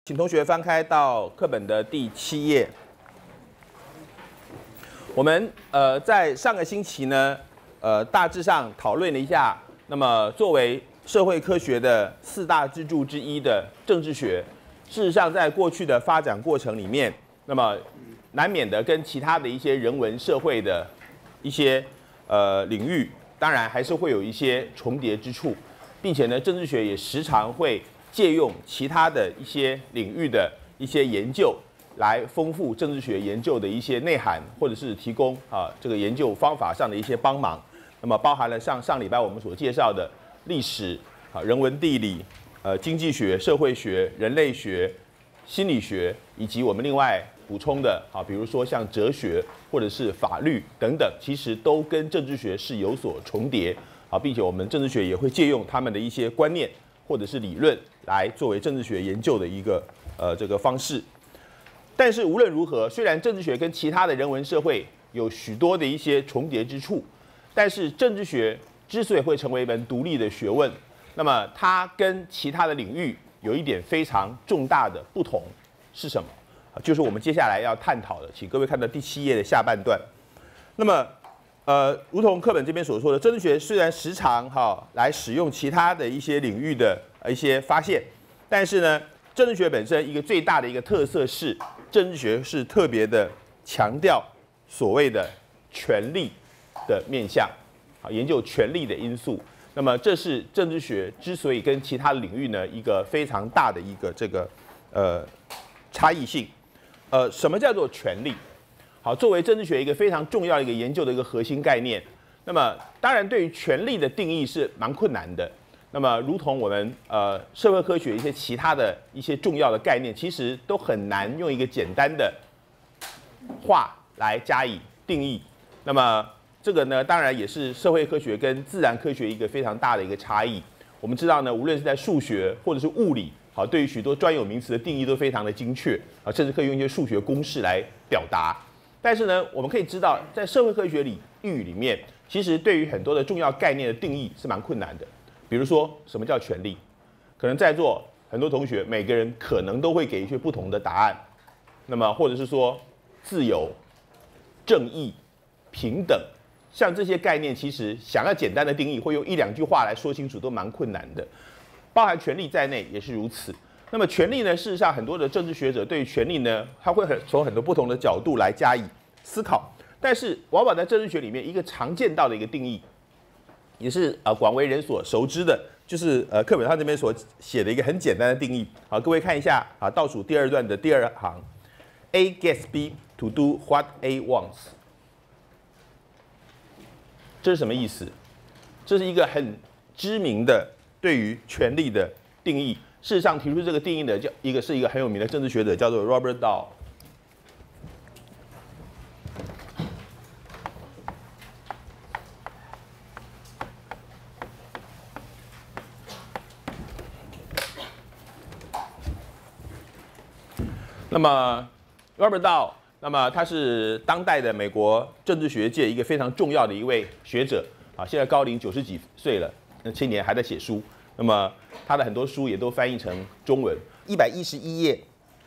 请同学翻开到课本的第7页。我们在上个星期呢，大致上讨论了一下，那么作为社会科学的4大支柱之一的政治学，事实上在过去的发展过程里面，那么难免的跟其他的一些人文社会的一些领域，当然还是会有一些重叠之处，并且呢，政治学也时常会借用其他的一些领域的一些研究，来丰富政治学研究的一些内涵，或者是提供这个研究方法上的一些帮忙。那么包含了上礼拜我们所介绍的历史、人文地理、经济学、社会学、人类学、心理学，以及我们另外补充的比如说像哲学或者是法律等等，其实都跟政治学是有所重叠并且我们政治学也会借用他们的一些观念或者是理论来作为政治学研究的一个这个方式。但是无论如何，虽然政治学跟其他的人文社会有许多的一些重叠之处，但是政治学之所以会成为一门独立的学问，那么它跟其他的领域有一点非常重大的不同是什么？就是我们接下来要探讨的，请各位看到第7页的下半段。那么如同课本这边所说的，政治学虽然时常来使用其他的一些领域的一些发现，但是呢，政治学本身一个最大的一个特色是，政治学是特别的强调所谓的权力的面向，研究权力的因素。那么这是政治学之所以跟其他领域呢一个非常大的一个这个差异性。什么叫做权力？好，作为政治学一个非常重要的一个研究的一个核心概念，那么当然对于权力的定义是蛮困难的。那么如同我们社会科学一些其他的一些重要的概念，其实都很难用一个简单的话来加以定义。那么这个呢，当然也是社会科学跟自然科学一个非常大的一个差异。我们知道呢，无论是在数学或者是物理，对于许多专有名词的定义都非常的精确甚至可以用一些数学公式来表达。但是呢，我们可以知道，在社会科学领域里面，其实对于很多的重要概念的定义是蛮困难的。比如说，什么叫权力？可能在座很多同学，每个人可能都会给一些不同的答案。那么，或者是说自由、正义、平等，像这些概念，其实想要简单的定义，会用1、2句话来说清楚，都蛮困难的。包含权力在内也是如此。那么权力呢，事实上很多的政治学者对于权力呢，他会从很多不同的角度来加以思考。但是往往在政治学里面，一个常见到的一个定义，也是广为人所熟知的，就是课本上这边所写的一个很简单的定义。好，各位看一下倒数第2段的第2行 ，A gets B to do what A wants。这是什么意思？这是一个很知名的对于权力的定义。事实上，提出这个定义的是一个很有名的政治学者，叫做 Robert Dahl。那么 Robert Dahl， 那么他是当代的美国政治学界一个非常重要的一位学者现在高龄90几岁了，青年还在写书。那么他的很多书也都翻译成中文。111页，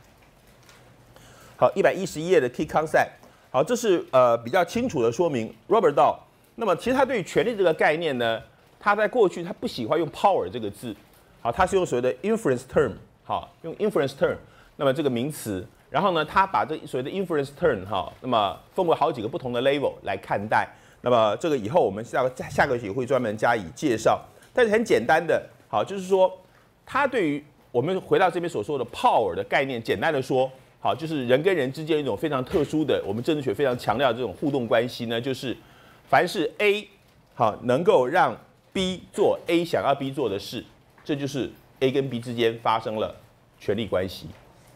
好，111页的 key concept， 好，这是比较清楚的说明 Robert Dahl。那么其实他对于权力这个概念呢，他在过去他不喜欢用 power 这个字，好，他是用所谓的 inference term， 好，用 inference term， 那么这个名词，然后呢，他把这所谓的 inference term 那么分为好几个不同的 level 来看待。那么这个以后我们下个学期会专门加以介绍。但是很简单的，好，就是说，他对于我们回到这边所说的 power 的概念，简单的说，好，就是人跟人之间一种非常特殊的，我们政治学非常强调的这种互动关系呢，就是凡是 A 好能够让 B 做 A 想要 B 做的事，这就是 A 跟 B 之间发生了权力关系。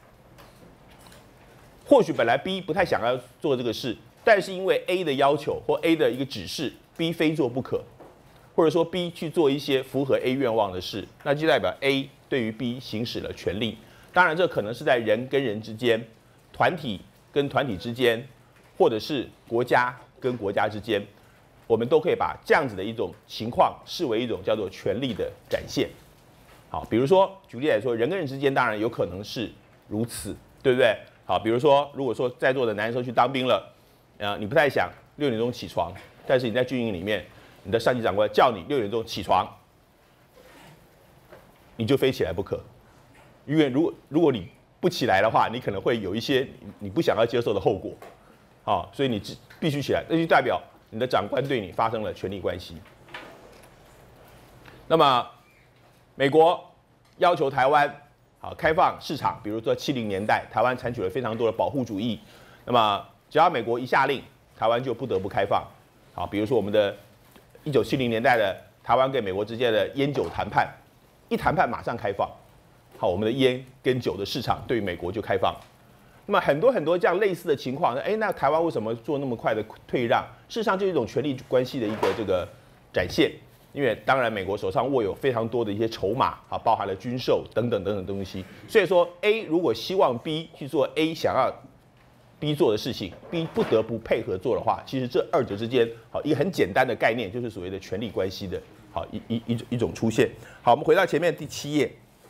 或许本来 B 不太想要做这个事，但是因为 A 的要求或 A 的一个指示 ，B 非做不可。或者说 B 去做一些符合 A 愿望的事，那就代表 A 对于 B 行使了权力。当然，这可能是在人跟人之间、团体跟团体之间，或者是国家跟国家之间，我们都可以把这样子的一种情况视为一种叫做权力的展现。好，比如说举例来说，人跟人之间当然有可能是如此，对不对？好，比如说，如果说在座的男生去当兵了，你不太想6点钟起床，但是你在军营里面，你的上级长官叫你6点钟起床，你就非起来不可，因为如果你不起来的话，你可能会有一些你不想要接受的后果，好，所以你必须起来，那就代表你的长官对你发生了权力关系。那么，美国要求台湾开放市场，比如说70年代，台湾采取了非常多的保护主义。那么，只要美国一下令，台湾就不得不开放。好，比如说我们的1970年代的台湾跟美国之间的烟酒谈判，一谈判马上开放。好，我们的烟跟酒的市场对于美国就开放。那么很多这样类似的情况，那台湾为什么做那么快的退让？事实上就是一种权力关系的一个这个展现。因为当然，美国手上握有非常多的一些筹码，包含了军售等等东西。所以说 ，A 如果希望 B 去做 A 想要 B 做的事情 ，B 不得不配合做的话，其实这二者之间，一个很简单的概念，就是所谓的权力关系的一种出现。好，我们回到前面第7页。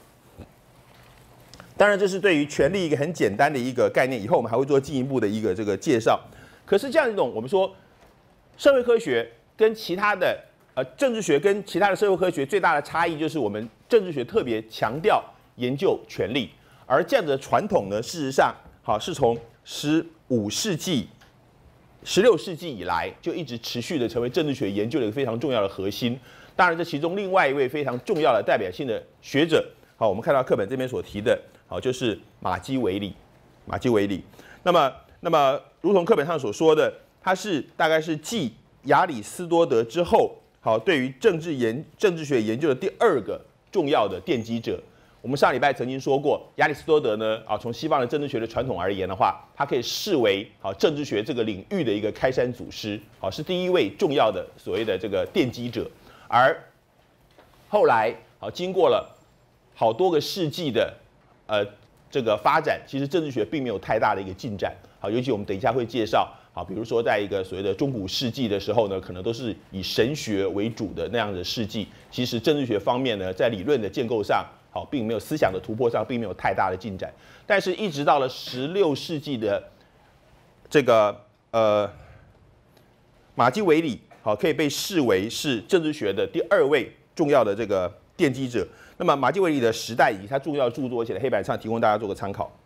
当然，这是对于权力一个很简单的一个概念，以后我们还会做进一步的一个这个介绍。可是这样一种我们说社会科学跟其他的政治学跟其他的社会科学最大的差异，就是我们政治学特别强调研究权力，而这样子的传统呢，事实上是从15世纪、16世纪以来就一直持续的成为政治学研究的一个非常重要的核心。当然，这其中另外一位非常重要的代表性的学者，我们看到课本这边所提的，就是马基维里。那么，如同课本上所说的，他大概是继亚里士多德之后，对于政治学研究的第2个重要的奠基者。我们上礼拜曾经说过，亚里士多德呢，从西方的政治学的传统而言的话，他可以视为政治学这个领域的一个开山祖师，是第一位重要的所谓的这个奠基者。而后来经过了好多个世纪的这个发展，其实政治学并没有太大的一个进展。尤其我们等一下会介绍。比如说在一个所谓的中古世纪的时候呢，可能都是以神学为主的那样的世纪。其实政治学方面呢，在理论的建构上，并没有思想的突破上，并没有太大的进展。但是，一直到了16世纪的这个马基维里，可以被视为是政治学的第2位重要的这个奠基者。那么，马基维里的时代以及他重要的著作写在黑板上，提供大家做个参考。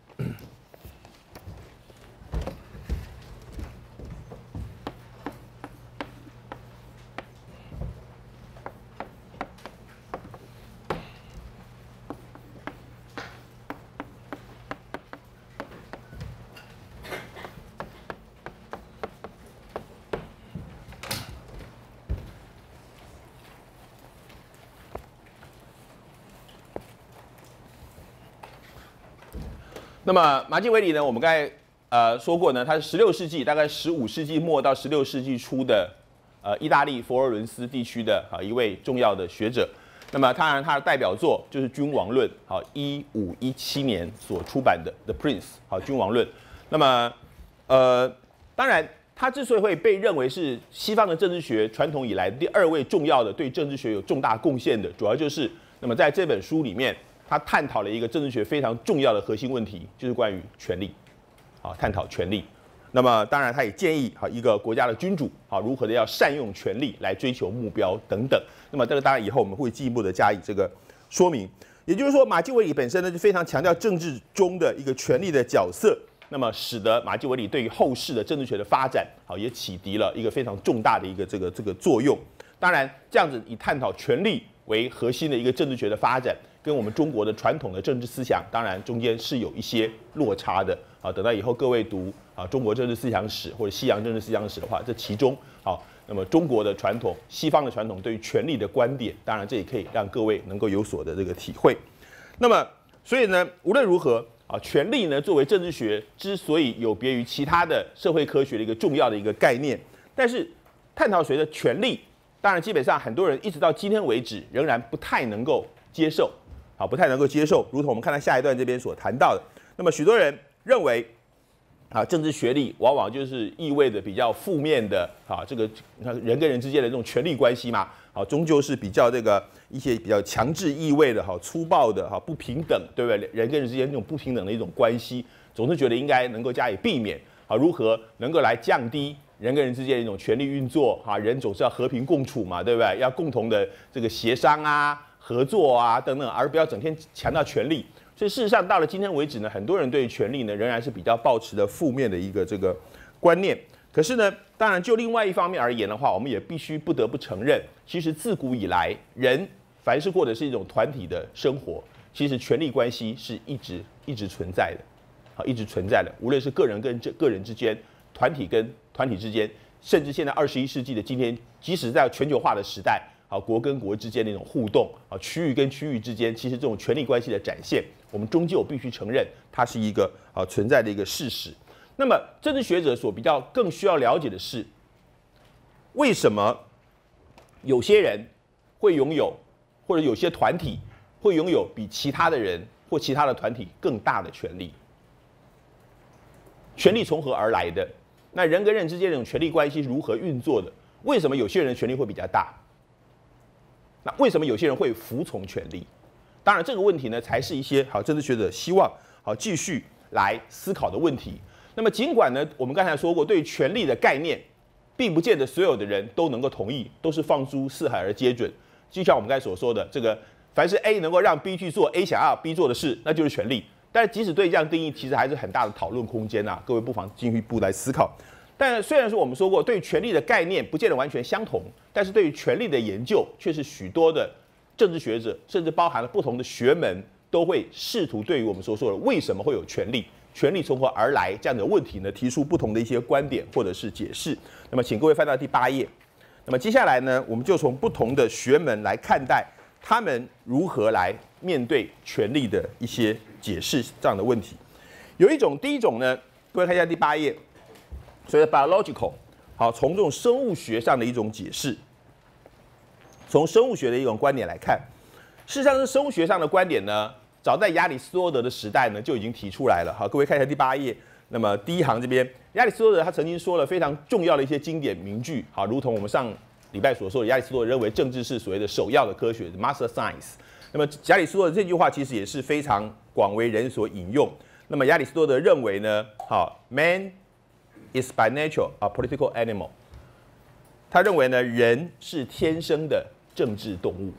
那么马基维里呢，我们刚才说过呢，他是16世纪，大概15世纪末到16世纪初的意大利佛罗伦斯地区的一位重要的学者。那么当然他的代表作就是《君王论》，1517年所出版的《The Prince》《君王论》。那么当然他之所以会被认为是西方的政治学传统以来第2位重要的对政治学有重大贡献的，主要就是那么在这本书里面。他探讨了一个政治学非常重要的核心问题，就是关于权力，探讨权力。那么当然，他也建议一个国家的君主如何的要善用权力来追求目标等等。那么这个当然以后我们会进一步的加以这个说明。也就是说，马基维里本身呢就非常强调政治中的一个权力的角色，那么使得马基维里对于后世的政治学的发展也启迪了一个非常重大的一个这个作用。当然，这样子以探讨权力为核心的一个政治学的发展。跟我们中国的传统的政治思想，当然中间是有一些落差的等到以后各位读中国政治思想史或者西洋政治思想史的话，这其中那么中国的传统、西方的传统对于权力的观点，当然这也可以让各位能够有所的这个体会。那么，所以呢，无论如何权力呢作为政治学之所以有别于其他的社会科学的一个重要的一个概念，但是探讨谁的权力，当然基本上很多人一直到今天为止仍然不太能够接受。不太能够接受，如同我们看到下一段这边所谈到的。那么许多人认为， 政治学历往往就是意味着比较负面的这个人跟人之间的这种权力关系嘛，终究是比较这个一些比较强制意味的粗暴的不平等，对不对？人跟人之间这种不平等的一种关系，总是觉得应该能够加以避免如何能够来降低人跟人之间的一种权力运作人总是要和平共处嘛，对不对？要共同的这个协商合作等等，而不要整天强调权力。所以事实上，到了今天为止呢，很多人对于权力呢仍然是比较抱持的负面的一个这个观念。可是呢，当然就另外一方面而言的话，我们也必须不得不承认，其实自古以来，人凡是过的是一种团体的生活，其实权力关系是一直存在的，一直存在的。无论是个人跟个人之间，团体跟团体之间，甚至现在21世纪的今天，即使在全球化的时代，国跟国之间的那种互动，区域跟区域之间，其实这种权力关系的展现，我们终究必须承认，它是一个存在的一个事实。那么，政治学者所比较更需要了解的是，为什么有些人会拥有，或者有些团体会拥有比其他的人或其他的团体更大的权利？权力从何而来的？那人跟人之间这种权力关系如何运作的？为什么有些人的权力会比较大？那为什么有些人会服从权力？当然，这个问题呢，才是一些政治学者希望继续来思考的问题。那么，尽管呢，我们刚才说过，对于权力的概念，并不见得所有的人都能够同意，都是放诸四海而皆准。就像我们刚才所说的，这个凡是 A 能够让 B 去做 A 想要 B 做的事，那就是权力。但是，即使对这样定义，其实还是很大的讨论空间各位不妨进一步来思考。但虽然说我们说过，对权力的概念不见得完全相同，但是对于权力的研究，却是许多的政治学者，甚至包含了不同的学门，都会试图对于我们所说的为什么会有权力、权力从何而来这样的问题呢，提出不同的一些观点或者是解释。那么，请各位翻到第8页。那么接下来呢，我们就从不同的学门来看待他们如何来面对权力的一些解释这样的问题。第一种呢，各位看一下第8页。所谓的 biological， 从这种生物学上的一种解释，从生物学的一种观点来看，事实上是生物学上的观点呢，早在亚里士多德的时代呢就已经提出来了。各位看一下第8页，那么第一行这边，亚里士多德他曾经说了非常重要的一些经典名句，如同我们上礼拜所说的，亚里士多德认为政治是所谓的首要的科学 ，master science。那么亚里士多德这句话其实也是非常广为人所引用。那么亚里士多德认为呢，man is by nature a political animal。他认为呢，人是天生的政治动物。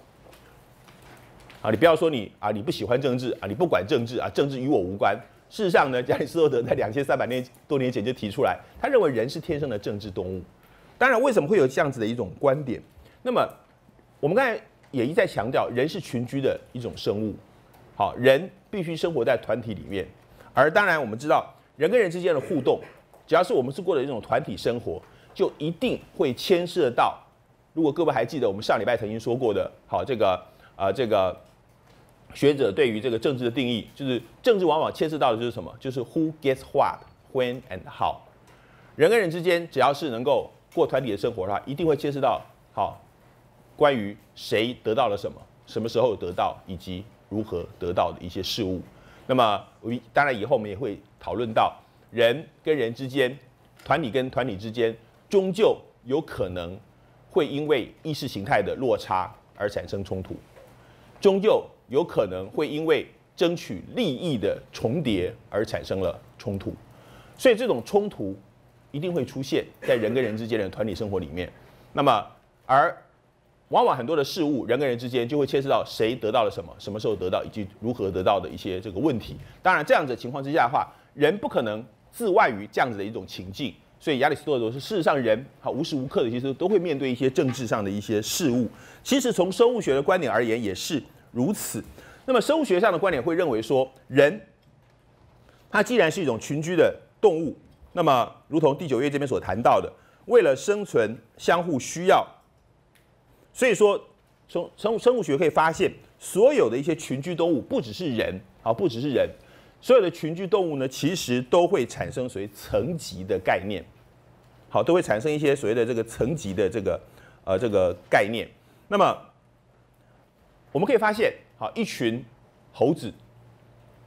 你不要说你不喜欢政治你不管政治政治与我无关。事实上呢，亚里士多德在2300多年前就提出来，他认为人是天生的政治动物。当然，为什么会有这样子的一种观点？那么我们刚才也一再强调，人是群居的一种生物。人必须生活在团体里面，而当然我们知道，人跟人之间的互动。只要是我们是过的这种团体生活，就一定会牵涉到。如果各位还记得我们上礼拜曾经说过的，这个学者对于这个政治的定义，就是政治往往牵涉到的就是什么？就是 who gets what, when and how。人跟人之间，只要是能够过团体的生活的话，一定会牵涉到关于谁得到了什么，什么时候得到，以及如何得到的一些事物。那么当然以后我们也会讨论到。人跟人之间，团体跟团体之间，终究有可能会因为意识形态的落差而产生冲突，终究有可能会因为争取利益的重叠而产生了冲突。所以这种冲突一定会出现在人跟人之间的团体生活里面。那么，而往往很多的事物，人跟人之间就会牵涉到谁得到了什么，什么时候得到，以及如何得到的一些这个问题。当然，这样子的情况之下的话，人不可能自外于这样子的一种情境，所以亚里士多德说，事实上人无时无刻的其实都会面对一些政治上的一些事物。其实从生物学的观点而言也是如此。那么生物学上的观点会认为说，人它既然是一种群居的动物，那么如同第9页这边所谈到的，为了生存相互需要，所以说从生物学可以发现，所有的一些群居动物不只是人不只是人。所有的群居动物呢，其实都会产生所谓层级的概念，都会产生一些所谓的这个层级的这个概念。那么我们可以发现，一群猴子，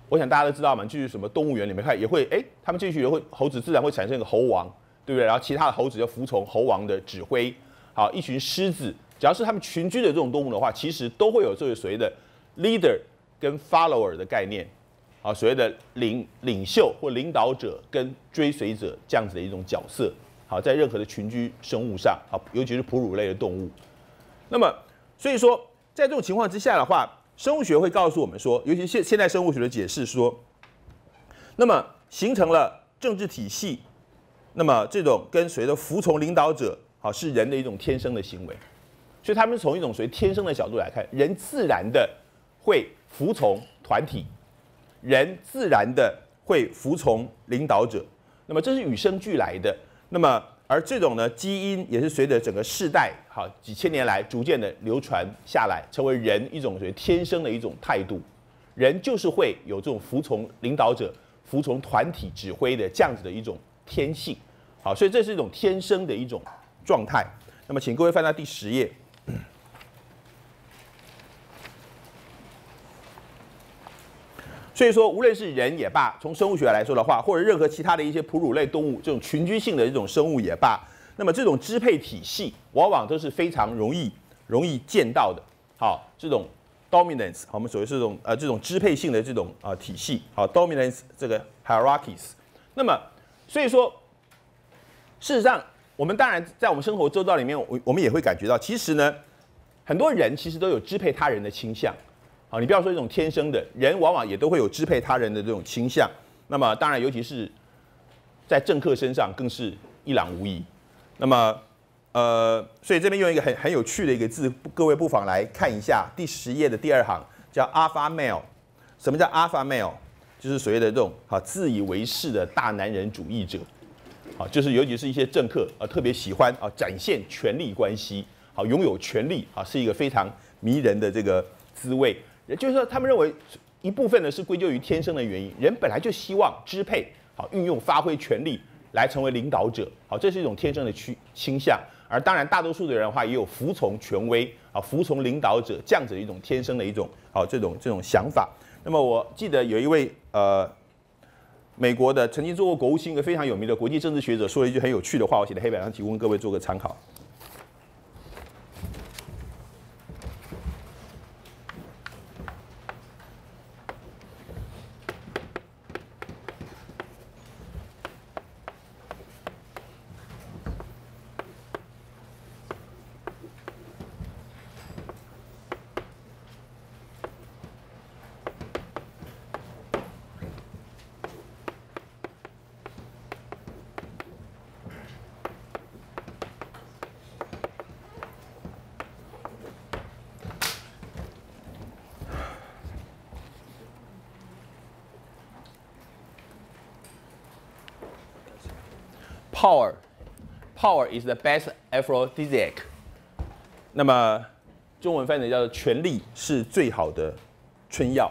我想大家都知道嘛，去什么动物园里面看也会，他们这群人会猴子自然会产生一个猴王，对不对？然后其他的猴子就服从猴王的指挥。好，一群狮子，只要是他们群居的这种动物的话，其实都会有这个所谓的 leader 跟 follower 的概念，啊，所谓的领袖或领导者跟追随者这样子的一种角色。好，在任何的群居生物上，好，尤其是哺乳类的动物。那么，所以说，在这种情况之下的话，生物学会告诉我们说，尤其现代生物学的解释说，那么形成了政治体系，那么这种跟随着服从领导者，好，是人的一种天生的行为。所以他们从一种属于天生的角度来看，人自然的会服从团体，人自然的会服从领导者。那么这是与生俱来的。那么而这种呢，基因也是随着整个世代，好几千年来逐渐的流传下来，成为人一种属于天生的一种态度。人就是会有这种服从领导者、服从团体指挥的这样子的一种天性。好，所以这是一种天生的一种状态。那么，请各位翻到第10页。所以说，无论是人也罢，从生物学来说的话，或者任何其他的一些哺乳类动物，这种群居性的这种生物也罢，那么这种支配体系往往都是非常容易见到的。好，这种 dominance， 好，我们所谓是这种支配性的这种体系，好 dominance 这个 hierarchies。那么，所以说，事实上，我们当然在我们生活周遭里面，我们也会感觉到，其实呢，很多人其实都有支配他人的倾向。好，你不要说一种天生的人，往往也都会有支配他人的这种倾向。那么，当然，尤其是在政客身上，更是一览无遗。那么，所以这边用一个很有趣的一个字，各位不妨来看一下第10页的第2行，叫 alpha male。什么叫 alpha male？ 就是所谓的这种自以为是的大男人主义者。好，就是尤其是一些政客特别喜欢展现权力关系，好，拥有权力是一个非常迷人的这个滋味。也就是说，他们认为一部分呢是归咎于天生的原因，人本来就希望支配，好，运用发挥权力来成为领导者，好，这是一种天生的倾向。而当然，大多数的人的话也有服从权威，啊，服从领导者这样子的一种天生的一种这种想法。那么我记得有一位美国的曾经做过国务卿一个非常有名的国际政治学者说了一句很有趣的话，我写在黑板上提供各位做个参考。Power is the best aphrodisiac。那么中文翻译叫做权力是最好的春药。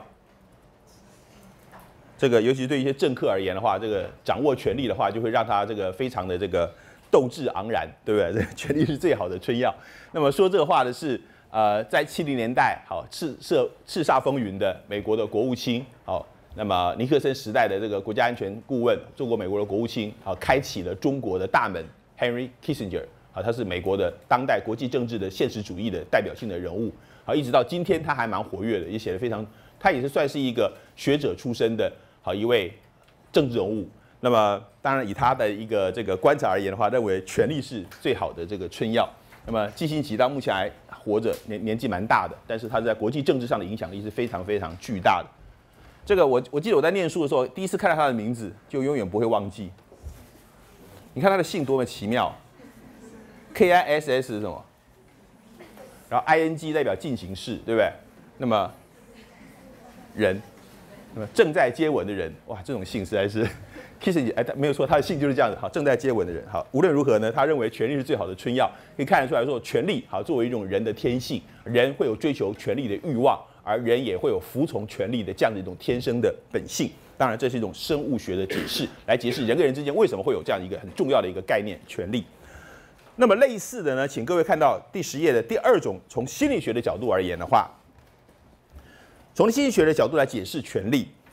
这个尤其对一些政客而言的话，这个掌握权力的话，就会让他这个非常的这个斗志昂然，对不对？这权力是最好的春药。那么说这个话的是在70年代叱咤风云的美国的国务卿那么尼克森时代的这个国家安全顾问，做过美国的国务卿，开启了中国的大门 ，Henry Kissinger， 他是美国的当代国际政治的现实主义的代表性的人物，一直到今天他还蛮活跃的，也写得非常，他也是算是一个学者出身的一位政治人物。那么当然以他的一个这个观察而言的话，认为权力是最好的这个春药。那么季辛吉到目前还活着，年纪蛮大的，但是他在国际政治上的影响力是非常非常巨大的。这个我记得我在念书的时候，第一次看到他的名字，就永远不会忘记。你看他的姓多么奇妙 ，KISS 是什么？然后 ING 代表进行式，对不对？那么人，那么正在接吻的人，哇，这种姓实在是 Kissinger， 没有错，他的姓就是这样子，正在接吻的人。无论如何呢，他认为权力是最好的春药，可以看得出来说，权力作为一种人的天性，人会有追求权力的欲望。而人也会有服从权力的这样的一种天生的本性。当然，这是一种生物学的解释，来解释人跟人之间为什么会有这样一个很重要的一个概念——权力。那么类似的呢，请各位看到第10页的第2种，从心理学的角度而言的话，从心理学的角度来解释权力。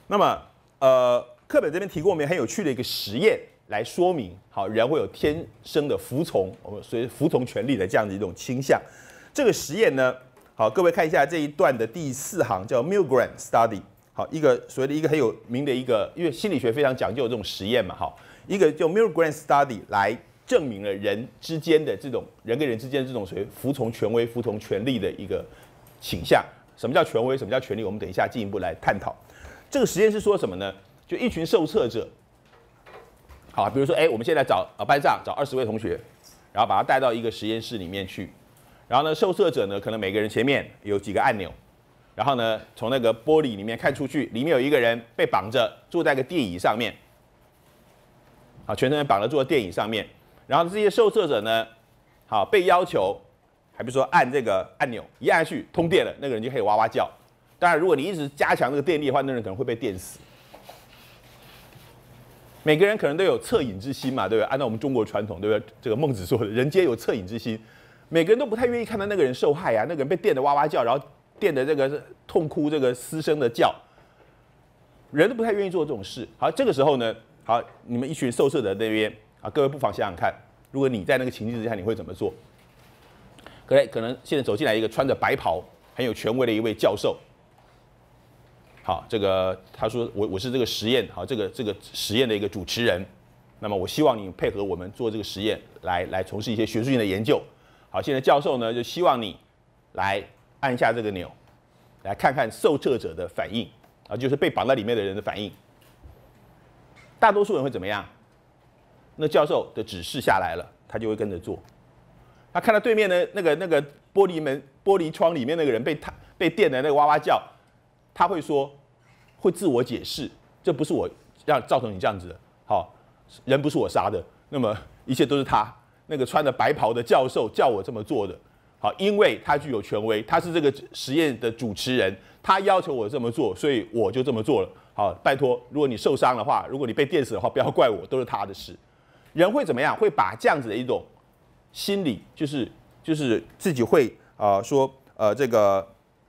那么课本这边提供我们很有趣的一个实验来说明，好，人会有天生的服从，我们所谓服从权力的这样的一种倾向。这个实验呢，好，各位看一下这一段的第4行，叫 Milgram Study。好，一个所谓的一个很有名的一个，因为心理学非常讲究这种实验嘛，好，一个叫 Milgram Study 来证明了人之间的这种人跟人之间的这种所谓服从权威、服从权力的一个倾向。什么叫权威？什么叫权力？我们等一下进一步来探讨。这个实验是说什么呢？就一群受测者，好，比如说，我们现在找班上找20位同学，然后把他带到一个实验室里面去，然后呢，受测者呢，可能每个人前面有几个按钮。然后呢，从那个玻璃里面看出去，里面有一个人被绑着，坐在一个电椅上面，好，全程绑着坐在电椅上面。然后这些受测者呢，好，被要求，还比如说按这个按钮，一按下去通电了，那个人就可以哇哇叫。当然，如果你一直加强这个电力的话，那人可能会被电死。每个人可能都有恻隐之心嘛，对不对？按照我们中国传统，对不对？这个孟子说的，人皆有恻隐之心。每个人都不太愿意看到那个人受害啊，那个人被电得哇哇叫，然后电的这个痛哭，这个嘶声的叫，人都不太愿意做这种事。好，这个时候呢，好，你们一群受测者那边啊，各位不妨想想看，如果你在那个情境之下，你会怎么做？可能现在走进来一个穿着白袍、很有权威的一位教授。好，这个他说我是这个实验，好，这个实验的一个主持人。那么我希望你配合我们做这个实验，来从事一些学术性的研究。好，现在教授呢就希望你来按下这个钮，来看看受测者的反应啊，就是被绑在里面的人的反应。大多数人会怎么样？那教授的指示下来了，他就会跟着做。他看到对面的那个玻璃窗里面那个人被电的那个哇哇叫，他会说，会自我解释，这不是我造成你这样子的，好，人不是我杀的，那么一切都是他那个穿着白袍的教授叫我这么做的。好，因为他具有权威，他是这个实验的主持人，他要求我这么做，所以我就这么做了。好，拜托，如果你受伤的话，如果你被电死的话，不要怪我，都是他的事。人会怎么样？会把这样子的一种心理，就是自己会说这个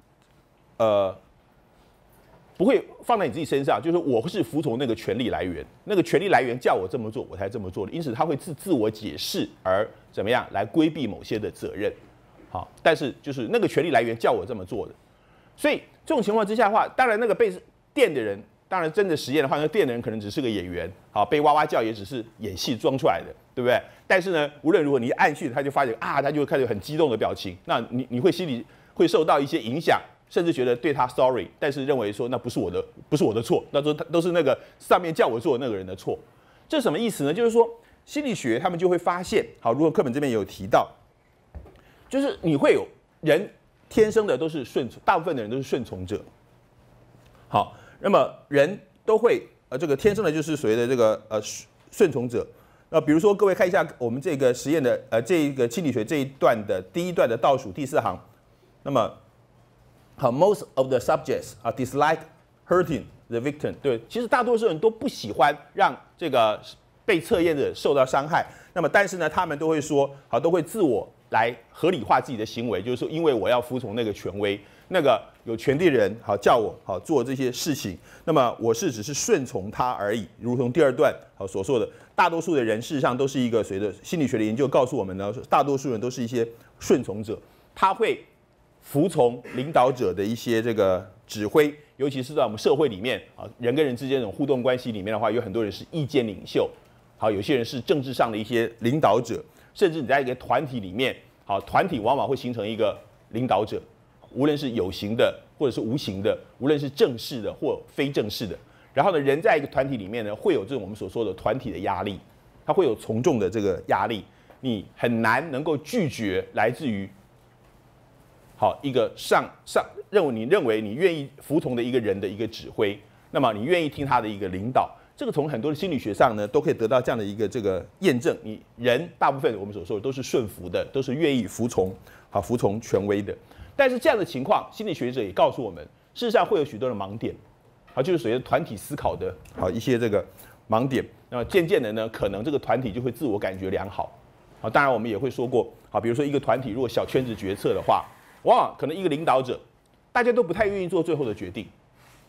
不会放在你自己身上，就是我是服从那个权力来源，那个权力来源叫我这么做，我才这么做的。因此他会自我解释而怎么样来规避某些的责任。好，但是就是那个权力来源叫我这么做的，所以这种情况之下的话，当然那个被电的人，当然真的实验的话，那电的人可能只是个演员，好，被哇哇叫也只是演戏装出来的，对不对？但是呢，无论如何你一按去，他就发觉他就开始很激动的表情，那你会心里会受到一些影响，甚至觉得对他 sorry， 但是认为说那不是我的错，那都是那个上面叫我做的那个人的错。这什么意思呢？就是说心理学他们就会发现，好，如果课本这边也有提到。就是你会有人天生的都是顺从，大部分的人都是顺从者。好，那么人都会这个天生的就是所谓的这个顺从者。比如说各位看一下我们这个实验的这一个心理学这一段的第一段的倒数第4行。那么好 ，most of the subjects dislike hurting the victim。对，其实大多数人都不喜欢让这个被测验者受到伤害。那么但是呢，他们都会说好，都会自我来合理化自己的行为，就是说，因为我要服从那个权威，那个有权利的人好叫我好做这些事情，那么我只是顺从他而已。如同第2段好所说的，大多数的人事实上都是一个随着心理学的研究告诉我们呢，大多数人都是一些顺从者，他会服从领导者的一些这个指挥，尤其是在我们社会里面啊，人跟人之间这种互动关系里面的话，有很多人是意见领袖，好，有些人是政治上的一些领导者。甚至你在一个团体里面，好，团体往往会形成一个领导者，无论是有形的或者是无形的，无论是正式的或非正式的。然后呢，人在一个团体里面呢，会有这种我们所说的团体的压力，他会有从众的这个压力，你很难能够拒绝来自于好一个认为你愿意服从的一个人的一个指挥，那么你愿意听他的一个领导。这个从很多的心理学上呢，都可以得到这样的一个这个验证。你人大部分我们所说的都是顺服的，都是愿意服从权威的。但是这样的情况，心理学者也告诉我们，事实上会有许多的盲点，就是随着团体思考的一些这个盲点。那么渐渐的呢，可能这个团体就会自我感觉良好。当然我们也会说过，比如说一个团体如果小圈子决策的话，往往可能一个领导者，大家都不太愿意做最后的决定。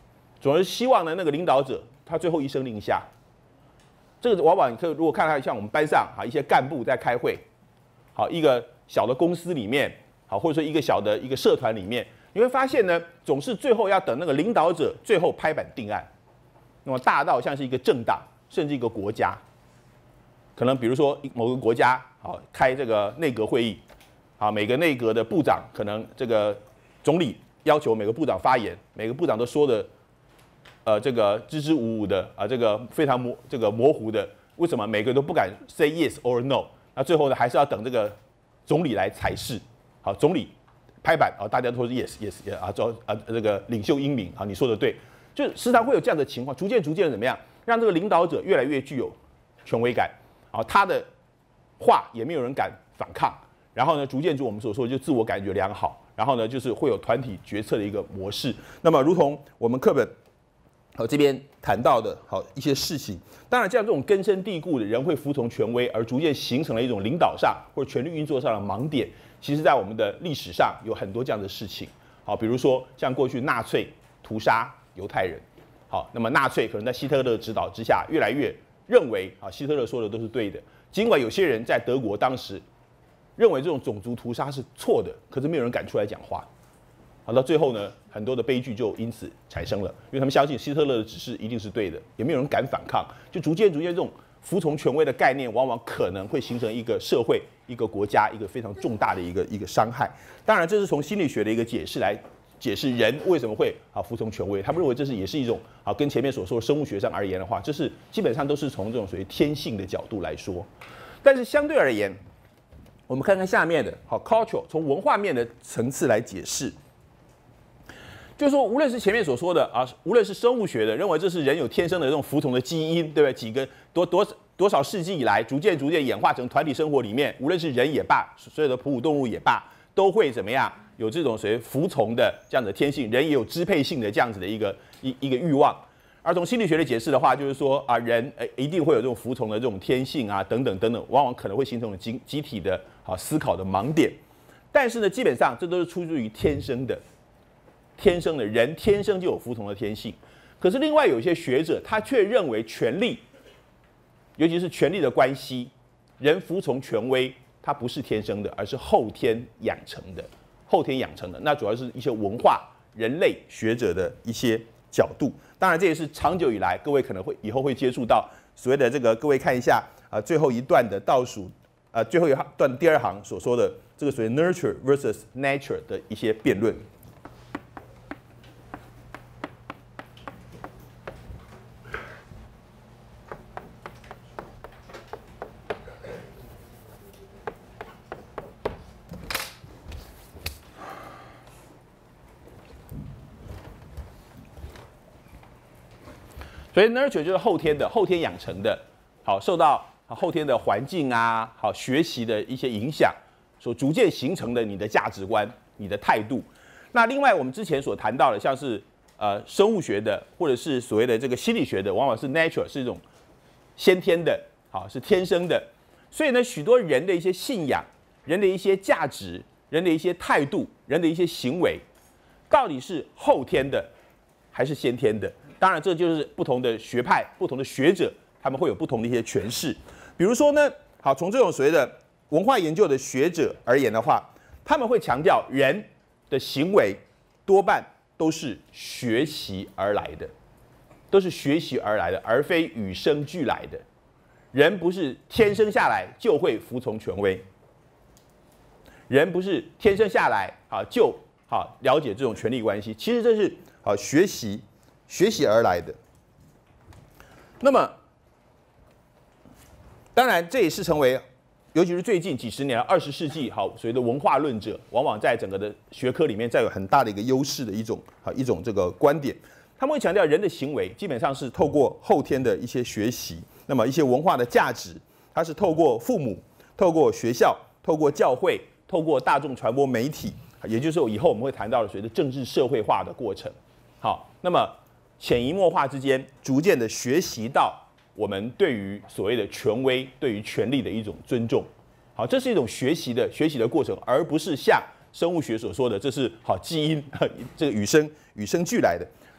总是希望呢那个领导者他最后一声令下。这个往往如果看看像我们班上一些干部在开会，好一个小的公司里面，好或者说一个小的一个社团里面，你会发现呢，总是最后要等那个领导者最后拍板定案。那么大到像是一个政党，甚至一个国家，可能比如说某个国家好开这个内阁会议，啊每个内阁的部长可能这个总理要求每个部长发言，每个部长都说的这个支支吾吾的这个非常模糊的，为什么每个都不敢 say yes or no？ 那最后呢还是要等这个总理来裁示，好总理拍板大家都说 yes 这个领袖英明你说的对，就时常会有这样的情况，逐渐怎么样，让这个领导者越来越具有权威感，他的话也没有人敢反抗，然后呢，逐渐我们所说的就自我感觉良好，然后呢，就是会有团体决策的一个模式。那么，如同我们课本这边谈到的一些事情，当然，这样这种根深蒂固的人会服从权威，而逐渐形成了一种领导上或者权力运作上的盲点。其实，在我们的历史上有很多这样的事情，比如说像过去纳粹屠杀犹太人，那么纳粹可能在希特勒指导之下，越来越认为希特勒说的都是对的，尽管有些人在德国当时认为这种种族屠杀是错的，可是没有人敢出来讲话。到最后呢，很多的悲剧就因此产生了，因为他们相信希特勒的指示一定是对的，也没有人敢反抗，就逐渐这种服从权威的概念，往往可能会形成一个社会、一个国家一个非常重大的一个伤害。当然，这是从心理学的一个解释来解释人为什么会服从权威。他们认为这也是一种跟前面所说的生物学上而言的话，这是基本上都是从这种属于天性的角度来说。但是相对而言，我们看看下面的culture 从文化面的层次来解释。就是说，无论是前面所说的无论是生物学的，认为这是人有天生的这种服从的基因，对不对？几个多少世纪以来，逐渐演化成团体生活里面，无论是人也罢，所有的哺乳动物也罢，都会怎么样？有这种服从的这样的天性，人也有支配性的这样子的一个欲望。而从心理学的解释的话，就是说人一定会有这种服从的这种天性等等，往往可能会形成集体的思考的盲点。但是呢，基本上这都是出自于天生的。人天生就有服从的天性，可是另外有一些学者他却认为权力，尤其是权力的关系，人服从权威，它不是天生的，而是后天养成的。那主要是一些文化、人类学者的一些角度。当然，这也是长久以来各位可能以后会接触到所谓的这个。各位看一下最后一段的倒数最后一段第二行所说的这个所谓 nurture versus nature 的一些辩论。所以 nurture 就是后天养成的，受到后天的环境学习的一些影响，所逐渐形成的你的价值观、你的态度。那另外我们之前所谈到的，像是生物学的，或者是所谓的这个心理学的，往往是 nature 是一种先天的，是天生的。所以呢，许多人的一些信仰、人的一些价值、人的一些态度、人的一些行为，到底是后天的还是先天的？当然，这就是不同的学派、不同的学者，他们会有不同的一些诠释。比如说呢，从这种所谓的文化研究的学者而言的话，他们会强调人的行为多半都是学习而来的，而非与生俱来的。人不是天生下来就会服从权威，人不是天生下来就了解这种权力关系，其实这是学习而来的。那么，当然这也是成为，尤其是最近几十年，20世纪所谓的文化论者，往往在整个的学科里面占有很大的一个优势的一种这个观点。他们会强调人的行为基本上是透过后天的一些学习，那么一些文化的价值，它是透过父母、透过学校、透过教会、透过大众传播媒体，也就是以后我们会谈到的所谓的政治社会化的过程。那么潜移默化之间，逐渐的学习到我们对于所谓的权威、对于权力的一种尊重。这是一种学习的过程，而不是像生物学所说的，这是基因这个与生俱来的。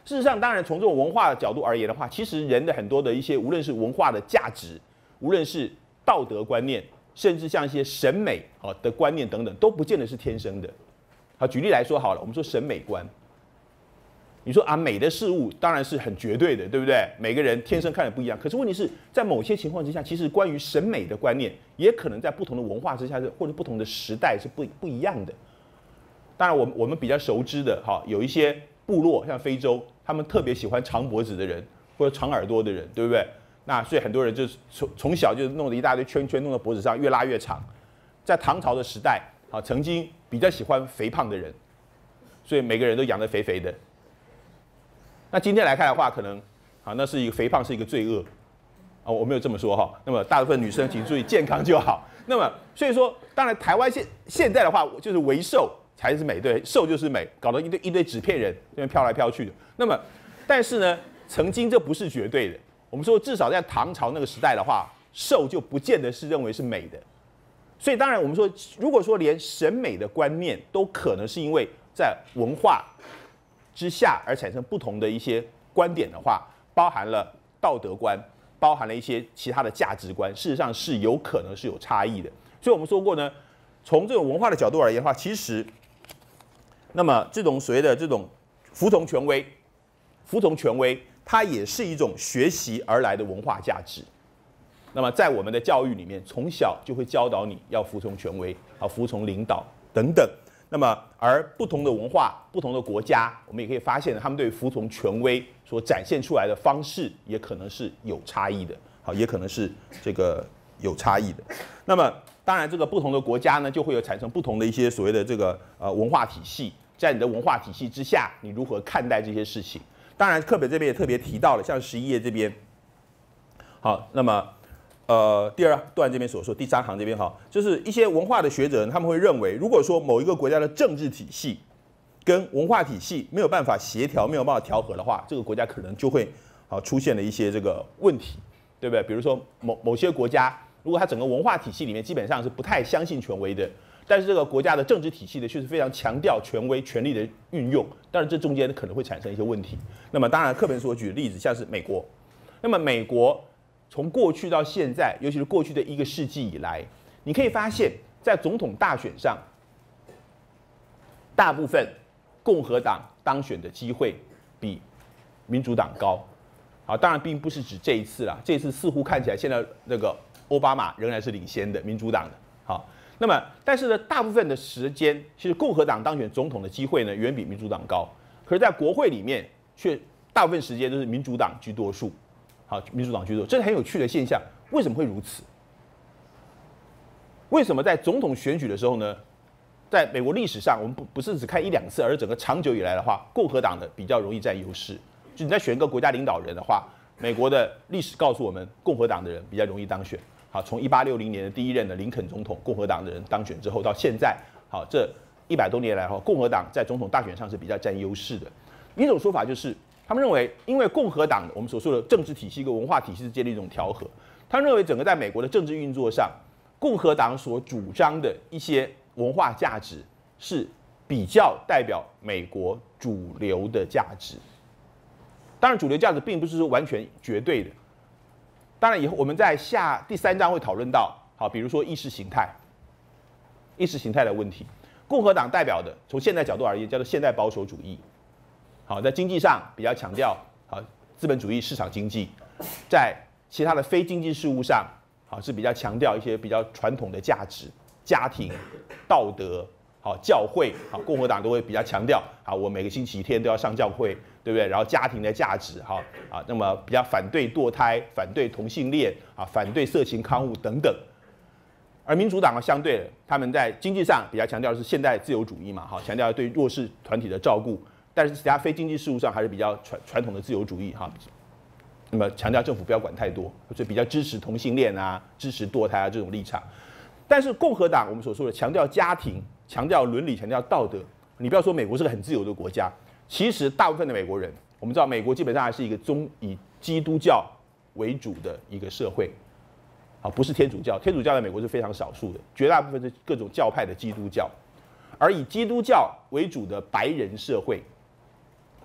事实上，当然从这种文化的角度而言的话，其实人的很多的一些，无论是文化的价值，无论是道德观念，甚至像一些审美的观念等等，都不见得是天生的。好，举例来说好了，我们说审美观，你说啊，美的事物当然是很绝对的，对不对？每个人天生看的不一样。可是问题是在某些情况之下，其实关于审美的观念，也可能在不同的文化之下，或者不同的时代是不一样的。当然，我们比较熟知的有一些部落，像非洲，他们特别喜欢长脖子的人或者长耳朵的人，对不对？那所以很多人就是从小就弄了一大堆圈圈，弄到脖子上，越拉越长。在唐朝的时代，曾经比较喜欢肥胖的人，所以每个人都养得肥肥的。那今天来看的话，可能那是一个肥胖是一个罪恶我没有这么说那么大部分女生请注意健康就好。那么所以说，当然台湾现在的话，就是为瘦才是美，对，瘦就是美，搞得一堆纸片人这边飘来飘去的。那么，但是呢，曾经这不是绝对的。我们说，至少在唐朝那个时代的话，瘦就不见得是认为是美的。所以当然，我们说，如果说连审美的观念都可能是因为在文化之下而产生不同的一些观点的话，包含了道德观，包含了一些其他的价值观，事实上是有可能是有差异的。所以我们说过呢，从这种文化的角度而言的话，其实，那么这种所谓的这种服从权威，它也是一种学习而来的文化价值。那么在我们的教育里面，从小就会教导你要服从权威，服从领导等等。那么，而不同的文化、不同的国家，我们也可以发现，他们对服从权威所展现出来的方式，也可能是有差异的。也可能是这个有差异的。那么，当然，这个不同的国家呢，就会有产生不同的一些所谓的这个文化体系。在你的文化体系之下，你如何看待这些事情？当然，课本这边也特别提到了，像11页这边，好，那么。第二段这边所说，第3行这边就是一些文化的学者，他们会认为，如果说某一个国家的政治体系跟文化体系没有办法协调、没有办法调和的话，这个国家可能就会出现了一些这个问题，对不对？比如说某些国家，如果它整个文化体系里面基本上是不太相信权威的，但是这个国家的政治体系呢却是非常强调权威、权力的运用，当然这中间可能会产生一些问题。那么当然，课本所举的例子像是美国，那么美国。从过去到现在，尤其是过去的1个世纪以来，你可以发现，在总统大选上，大部分共和党当选的机会比民主党高。当然并不是指这一次啦，这一次似乎看起来现在那个奥巴马仍然是领先的民主党的。那么但是呢，大部分的时间，其实共和党当选总统的机会呢，远比民主党高。可是，在国会里面，却大部分时间都是民主党居多数。民主党居多，这是很有趣的现象。为什么会如此？为什么在总统选举的时候呢，在美国历史上，我们不是只看1、2次，而是整个长久以来的话，共和党的比较容易占优势。就你在选一个国家领导人的话，美国的历史告诉我们，共和党的人比较容易当选。从1860年的第1任的林肯总统，共和党的人当选之后，到现在，这100多年来，共和党在总统大选上是比较占优势的。一种说法就是。他们认为，因为共和党我们所说的政治体系跟文化体系之间的一种调和，他们认为整个在美国的政治运作上，共和党所主张的一些文化价值是比较代表美国主流的价值。当然，主流价值并不是说完全绝对的。当然，以后我们在第3章会讨论到，比如说意识形态的问题。共和党代表的，从现代角度而言，叫做现代保守主义。在经济上比较强调资本主义市场经济，在其他的非经济事务上是比较强调一些比较传统的价值、家庭、道德、教会，共和党都会比较强调我每个星期天都要上教会，对不对？然后家庭的价值那么比较反对堕胎、反对同性恋反对色情刊物等等。而民主党相对的，他们在经济上比较强调的是现代自由主义嘛，强调对弱势团体的照顾。但是其他非经济事务上还是比较传统的自由主义那么强调政府不要管太多，所以比较支持同性恋支持堕胎这种立场。但是共和党我们所说的强调家庭、强调伦理、强调道德，你不要说美国是个很自由的国家，其实大部分的美国人，我们知道美国基本上还是一个以基督教为主的一个社会，不是天主教，天主教在美国是非常少数的，绝大部分是各种教派的基督教，而以基督教为主的白人社会。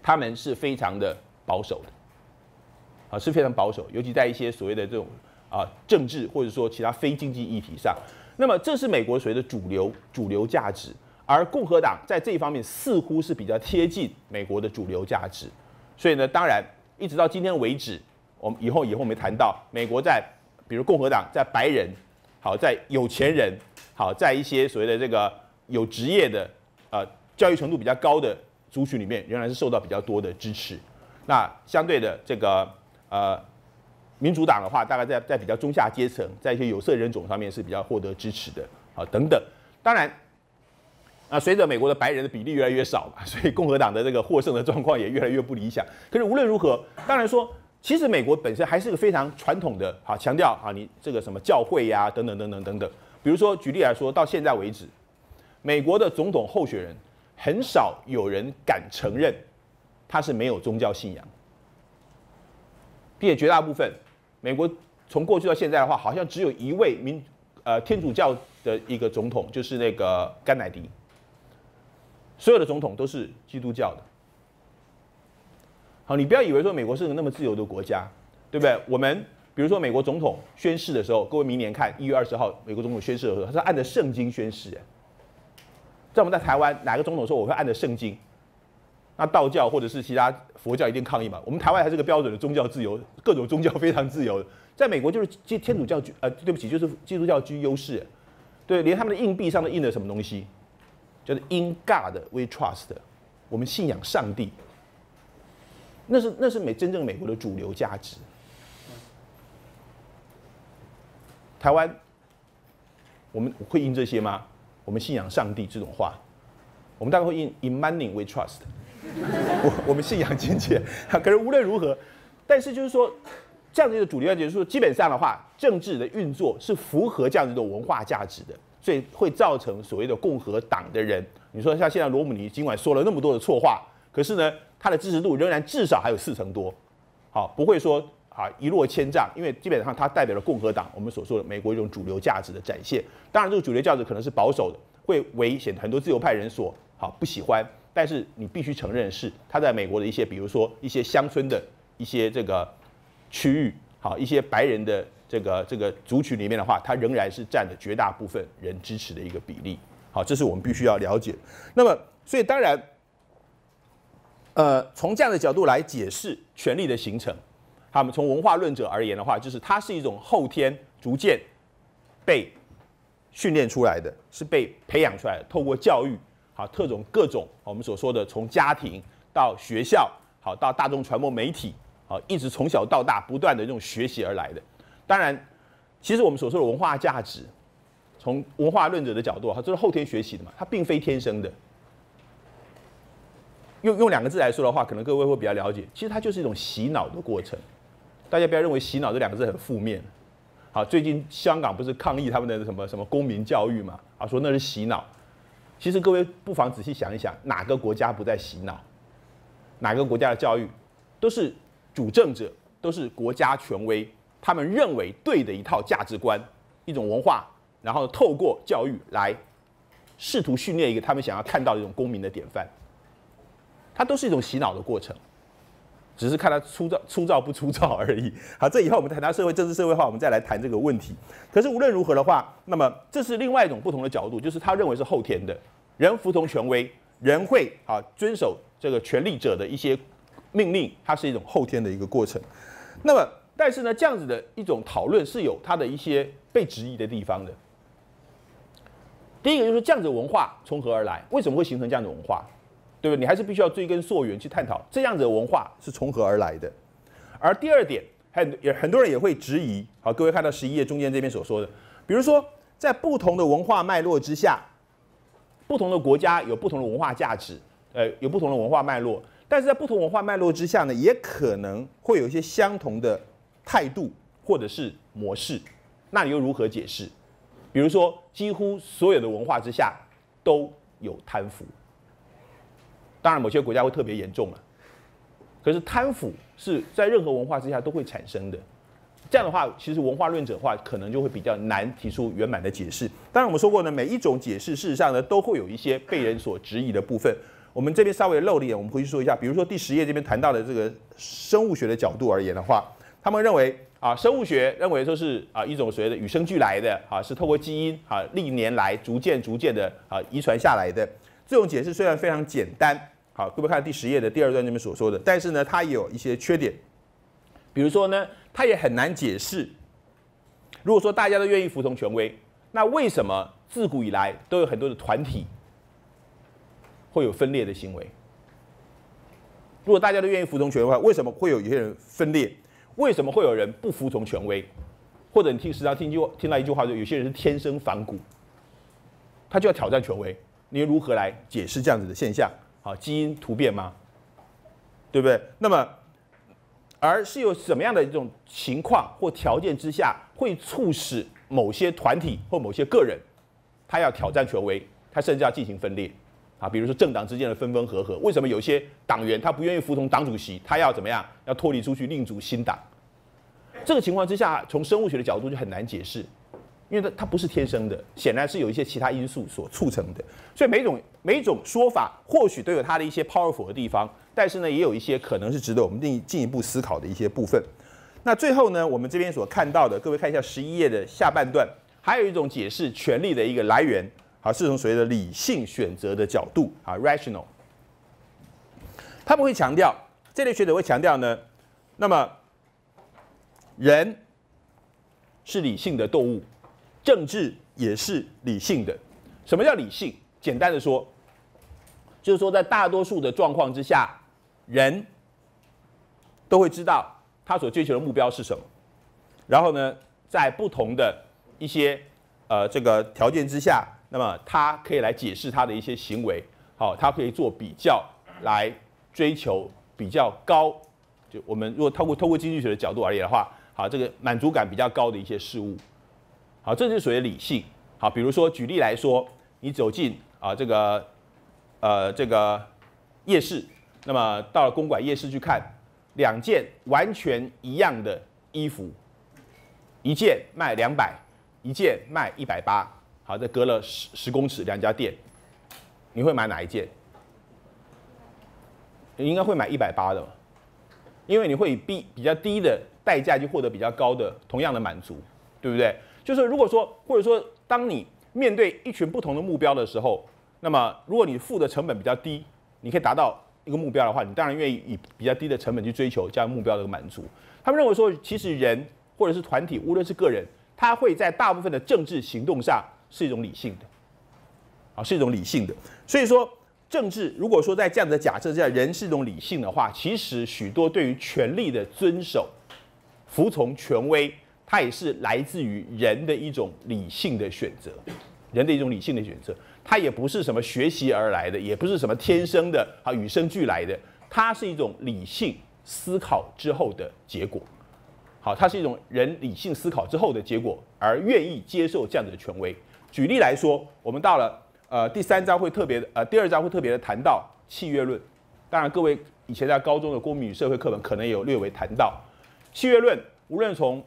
他们是非常的保守的，是非常保守，尤其在一些所谓的这种政治或者说其他非经济议题上。那么这是美国所谓的主流价值，而共和党在这一方面似乎是比较贴近美国的主流价值。所以呢，当然一直到今天为止，我们以后我们谈到美国在比如共和党在白人，好在有钱人，好在一些所谓的这个有职业的教育程度比较高的族群里面，仍然是受到比较多的支持。那相对的这个民主党的话，大概在比较中下阶层，在一些有色人种上面是比较获得支持的，等等。当然，随着美国的白人的比例越来越少嘛，所以共和党的这个获胜的状况也越来越不理想。可是无论如何，当然说，其实美国本身还是个非常传统的，强调你这个什么教会呀，等等等等等等。比如说，举例来说，到现在为止，美国的总统候选人很少有人敢承认他是没有宗教信仰，并且绝大部分。美国从过去到现在的话，好像只有一位天主教的一个总统，就是那个甘乃迪。所有的总统都是基督教的。好，你不要以为说美国是个那么自由的国家，对不对？我们比如说美国总统宣誓的时候，各位明年看1月20号美国总统宣誓的时候，他是按着圣经宣誓。在我们在台湾，哪个总统说我会按着圣经？那道教或者是其他佛教一定抗议嘛？我们台湾还是个标准的宗教自由，各种宗教非常自由的。在美国就是天主教对不起，就是基督教居优势。对，连他们的硬币上都印了什么东西，叫做 In God We Trust， 我们信仰上帝。那是真正美国的主流价值。台湾我们会印这些吗？我们信仰上帝这种话，我们大概会印 In Money We Trust。我们信仰金钱，可是无论如何，但是就是说，这样子的主流价值，就是说，基本上的话，政治的运作是符合这样子的文化价值的，所以会造成所谓的共和党的人，你说像现在罗姆尼尽管说了那么多的错话，可是呢，他的支持度仍然至少还有40%多，好，不会说一落千丈，因为基本上他代表了共和党我们所说的美国一种主流价值的展现。当然，这个主流价值可能是保守的，会为很多自由派人所不喜欢。但是你必须承认的是，他在美国的一些，比如说一些乡村的一些这个区域，一些白人的这个族群里面的话，他仍然是占了绝大部分人支持的一个比例。好，这是我们必须要了解。那么，所以当然，从这样的角度来解释权力的形成，我们从文化论者而言的话，就是它是一种后天逐渐被训练出来的，是被培养出来的，透过教育。各种我们所说的，从家庭到学校，到大众传播媒体，一直从小到大不断的这种学习而来的。当然，其实我们所说的文化价值，从文化论者的角度，它都是后天学习的嘛，它并非天生的。用2个字来说的话，可能各位会比较了解，其实它就是一种洗脑的过程。大家不要认为洗脑这2个字很负面。好，最近香港不是抗议他们的什么公民教育嘛？说那是洗脑。其实各位不妨仔细想一想，哪个国家不在洗脑？哪个国家的教育都是主政者，都是国家权威，他们认为对的一套价值观、一种文化，然后透过教育来试图训练一个他们想要看到的一种公民的典范。它都是一种洗脑的过程，只是看它粗糙不粗糙而已。好，这以后我们谈到政治社会化，我们再来谈这个问题。可是无论如何的话，那么这是另外一种不同的角度，就是他认为是后天的。人服从权威，人会遵守这个权力者的一些命令，它是一种后天的一个过程。那么，但是呢，这样子的一种讨论是有它的一些被质疑的地方的。第一个就是这样子的文化从何而来？为什么会形成这样的文化？对不对？你还是必须要追根溯源去探讨这样子的文化是从何而来的。而第二点，很多人也会质疑。好，各位看到11页中间这边所说的，比如说在不同的文化脉络之下。不同的国家有不同的文化价值，有不同的文化脉络，但是在不同文化脉络之下呢，也可能会有一些相同的态度或者是模式，那你又如何解释？比如说，几乎所有的文化之下都有贪腐，当然某些国家会特别严重了，可是贪腐是在任何文化之下都会产生的。这样的话，其实文化论者的话，可能就会比较难提出圆满的解释。当然，我们说过呢，每一种解释事实上呢，都会有一些被人所质疑的部分。 我们这边稍微漏了一点，我们回去说一下。比如说第10页这边谈到的这个生物学的角度而言的话，他们认为生物学认为说是一种所谓的与生俱来的是透过基因历年来逐渐的遗传下来的。这种解释虽然非常简单，各位看第10页的第2段这边所说的，但是呢，它也有一些缺点。比如说呢，它也很难解释。如果说大家都愿意服从权威，那为什么自古以来都有很多的团体会有分裂的行为？如果大家都愿意服从权威的话，为什么会有一些人分裂？为什么会有人不服从权威？或者你时常听到一句话，就有些人是天生反骨，他就要挑战权威。你如何来解释这样子的现象？基因突变吗？对不对？那么，而是有什么样的一种情况或条件之下，会促使某些团体或某些个人，他要挑战权威，他甚至要进行分裂？比如说政党之间的分分合合，为什么有些党员他不愿意服从党主席，他要怎么样？要脱离出去另组新党？这个情况之下，从生物学的角度就很难解释，因为它不是天生的，显然是有一些其他因素所促成的。所以每一种说法或许都有它的一些 powerful 的地方，但是呢，也有一些可能是值得我们进一步思考的一些部分。那最后呢，我们这边所看到的，各位看一下11页的下半段，还有一种解释权力的一个来源。是从所谓的理性选择的角度，rational。他们会强调，这类学者会强调呢，那么人是理性的动物，政治也是理性的。什么叫理性？简单的说，就是说在大多数的状况之下，人都会知道他所追求的目标是什么，然后呢，在不同的一些这个条件之下。那么他可以来解释他的一些行为，他可以做比较来追求比较高，就我们如果透过经济学的角度而言的话，这个满足感比较高的一些事物，这就是属于理性。比如说举例来说，你走进这个夜市，那么到了公馆夜市去看2件完全一样的衣服，一件卖200，一件卖180。这隔了10公尺2家店，你会买哪一件？你应该会买180的嘛，因为你会以比较低的代价去获得比较高的同样的满足，对不对？就是如果说，或者说，当你面对一群不同的目标的时候，那么如果你付的成本比较低，你可以达到一个目标的话，你当然愿意以比较低的成本去追求这样目标的满足。他们认为说，其实人或者是团体，无论是个人，他会在大部分的政治行动上。是一种理性的，是一种理性的。所以说，政治如果说在这样的假设之下，人是一种理性的话，其实许多对于权力的遵守、服从权威，它也是来自于人的一种理性的选择，人的一种理性的选择。它也不是什么学习而来的，也不是什么天生的与生俱来的，它是一种理性思考之后的结果。它是一种人理性思考之后的结果，而愿意接受这样的权威。举例来说，我们到了第2章会特别第2章会特别的谈到契约论。当然，各位以前在高中的公民与社会课本可能也有略微谈到契约论。无论从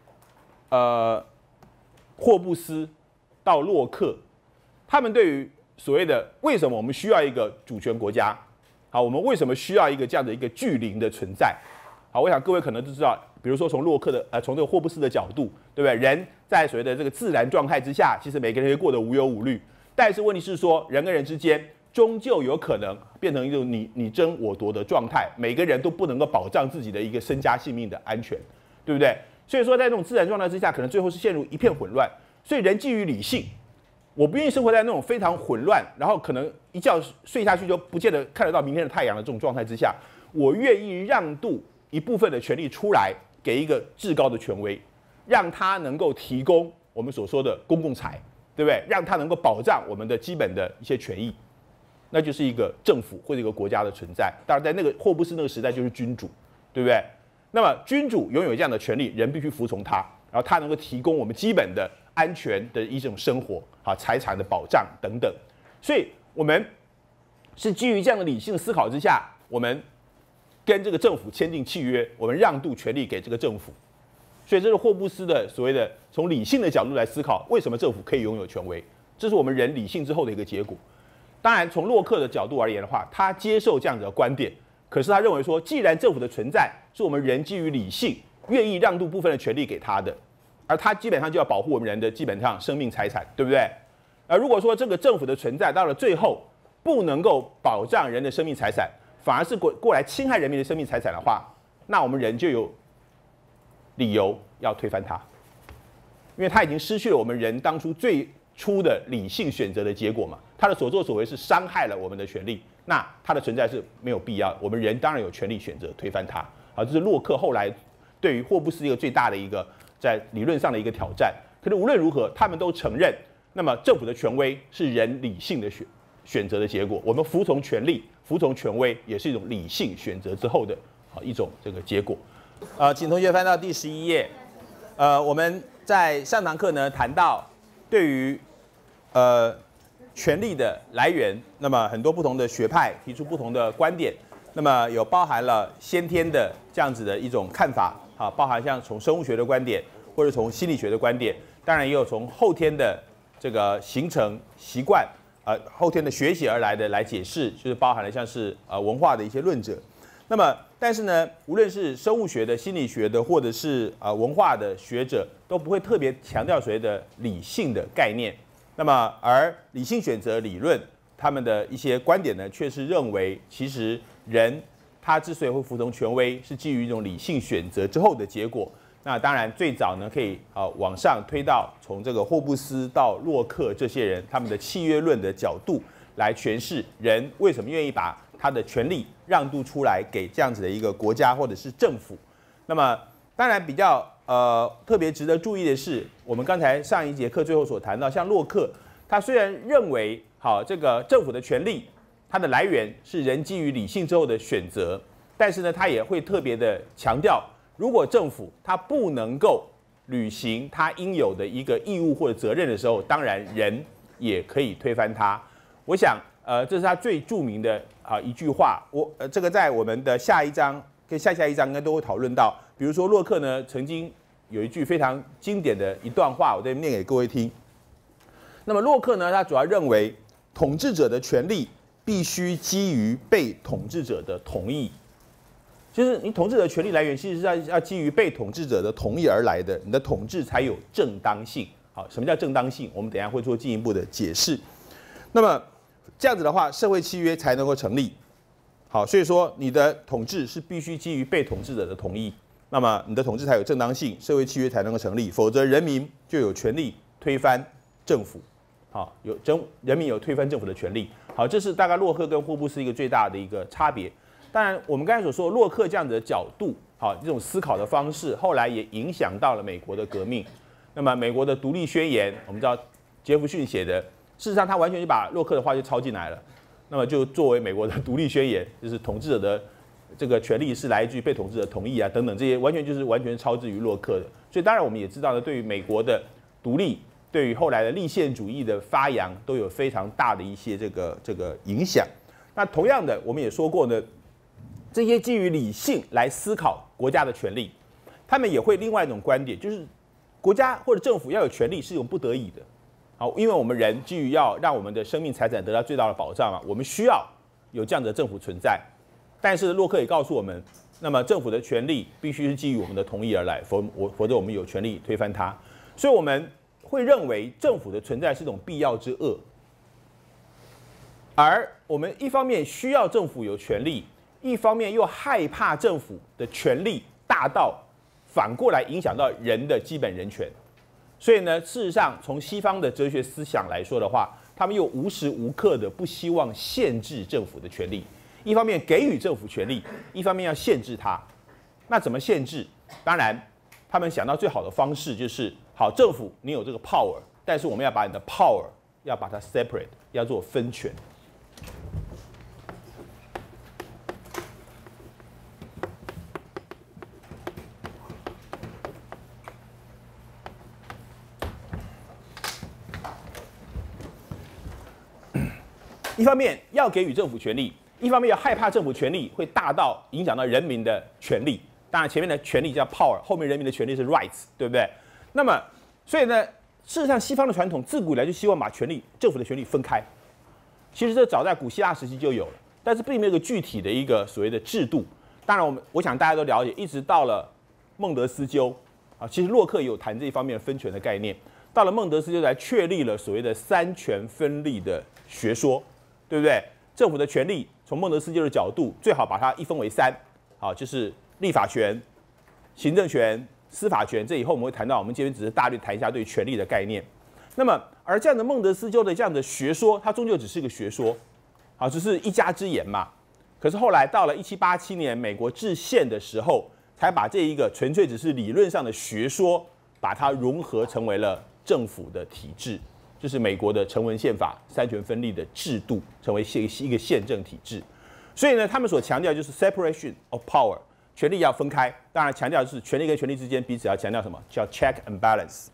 霍布斯到洛克，他们对于所谓的为什么我们需要一个主权国家，我们为什么需要一个这样的一个巨灵的存在？我想各位可能都知道，比如说从洛克的从这个霍布斯的角度，对不对？人在所谓的这个自然状态之下，其实每个人会过得无忧无虑。但是问题是说，人跟人之间终究有可能变成一种你争我夺的状态，每个人都不能够保障自己的一个身家性命的安全，对不对？所以说，在这种自然状态之下，可能最后是陷入一片混乱。所以人基于理性，我不愿意生活在那种非常混乱，然后可能一觉睡下去就不见得看得到明天的太阳的这种状态之下，我愿意让渡一部分的权利出来，给一个至高的权威，让他能够提供我们所说的公共财，对不对？让他能够保障我们的基本的一些权益，那就是一个政府或者一个国家的存在。当然，在那个霍布斯那个时代，就是君主，对不对？那么君主拥有这样的权利，人必须服从他，然后他能够提供我们基本的安全的一种生活财产的保障等等。所以，我们是基于这样的理性思考之下，我们跟这个政府签订契约，我们让渡权力给这个政府。所以这是霍布斯的所谓的从理性的角度来思考，为什么政府可以拥有权威，这是我们人理性之后的一个结果。 当然，从洛克的角度而言的话，他接受这样子的观点，可是他认为说，既然政府的存在是我们人基于理性，愿意让渡部分的权利给他的，而他基本上就要保护我们人的基本上生命财产，对不对？而如果说这个政府的存在到了最后不能够保障人的生命财产，反而是过来侵害人民的生命财产的话，那我们人就有理由要推翻它，因为他已经失去了我们人当初最初的理性选择的结果嘛。他的所作所为是伤害了我们的权利，那他的存在是没有必要。我们人当然有权利选择推翻它。好，这是洛克后来对于霍布斯一个最大的一个在理论上的一个挑战。可是无论如何，他们都承认，那么政府的权威是人理性的选择的结果。我们服从权力、服从权威，也是一种理性选择之后的一种这个结果。请同学翻到第11页。我们在上堂课呢谈到对于权力的来源，那么很多不同的学派提出不同的观点，那么有包含了先天的这样子的一种看法，包含像从生物学的观点，或者从心理学的观点，当然也有从后天的这个形成习惯，后天的学习而来的来解释，就是包含了像是文化的一些论者。那么，但是呢，无论是生物学的、心理学的，或者是文化的学者，都不会特别强调所谓的理性的概念。那么，而理性选择理论他们的一些观点呢，却是认为，其实人他之所以会服从权威，是基于一种理性选择之后的结果。那当然，最早呢，可以往上推到从这个霍布斯到洛克这些人他们的契约论的角度来诠释人为什么愿意把他的权利让渡出来给这样子的一个国家或者是政府。那么，当然比较特别值得注意的是，我们刚才上一节课最后所谈到，像洛克，他虽然认为这个政府的权利它的来源是人基于理性之后的选择，但是呢，他也会特别的强调，如果政府它不能够履行它应有的一个义务或者责任的时候，当然人也可以推翻它。我想，这是他最著名的一句话。这个在我们的下一章跟下一章应该都会讨论到。比如说洛克呢，曾经有一句非常经典的一段话，我这里念给各位听。那么洛克呢，他主要认为统治者的权利必须基于被统治者的同意，就是你统治者的权利来源其实是要基于被统治者的同意而来的，你的统治才有正当性。好，什么叫正当性？我们等一下会做进一步的解释。那么这样子的话，社会契约才能够成立。好，所以说你的统治是必须基于被统治者的同意，那么你的统治才有正当性，社会契约才能够成立，否则人民就有权利推翻政府。好，人民有推翻政府的权利。好，这是大概洛克跟霍布斯一个最大的一个差别。当然，我们刚才所说洛克这样子的角度，好，这种思考的方式，后来也影响到了美国的革命。那么美国的独立宣言，我们知道杰弗逊写的，事实上他完全就把洛克的话就抄进来了。那么就作为美国的独立宣言，就是统治者的这个权利是来自于被统治者同意啊等等，这些完全超自于洛克的。所以当然我们也知道呢，对于美国的独立，对于后来的立宪主义的发扬，都有非常大的一些这个影响。那同样的，我们也说过呢，这些基于理性来思考国家的权利，他们也会另外一种观点，就是国家或者政府要有权利是一种不得已的。好，因为我们人基于要让我们的生命财产得到最大的保障嘛，我们需要有这样的政府存在。但是洛克也告诉我们，那么政府的权利必须是基于我们的同意而来，否则我们有权利推翻它。所以我们会认为政府的存在是一种必要之恶，而我们一方面需要政府有权利，一方面又害怕政府的权力大到反过来影响到人的基本人权。所以呢，事实上，从西方的哲学思想来说的话，他们又无时无刻的不希望限制政府的权利，一方面给予政府权利，一方面要限制它。那怎么限制？当然，他们想到最好的方式就是：好，政府你有这个 power， 但是我们要把你的 power 要把它 separate， 要做分权。一方面要给予政府权利，一方面要害怕政府权力会大到影响到人民的权利。当然，前面的权利叫 power， 后面人民的权利是 rights， 对不对？那么，所以呢，事实上西方的传统自古以来就希望把政府的权力分开。 其实这早在古希腊时期就有了，但是并没有一个具体的一个所谓的制度。当然，我想大家都了解，一直到了孟德斯鸠啊，其实洛克也有谈这一方面的分权的概念。到了孟德斯鸠才确立了所谓的三权分立的学说，对不对？政府的权力从孟德斯鸠的角度，最好把它一分为三，好，就是立法权、行政权、司法权。这以后我们会谈到，我们今天只是大略谈一下对权力的概念。那么，而这样的孟德斯鸠的这样的学说，它终究只是个学说，好，只是一家之言嘛。可是后来到了1787年美国制宪的时候，才把这一个纯粹只是理论上的学说，把它融合成为了政府的体制，就是美国的成文宪法三权分立的制度，成为一个宪政体制。所以呢，他们所强调就是 separation of power， 权力要分开。当然，强调的是权力跟权力之间彼此要强调什么？叫 check and balance。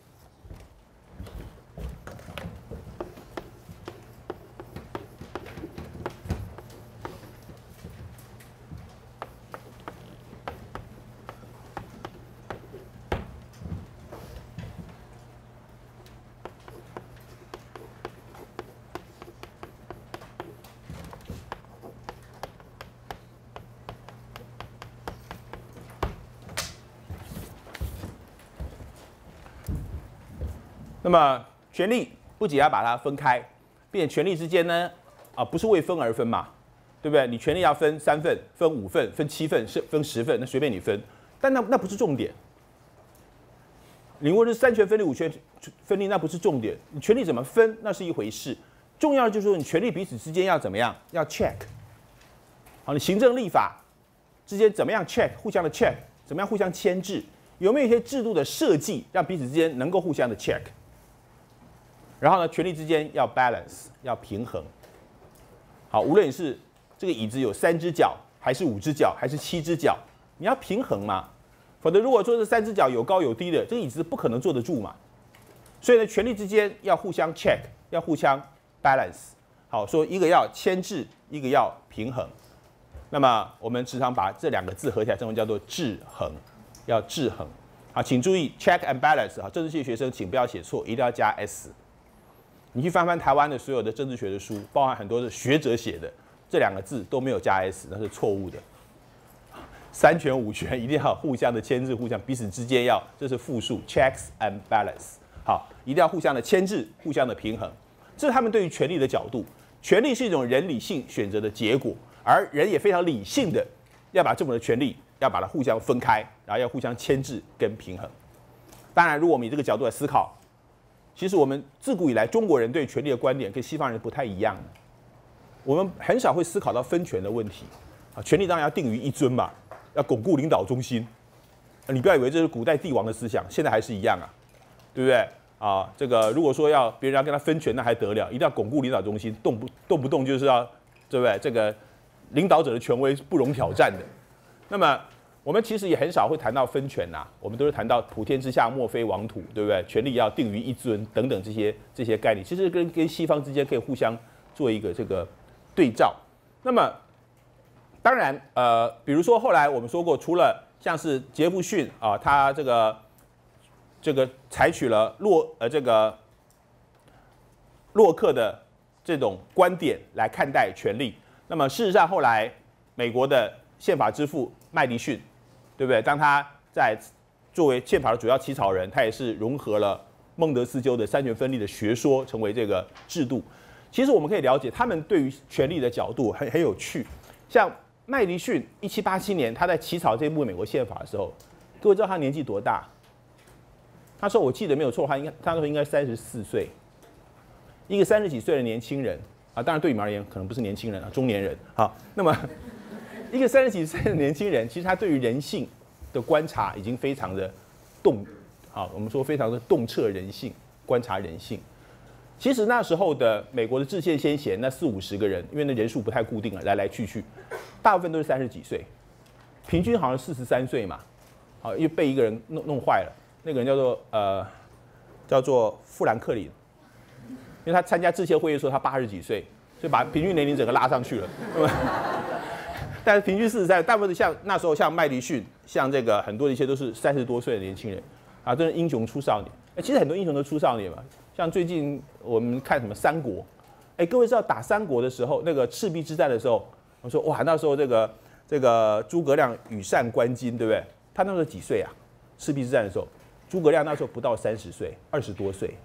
那么权力不仅要把它分开，并且权力之间呢，不是为分而分嘛，对不对？你权力要分3份、分5份、分7份、分10份，那随便你分，但那不是重点。你如果是三权分立、5权分立，那不是重点。你权力怎么分，那是一回事。重要的就是说，你权力彼此之间要怎么样？要 check。好，你行政立法之间怎么样 check？ 互相的 check， 怎么样互相牵制？有没有一些制度的设计，让彼此之间能够互相的 check？然后呢，权力之间要 balance， 要平衡。好，无论你是这个椅子有3只脚，还是5只脚，还是7只脚，你要平衡嘛。否则，如果说这3只脚有高有低的，这个椅子不可能坐得住嘛。所以呢，权力之间要互相 check， 要互相 balance。好，说一个要牵制，一个要平衡。那么我们时常把这2个字合起来，称为叫做制衡，要制衡。好，请注意 check and balance。好，政治系学生请不要写错，一定要加 s。你去翻翻台湾的所有的政治学的书，包含很多的学者写的，这2个字都没有加 s， 那是错误的。三权5权一定要互相的牵制，互相彼此之间要，这是复数 checks and balance。好，一定要互相的牵制，互相的平衡，这是他们对于权力的角度。权力是一种人理性选择的结果，而人也非常理性的要把这么的权力要把它互相分开，然后要互相牵制跟平衡。当然，如果我们以这个角度来思考，其实我们自古以来中国人对权力的观点跟西方人不太一样，我们很少会思考到分权的问题。啊，权力当然要定于一尊嘛，要巩固领导中心。你不要以为这是古代帝王的思想，现在还是一样啊，对不对？啊，这个如果说要别人要跟他分权，那还得了？一定要巩固领导中心，动不动就是要，对不对？这个领导者的权威是不容挑战的。那么我们其实也很少会谈到分权呐，我们都是谈到普天之下莫非王土，对不对？权力要定于一尊等等这些概念，其实跟西方之间可以互相做一个这个对照。那么当然比如说后来我们说过，除了像是杰弗逊啊，他这个采取了洛克的这种观点来看待权力。那么事实上后来美国的宪法之父麦迪逊，对不对？当他在作为宪法的主要起草人，他也是融合了孟德斯鸠的三权分立的学说，成为这个制度。其实我们可以了解，他们对于权力的角度很有趣。像麦迪逊1787年他在起草这部美国宪法的时候，各位知道他年纪多大？他说我记得没有错，他那时候应该34岁，一个30几岁的年轻人啊，当然对你们而言可能不是年轻人啊，中年人。好，那么一个30几岁的年轻人，其实他对于人性的观察已经非常的我们说非常的洞彻人性，观察人性。其实那时候的美国的制宪先贤，那40-50个人，因为那人数不太固定了，来来去去，大部分都是30几岁，平均好像43岁嘛。好，又被一个人弄坏了，那个人叫做富兰克林，因为他参加制宪会议的时候他80几岁，所以把平均年龄整个拉上去了。但是平均43，大部分的像那时候像麦迪逊，像这个很多的一些都是30多岁的年轻人啊，真是英雄出少年。其实很多英雄都出少年嘛。像最近我们看什么三国， 哎，各位知道打三国的时候，那个赤壁之战的时候，我说哇，那时候这个诸葛亮羽扇纶巾，对不对？他那时候几岁啊？赤壁之战的时候，诸葛亮那时候不到30岁，20多岁。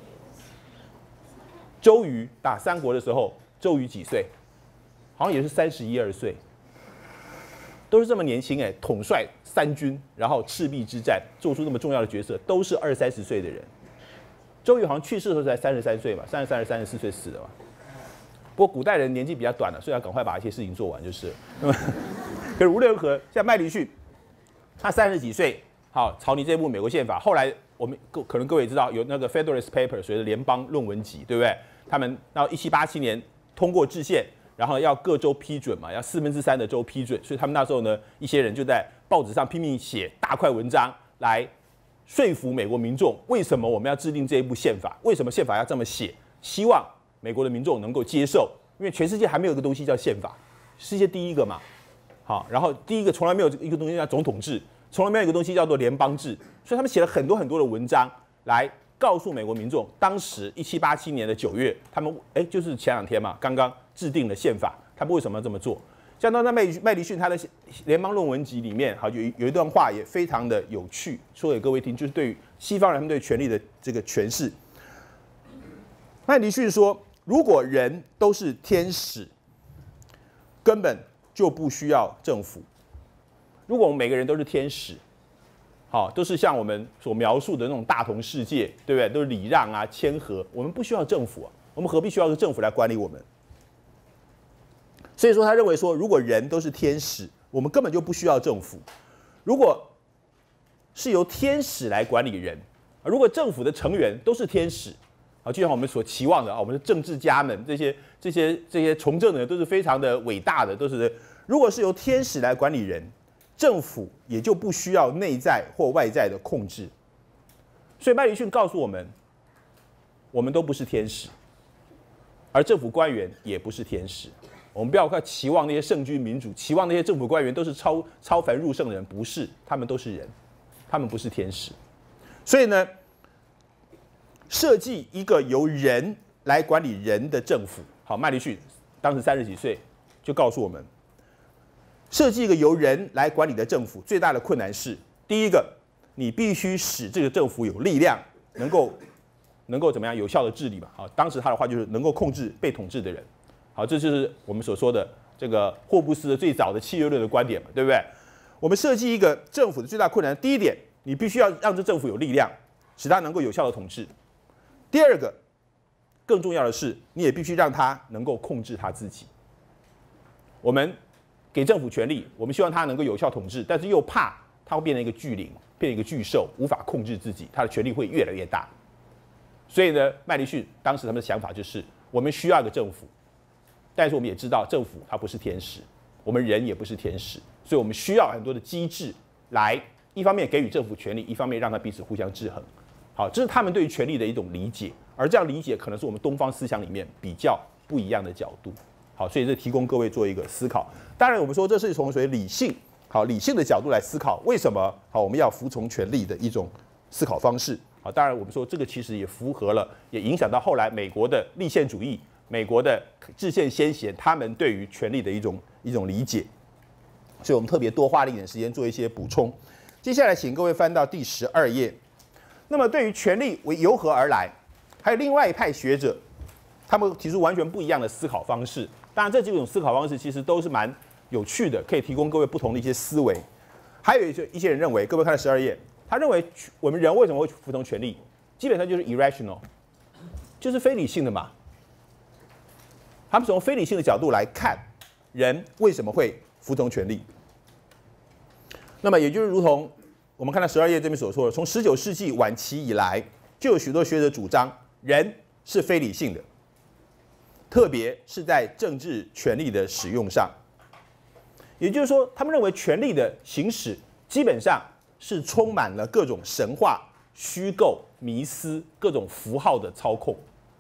周瑜打三国的时候，周瑜几岁？好像也是31、2岁，都是这么年轻哎，统帅3军，然后赤壁之战做出那么重要的角色，都是20、30岁的人。周瑜好像去世的时候才33岁嘛，33、34岁死的嘛。不过古代人年纪比较短了，所以要赶快把一些事情做完就是了。那么，可是无论如何，像麦迪逊，他30几岁，好，草拟这部美国宪法。后来我们可能各位也知道，有那个 Federalist Paper， 所谓的联邦论文集，对不对？他们到1787年通过制宪，然后要各州批准嘛，要3/4的州批准，所以他们那时候呢，一些人就在报纸上拼命写大块文章来说服美国民众，为什么我们要制定这一部宪法？为什么宪法要这么写？希望美国的民众能够接受，因为全世界还没有一个东西叫宪法，世界第一个嘛。好，然后第一个从来没有一个东西叫总统制，从来没有一个东西叫做联邦制，所以他们写了很多很多的文章来告诉美国民众，当时1787年的9月，他们就是前2天嘛，刚刚制定了宪法，他们为什么要这么做？像到那麦迪逊他的联邦论文集里面，好有一段话也非常的有趣，说给各位听，就是对于西方人对权力的这个诠释。麦迪逊说，如果人都是天使，根本就不需要政府。如果我们每个人都是天使，好，都是像我们所描述的那种大同世界，对不对？都是礼让啊、谦和，我们不需要政府啊，我们何必需要一个政府来管理我们？所以说，他认为说，如果人都是天使，我们根本就不需要政府。如果是由天使来管理人，如果政府的成员都是天使，啊，就像我们所期望的啊，我们的政治家们这些从政的人都是非常的伟大的，都是如果是由天使来管理人，政府也就不需要内在或外在的控制。所以麦迪逊告诉我们，我们都不是天使，而政府官员也不是天使。我们不要快期望那些圣君民主，期望那些政府官员都是超凡入圣的人，不是，他们都是人，他们不是天使。所以呢，设计一个由人来管理人的政府，好，麦迪逊当时30几岁就告诉我们，设计一个由人来管理的政府，最大的困难是，第一个，你必须使这个政府有力量，能够怎么样有效的治理嘛？好，当时他的话就是能够控制被统治的人。好，这就是我们所说的这个霍布斯的最早的契约论的观点嘛，对不对？我们设计一个政府的最大困难，第一点，你必须要让这政府有力量，使它能够有效的统治。第二个，更重要的是，你也必须让它能够控制它自己。我们给政府权力，我们希望它能够有效统治，但是又怕它会变成一个巨灵，变成一个巨兽，无法控制自己，它的权力会越来越大。所以呢，麦迪逊当时他们的想法就是，我们需要一个政府。但是我们也知道，政府它不是天使，我们人也不是天使，所以我们需要很多的机制来，一方面给予政府权力，一方面让它彼此互相制衡。好，这是他们对于权力的一种理解，而这样理解可能是我们东方思想里面比较不一样的角度。好，所以这提供各位做一个思考。当然，我们说这是从所谓理性的角度来思考，为什么我们要服从权力的一种思考方式。好，当然我们说这个其实也符合了，也影响到后来美国的立宪主义。美国的制宪先贤，他们对于权力的一种理解，所以我们特别多花了一点时间做一些补充。接下来，请各位翻到第12页。那么，对于权力由何而来，还有另外一派学者，他们提出完全不一样的思考方式。当然，这几种思考方式其实都是蛮有趣的，可以提供各位不同的一些思维。还有一些人认为，各位看到12页，他认为我们人为什么会服从权力，基本上就是 irrational， 就是非理性的嘛。他们从非理性的角度来看，人为什么会服从权力？那么，也就是如同我们看到12页这边所说的，从19世纪晚期以来，就有许多学者主张人是非理性的，特别是在政治权力的使用上。也就是说，他们认为权力的行使基本上是充满了各种神话、虚构、迷思、各种符号的操控。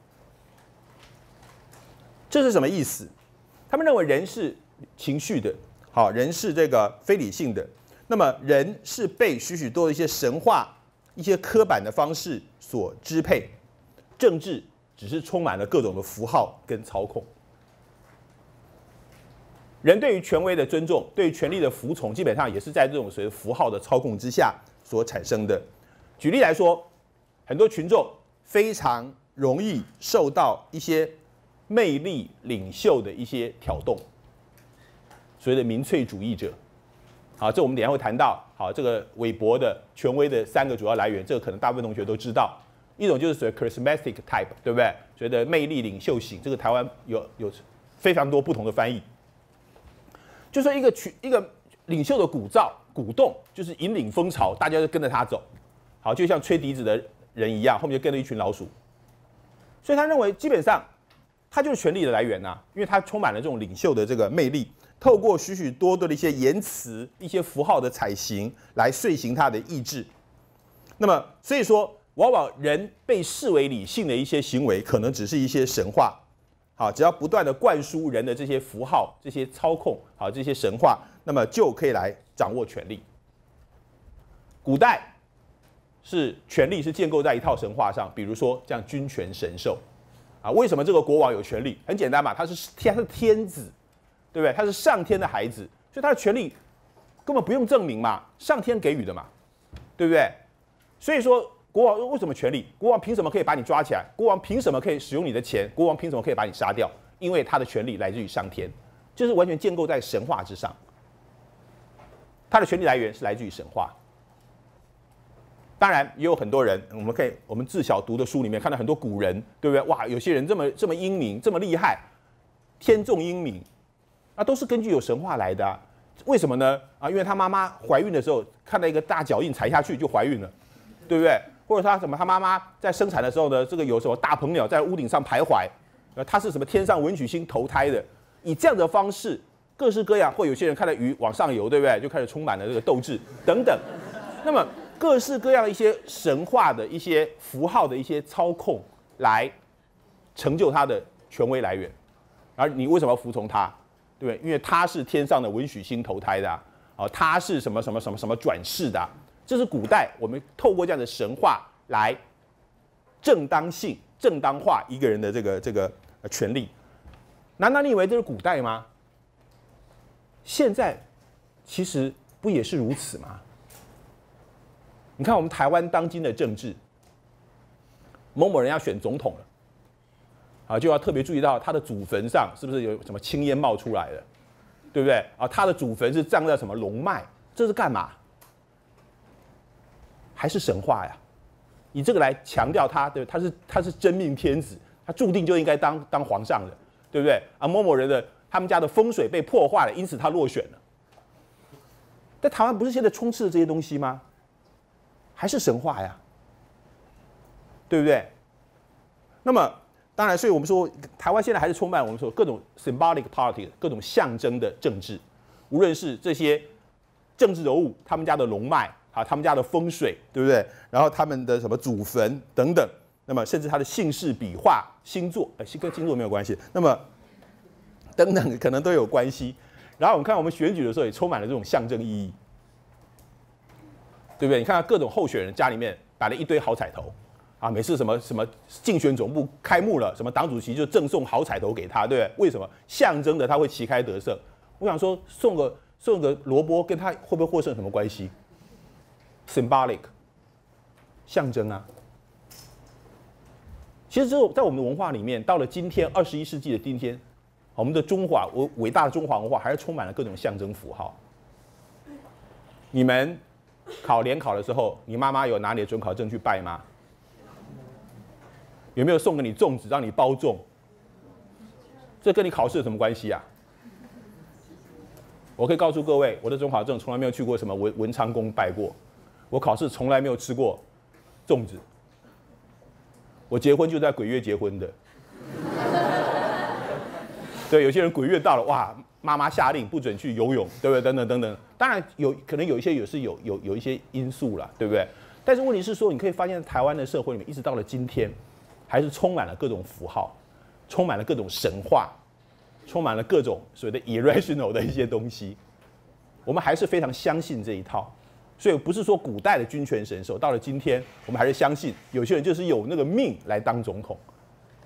这是什么意思？他们认为人是情绪的，好，人是这个非理性的。那么人是被许多的一些神话、一些刻板的方式所支配。政治只是充满了各种的符号跟操控。人对于权威的尊重，对于权力的服从，基本上也是在这种所谓符号的操控之下所产生的。举例来说，很多群众非常容易受到一些魅力领袖的一些挑动，所谓的民粹主义者。好，这我们等一下会谈到。好，这个韦伯的权威的3个主要来源，这个可能大部分同学都知道。一种就是所谓 charismatic type， 对不对？所谓的魅力领袖型，这个台湾有非常多不同的翻译。就说一个领袖的鼓动，就是引领风潮，大家就跟着他走。好，就像吹笛子的人一样，后面就跟着一群老鼠。所以他认为，基本上他就是权力的来源呐，因为他充满了这种领袖的这个魅力，透过许许多多的一些言辞、一些符号的采行来遂行他的意志。那么，所以说，往往人被视为理性的一些行为，可能只是一些神话。好，只要不断的灌输人的这些符号、这些操控，好，这些神话，那么就可以来掌握权力。古代是权力是建构在一套神话上，比如说像君权神授，啊，为什么这个国王有权力？很简单嘛，他是天子，对不对？他是上天的孩子，所以他的权力根本不用证明嘛，上天给予的嘛，对不对？所以说。国王为什么权力？国王凭什么可以把你抓起来？国王凭什么可以使用你的钱？国王凭什么可以把你杀掉？因为他的权力来自于上天，就是完全建构在神话之上。他的权力来源是来自于神话。当然，也有很多人，我们自小读的书里面看到很多古人，对不对？哇，有些人这么英明，这么厉害，天纵英明，那都是根据有神话来的啊。为什么呢？啊，因为他妈妈怀孕的时候看到一个大脚印踩下去就怀孕了，对不对？或者他妈妈在生产的时候呢，这个有什么大鹏鸟在屋顶上徘徊，他是什么天上文曲星投胎的？以这样的方式，各式各样，或有些人看到鱼往上游，对不对？就开始充满了这个斗志等等。那么各式各样一些神话的一些符号的一些操控，来成就他的权威来源。而你为什么要服从他？对不对？因为他是天上的文曲星投胎的啊，他是什么转世的啊。这是古代我们透过这样的神话来正当化一个人的这个权利。难道你以为这是古代吗？现在其实不也是如此吗？你看我们台湾当今的政治，某某人要选总统了，啊，就要特别注意到他的祖坟上是不是有什么青烟冒出来了，对不对？啊，他的祖坟是葬在什么龙脉，这是干嘛？还是神话呀？以这个来强调他，对，他是真命天子，他注定就应该当皇上的，对不对？啊，某某人他们家的风水被破坏了，因此他落选了。在台湾不是现在充斥着这些东西吗？还是神话呀，对不对？那么当然，所以我们说台湾现在还是充满我们说各种 symbolic party 各种象征的政治，无论是这些政治人物他们家的龙脉。啊，他们家的风水，对不对？然后他们的什么祖坟等等，那么甚至他的姓氏、笔画、星座，跟星座没有关系，那么等等可能都有关系。然后我们看我们选举的时候也充满了这种象征意义，对不对？你看看各种候选人家里面摆了一堆好彩头，啊，每次什么竞选总部开幕了，什么党主席就赠送好彩头给他，对不对？为什么？象征的他会旗开得胜。我想说送个萝卜跟他会不会获胜有什么关系？symbolic 象征啊，其实在我们的文化里面，到了今天21世纪的今天，我们的伟大的中华文化还是充满了各种象征符号。你们联考的时候，你妈妈有拿你的准考证去拜吗？有没有送给你粽子让你包粽？这跟你考试有什么关系啊？我可以告诉各位，我的准考证从来没有去过什么文昌宫拜过。我考试从来没有吃过粽子，我结婚就在鬼月结婚的。对，有些人鬼月到了，哇，妈妈下令不准去游泳，对不对？等等等等。当然可能有一些也是有一些因素啦，对不对？但是问题是说，你可以发现台湾的社会里面，一直到了今天，还是充满了各种符号，充满了各种神话，充满了各种所谓的 irrational 的一些东西。我们还是非常相信这一套。所以不是说古代的君权神授，到了今天，我们还是相信有些人就是有那个命来当总统，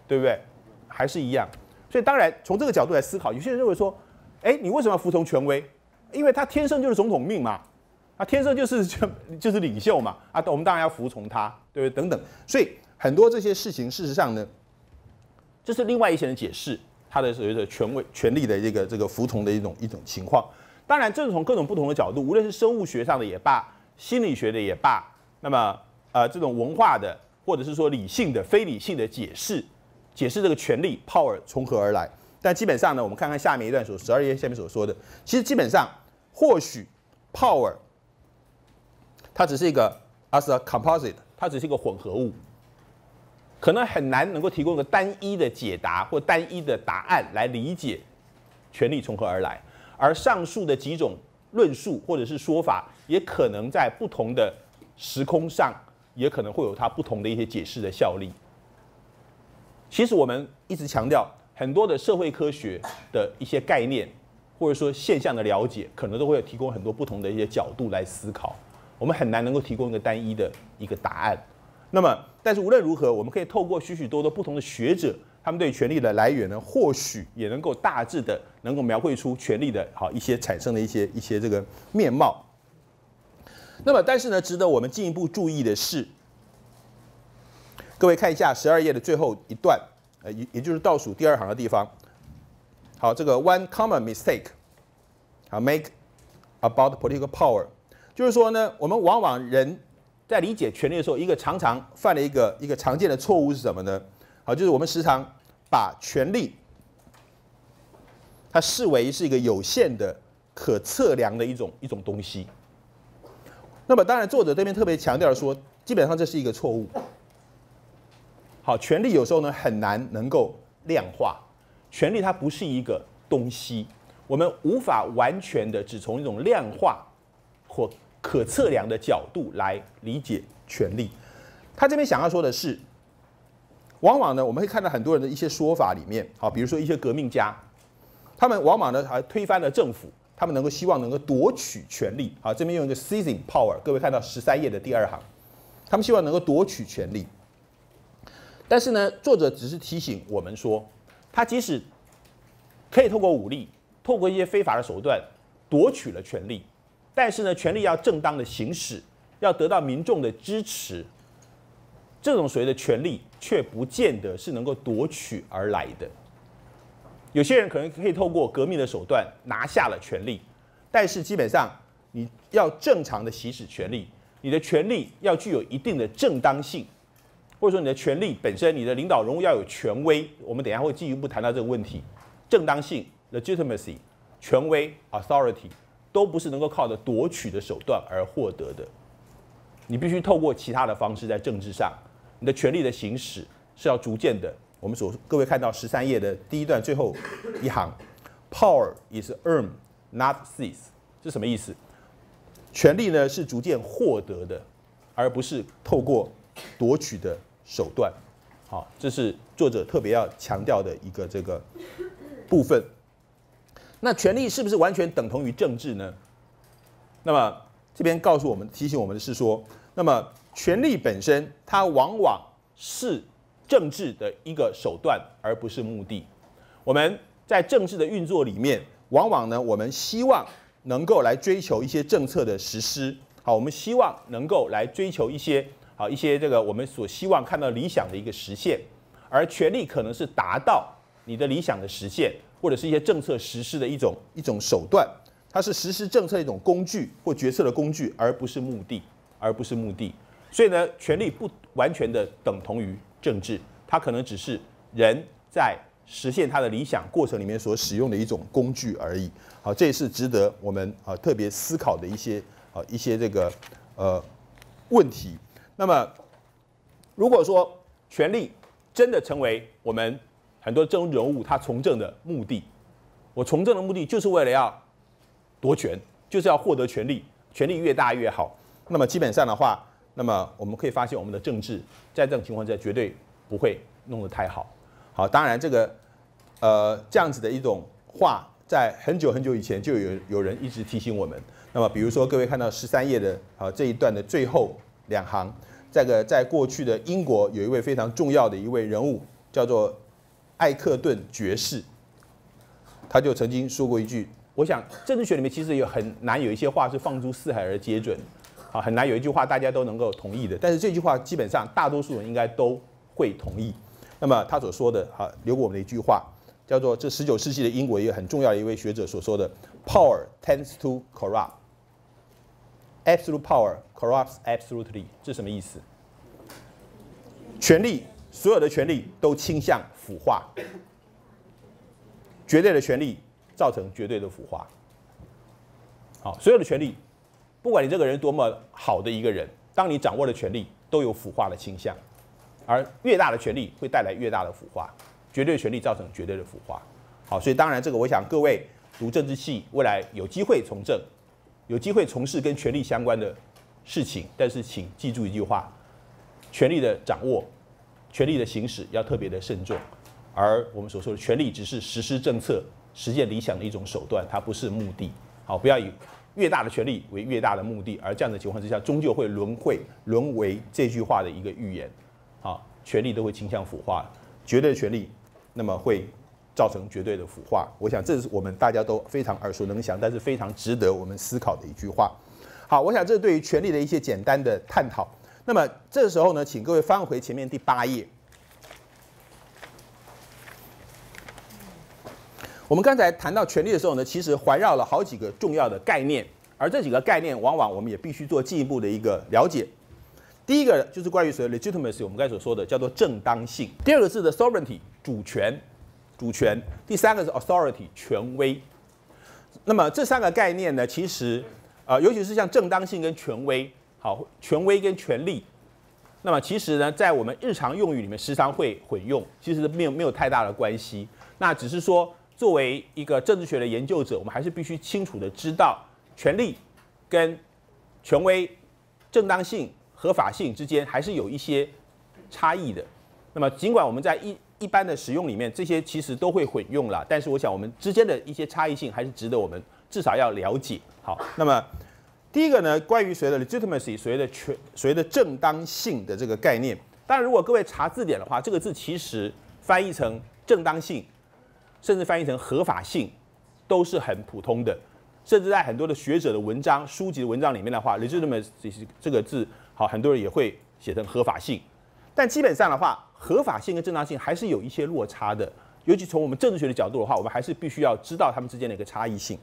对不对？还是一样。所以当然从这个角度来思考，有些人认为说，哎，你为什么要服从权威？因为他天生就是总统命嘛，他天生就是领袖嘛，啊，我们当然要服从他，对不对？等等。所以很多这些事情，事实上呢，这是另外一些人解释他的所谓的权力的这个服从的一种情况。当然，这是从各种不同的角度，无论是生物学上的也罢，心理学的也罢，那么这种文化的，或者是说理性的、非理性的解释这个权力 power 从何而来。但基本上呢，我们看看下面一段12页下面所说的，其实基本上或许 power 它只是一个 as a composite， 它只是一个混合物，可能很难能够提供一个单一的解答或单一的答案来理解权力从何而来。而上述的几种论述或者是说法，也可能在不同的时空上，也可能会有它不同的一些解释的效力。其实我们一直强调，很多的社会科学的一些概念，或者说现象的了解，可能都会提供很多不同的一些角度来思考。我们很难能够提供一个单一的一个答案。那么，但是无论如何，我们可以透过许许多多不同的学者，他们对权力的来源呢，或许也能够大致的能够描绘出权力的一些产生的一些这个面貌。那么，但是呢，值得我们进一步注意的是，各位看一下12页的最后一段，也就是倒数第2行的地方。好，这个 one common mistake， 好 make about political power， 就是说呢，我们往往人在理解权力的时候，一个常常犯了一个常见的错误是什么呢？好，就是我们时常把权力它视为是一个有限的、可测量的一种东西。那么，当然作者这边特别强调说，基本上这是一个错误。好，权力有时候呢很难能够量化，权力它不是一个东西，我们无法完全的只从一种量化或可测量的角度来理解权力。他这边想要说的是，往往呢我们会看到很多人的一些说法里面，好，比如说一些革命家，他们往往呢还推翻了政府，他们希望能够夺取权力。好，这边用一个 seizing power， 各位看到13页的第2行，他们希望能够夺取权力。但是呢，作者只是提醒我们说，他即使可以透过武力，透过一些非法的手段夺取了权力，但是呢，权力要正当的行使，要得到民众的支持，这种所谓的权力却不见得是能够夺取而来的。有些人可能可以透过革命的手段拿下了权力，但是基本上你要正常的行使权力，你的权力要具有一定的正当性。或者说你的权力本身，你的领导人物要有权威，我们等一下会进一步谈到这个问题。正当性 （legitimacy）、权威 （authority） 都不是能够靠着夺取的手段而获得的。你必须透过其他的方式，在政治上，你的权力的行使是要逐渐的。我们各位看到13页的第1段最后一行 ，Power is earned, not seized， 是什么意思？权力呢是逐渐获得的，而不是透过夺取的手段。好，这是作者特别要强调的一个这个部分。那权力是不是完全等同于政治呢？那么这边告诉我们、提醒我们的是说，那么权力本身它往往是政治的一个手段，而不是目的。我们在政治的运作里面，往往呢，我们希望能够来追求一些政策的实施。好，我们希望能够来追求一些这个我们所希望看到理想的一个实现，而权力可能是达到你的理想的实现，或者是一些政策实施的一种手段，它是实施政策的一种工具或决策的工具，而不是目的。所以呢，权力不完全的等同于政治，它可能只是人在实现他的理想过程里面所使用的一种工具而已。好，这也是值得我们特别思考的一些这个问题。那么，如果说权力真的成为我们很多政治人物他从政的目的，我从政的目的就是为了要夺权，就是要获得权力，权力越大越好。那么基本上的话，那么我们可以发现，我们的政治在这种情况下绝对不会弄得太好。好，当然这个这样子的一种话，在很久很久以前就有人一直提醒我们。那么比如说各位看到13页的这一段的最后2行，在过去的英国有一位非常重要的一位人物叫做艾克顿爵士，他就曾经说过一句，我想政治学里面其实很难有一些话是放诸四海而皆准，啊，很难有一句话大家都能够同意的。但是这句话基本上大多数人应该都会同意。那么他所说的，留给我们的一句话，叫做这19世纪的英国一个很重要的一位学者所说的 ，Power tends to corrupt. Absolute power corrupts absolutely， 这什么意思？权力，所有的权力都倾向腐化，绝对的权力造成绝对的腐化。好，所有的权力，不管你这个人多么好的一个人，当你掌握的权力都有腐化的倾向，而越大的权力会带来越大的腐化，绝对权力造成绝对的腐化。好，所以当然这个我想各位读政治系未来有机会从政。有机会从事跟权力相关的事情，但是请记住一句话：权力的掌握、权力的行使要特别的慎重。而我们所说的权力只是实施政策、实现理想的一种手段，它不是目的。好，不要以越大的权力为越大的目的，而这样的情况之下，终究会沦为这句话的一个预言。好，权力都会倾向腐化，绝对的权力，那么会造成绝对的腐化，我想这是我们大家都非常耳熟能详，但是非常值得我们思考的一句话。好，我想这是对于权力的一些简单的探讨。那么这时候呢，请各位翻回前面第8页。我们刚才谈到权力的时候呢，其实环绕了好几个重要的概念，而这几个概念往往我们也必须做进一步的一个了解。第一个就是关于所谓 legitimacy， 我们刚才所说的叫做正当性。第二个是 the sovereignty， 主权，第三个是 authority， 权威。那么这3个概念呢，其实尤其是像正当性跟权威，好，权威跟权力，那么其实呢，在我们日常用语里面时常会混用，其实没有太大的关系。那只是说，作为一个政治学的研究者，我们还是必须清楚的知道权力跟权威、正当性、合法性之间还是有一些差异的。那么尽管我们在一般的使用里面，这些其实都会混用啦，但是我想我们之间的一些差异性还是值得我们至少要了解。好，那么第一个呢，关于所谓的 legitimacy， 所谓的正当性的这个概念，当然如果各位查字典的话，这个字其实翻译成正当性，甚至翻译成合法性，都是很普通的。甚至在很多的学者的文章、书籍的文章里面的话 ，legitimacy 这个字，好，很多人也会写成合法性。但基本上的话，合法性跟正当性还是有一些落差的，尤其从我们政治学的角度的话，我们还是必须要知道它们之间的一个差异性。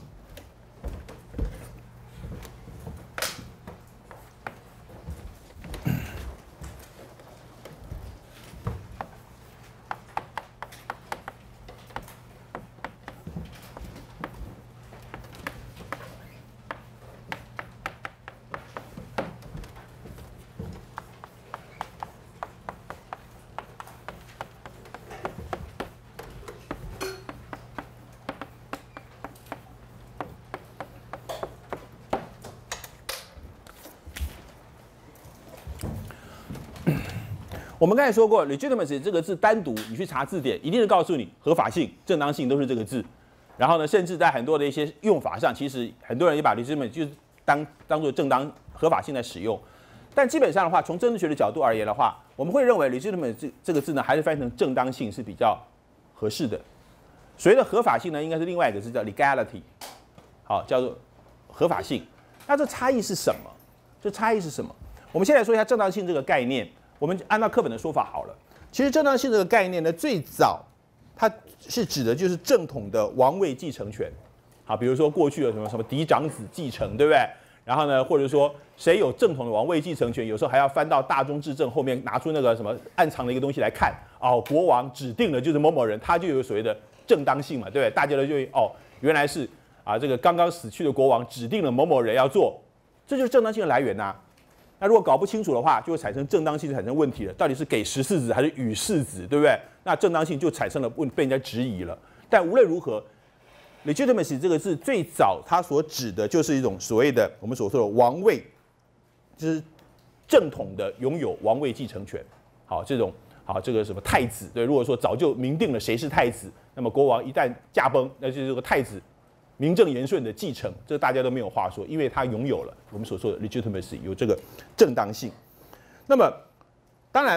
我们刚才说过 ，legitimacy 这个字单独你去查字典，一定是告诉你合法性、正当性都是这个字。然后呢，甚至在很多的一些用法上，其实很多人也把 legitimacy 就是当作正当、合法性在使用。但基本上的话，从政治学的角度而言的话，我们会认为 legitimate 这个字呢，还是翻译成正当性是比较合适的。所谓的合法性呢，应该是另外一个字叫 legality， 好，叫做合法性。那这差异是什么？这差异是什么？我们先来说一下正当性这个概念。我们按照课本的说法好了。其实正当性这个概念呢，最早它是指的就是正统的王位继承权。好，比如说过去有什么嫡长子继承，对不对？然后呢，或者说谁有正统的王位继承权，有时候还要翻到大中至正后面拿出那个什么暗藏的一个东西来看。哦，国王指定的就是某某人，他就有所谓的正当性嘛，对不对？大家都就哦，原来是这个刚刚死去的国王指定了某某人要做，这就是正当性的来源呐。那如果搞不清楚的话，就会产生正当性就产生问题了，到底是给十世子还是与世子，对不对？那正当性就产生了被人家质疑了。但无论如何 ，legitimacy 这个字最早它所指的就是一种所谓的我们所说的王位，就是正统的拥有王位继承权。好，这种这个什么太子，对，如果说早就明定了谁是太子，那么国王一旦驾崩，那就是这个太子名正言顺的继承，这个大家都没有话说，因为他拥有了我们所说的 legitimacy， 有这个正当性。那么当然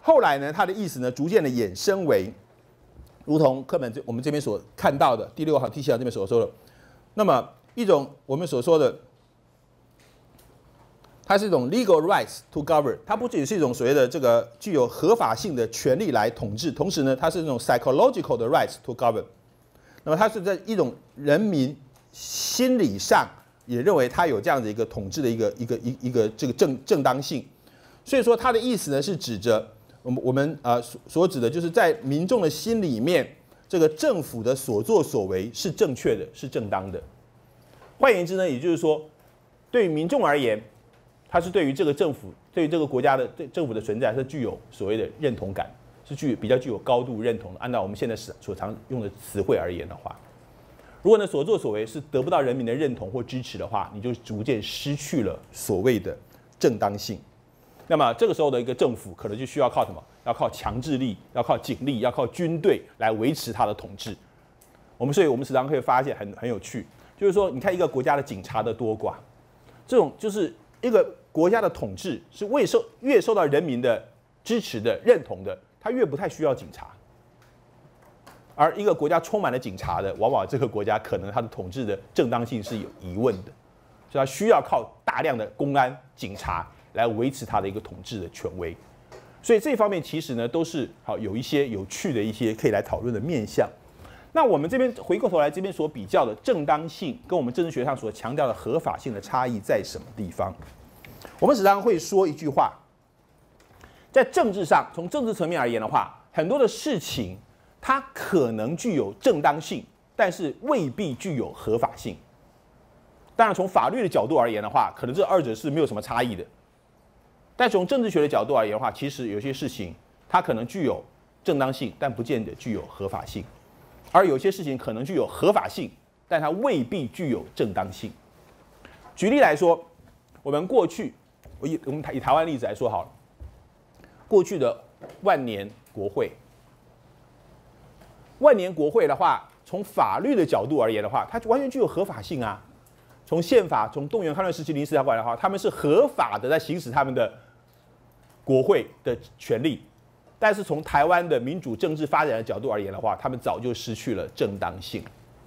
后来呢，它的意思呢，逐渐的衍生为，如同课本我们这边所看到的第6行、第7行这边所说的，那么一种我们所说的，它是一种 legal rights to govern， 它不仅是一种所谓的这个具有合法性的权利来统治，同时呢，它是一种 psychological 的 rights to govern。那么它是在一种人民心理上也认为它有这样的一个统治的一个这个正当性。所以说它的意思呢是指着我们所指的就是在民众的心里面，这个政府的所作所为是正确的，是正当的。换言之呢，也就是说，对于民众而言，它是对于这个政府、对于这个国家的对政府的存在是具有所谓的认同感，是比较具有高度认同的。按照我们现在所常用的词汇而言的话，如果呢所作所为是得不到人民的认同或支持的话，你就逐渐失去了所谓的正当性。那么这个时候的一个政府可能就需要靠什么？要靠强制力，要靠警力，要靠军队来维持它的统治。所以我们时常会发现很有趣，就是说，你看一个国家的警察的多寡，这种就是一个国家的统治是越受到人民的支持的认同的，它越不太需要警察。而一个国家充满了警察的，往往这个国家可能它的统治的正当性是有疑问的，所以它需要靠大量的公安警察来维持它的一个统治的权威。所以这方面其实呢都是有一些有趣的一些可以来讨论的面向。那我们这边回过头来这边所比较的正当性，跟我们政治学上所强调的合法性的差异在什么地方？我们时常会说一句话，在政治上，从政治层面而言的话，很多的事情它可能具有正当性，但是未必具有合法性。当然，从法律的角度而言的话，可能这二者是没有什么差异的。但从政治学的角度而言的话，其实有些事情它可能具有正当性，但不见得具有合法性；而有些事情可能具有合法性，但它未必具有正当性。举例来说，我们过去，我们以台湾例子来说好了，过去的万年国会，的话，从法律的角度而言的话，它完全具有合法性啊。从宪法，从动员戡乱时期临时条款的话，他们是合法的在行使他们的国会的权利。但是从台湾的民主政治发展的角度而言的话，他们早就失去了正当性。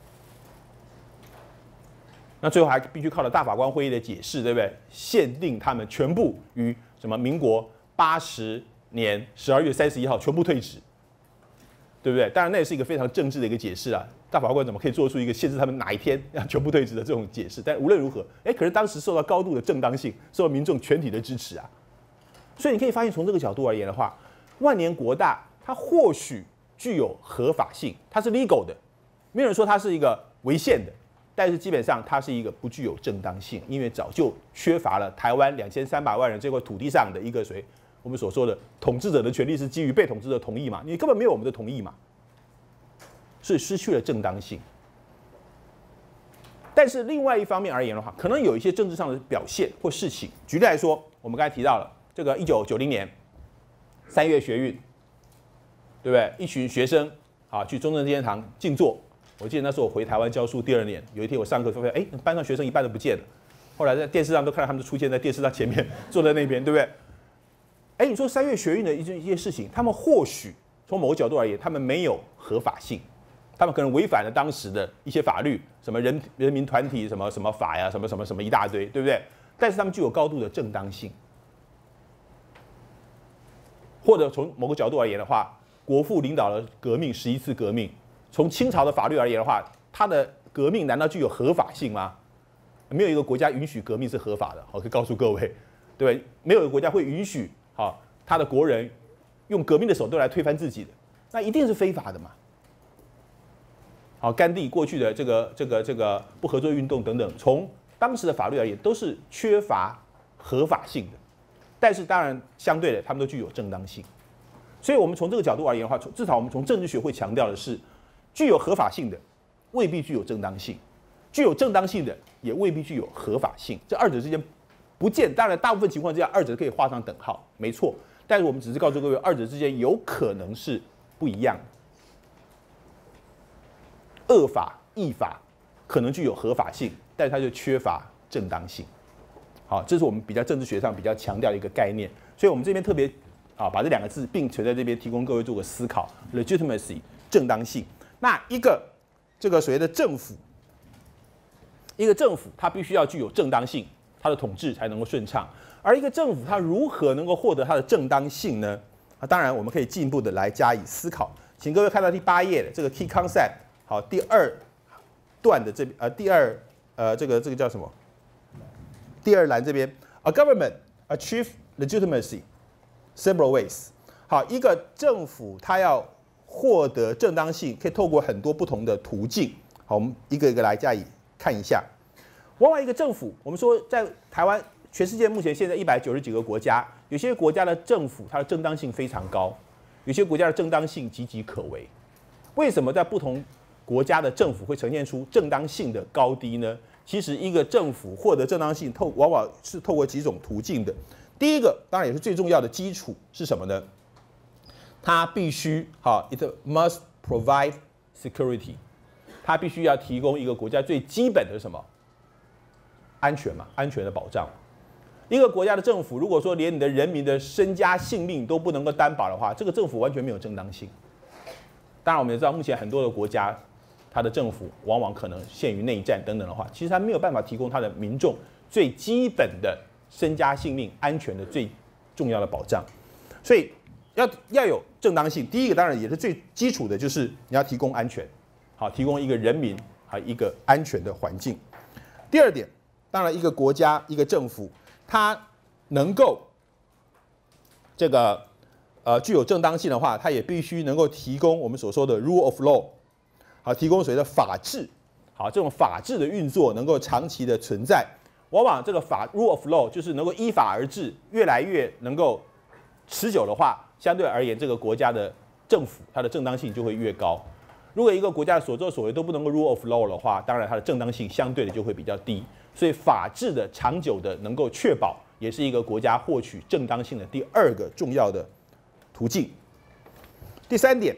那最后还必须靠着大法官会议的解释，对不对？限定他们全部于什么民国80年12月31号全部退职，对不对？当然那也是一个非常政治的一个解释啊。大法官怎么可以做出一个限制他们哪一天要全部退职的这种解释？但无论如何，可是当时受到高度的正当性，受到民众全体的支持啊。所以你可以发现，从这个角度而言的话，万年国大它或许具有合法性，它是 legal 的，没有人说它是一个违宪的，但是基本上它是一个不具有正当性，因为早就缺乏了台湾2300万人这块土地上的一个我们所说的统治者的权利是基于被统治者同意嘛，你根本没有我们的同意嘛。所以失去了正当性。但是另外一方面而言的话，可能有一些政治上的表现或事情。举例来说，我们刚才提到了这个1990年3月学运，对不对？一群学生去中正纪念堂静坐。我记得那时候我回台湾教书第2年，有一天我上课发现，班上学生一半都不见了。后来在电视上都看到他们出现在电视上前面，坐在那边，对不对？你说3月学运的一些事情，他们或许从某个角度而言，他们没有合法性。他们可能违反了当时的一些法律，什么人民团体什么什么法呀，什么一大堆，对不对？但是他们具有高度的正当性。或者从某个角度而言的话，国父领导了革命11次革命，从清朝的法律而言的话，他的革命难道具有合法性吗？没有一个国家允许革命是合法的，可以告诉各位，对不对？没有一个国家会允许他的国人用革命的手段来推翻自己的，那一定是非法的嘛。甘地过去的这个不合作运动等等，从当时的法律而言都是缺乏合法性的，但是当然相对的，他们都具有正当性。所以我们从这个角度而言的话，至少我们从政治学会强调的是，具有合法性的未必具有正当性，具有正当性的也未必具有合法性。这二者之间当然大部分情况之下，二者可以画上等号，没错。但是我们只是告诉各位，二者之间有可能是不一样的。恶法、异法可能具有合法性，但是它就缺乏正当性。好，这是我们比较政治学上比较强调的一个概念。所以我们这边特别啊，把这两个字并存在这边，提供各位做个思考 ，legitimacy 正当性。那一个这个所谓的政府，一个政府它必须要具有正当性，它的统治才能够顺畅。而一个政府它如何能够获得它的正当性呢？啊，当然我们可以进一步的来加以思考。请各位看到第8页的这个 key concept， 好，第2段的这边这个叫什么？第2栏这边 ，a government achieve legitimacy several ways。好，一个政府它要获得正当性，可以透过很多不同的途径。好，我们一个一个来加以看一下。往往一个政府，我们说在台湾，全世界目前现在190几个国家，有些国家的政府它的正当性非常高，有些国家的正当性岌岌可危。为什么在不同国家的政府会呈现出正当性的高低呢？其实一个政府获得正当性往往是透过几种途径的。第一个，当然也是最重要的基础是什么呢？它必须it must provide security， 它必须要提供一个国家最基本的什么？安全嘛，安全的保障。一个国家的政府，如果说连你的人民的身家性命都不能够担保的话，这个政府完全没有正当性。当然，我们也知道，目前很多的国家，它的政府往往可能陷于内战等等的话，其实它没有办法提供它的民众最基本的身家性命安全的最重要的保障。所以要有正当性，第一个当然也是最基础的，就是你要提供安全，好，提供一个人民一个安全的环境。第二点，当然一个国家一个政府，它能够这个具有正当性的话，它也必须能够提供我们所说的 rule of law， 好，提供所谓的法治，好，这种法治的运作能够长期的存在。往往这个rule of law 就是能够依法而治，越来越能够持久的话，相对而言，这个国家的政府它的正当性就会越高。如果一个国家的所作所为都不能够 rule of law 的话，当然它的正当性相对的就会比较低。所以法治的长久的能够确保，也是一个国家获取正当性的第2个重要的途径。第3点，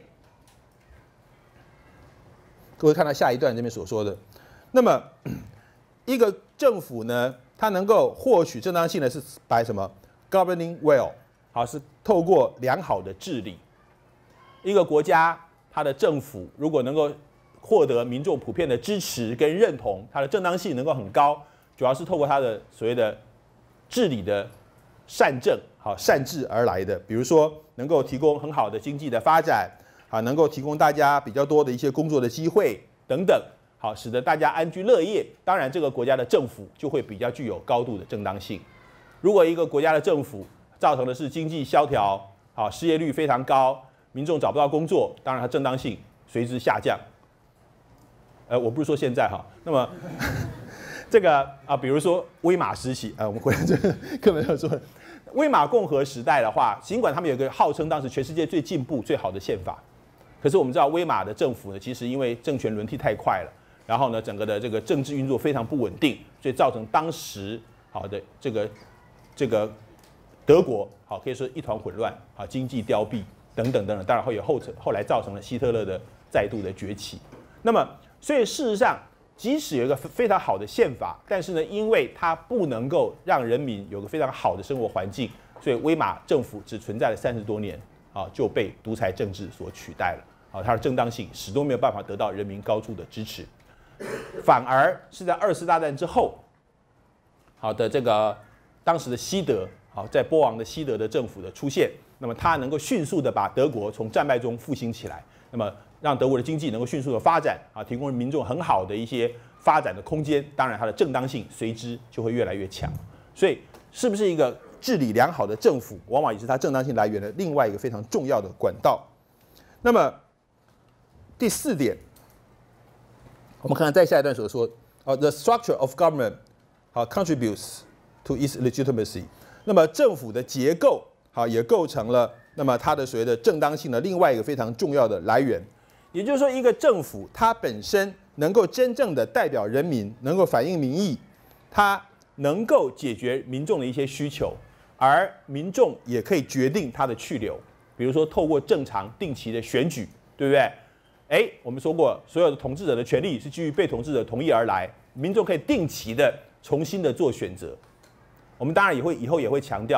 各位看到下一段这边所说的，那么一个政府呢，它能够获取正当性的是by什么 governing well， 好，是透过良好的治理。一个国家它的政府如果能够获得民众普遍的支持跟认同，它的正当性能够很高，主要是透过它的所谓的治理的善政，好，善治而来的。比如说能够提供很好的经济的发展，好，能够提供大家比较多的一些工作的机会等等，好，使得大家安居乐业。当然，这个国家的政府就会比较具有高度的正当性。如果一个国家的政府造成的是经济萧条，好，失业率非常高，民众找不到工作，当然它正当性随之下降。我不是说现在哈，那么这个比如说威玛时期，我们回来这个课本上说，威玛共和时代的话，尽管他们有一个号称当时全世界最进步、最好的宪法，可是我们知道威玛的政府呢，其实因为政权轮替太快了，然后呢，整个的这个政治运作非常不稳定，所以造成当时好的这个德国好可以说一团混乱，好，经济凋敝等等等等，当然会有后来造成了希特勒的再度的崛起。那么所以事实上，即使有一个非常好的宪法，但是呢，因为它不能够让人民有个非常好的生活环境，所以威玛政府只存在了30多年，就被独裁政治所取代了。它的正当性始终没有办法得到人民高度的支持，反而是在2次大战之后，好的这个当时的西德，好在波王的西德的政府的出现，那么它能够迅速的把德国从战败中复兴起来，那么让德国的经济能够迅速的发展，提供民众很好的一些发展的空间，当然它的正当性随之就会越来越强。所以，是不是一个治理良好的政府，往往也是它正当性来源的另外一个非常重要的管道。那么第4点，我们看看在下一段所说，the structure of government contributes to its legitimacy。那么政府的结构也构成了那么它的所谓的正当性的另外一个非常重要的来源。也就是说，一个政府它本身能够真正的代表人民，能够反映民意，它能够解决民众的一些需求，而民众也可以决定它的去留。比如说，透过正常定期的选举，对不对？我们说过，所有的统治者的权利是基于被统治者同意而来，民众可以定期的重新的做选择。我们当然以后也会强调，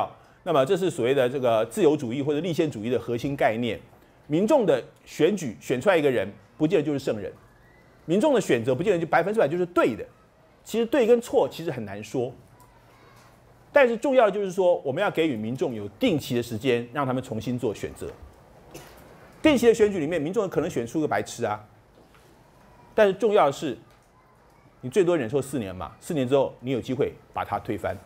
那么这是所谓的这个自由主义或者立宪主义的核心概念。民众的选举选出来一个人，不见得就是圣人；民众的选择不见得就100%就是对的。其实对跟错其实很难说，但是重要的就是说，我们要给予民众有定期的时间，让他们重新做选择。定期的选举里面，民众可能选出个白痴啊，但是重要的是，你最多忍受4年嘛，4年之后你有机会把它推翻。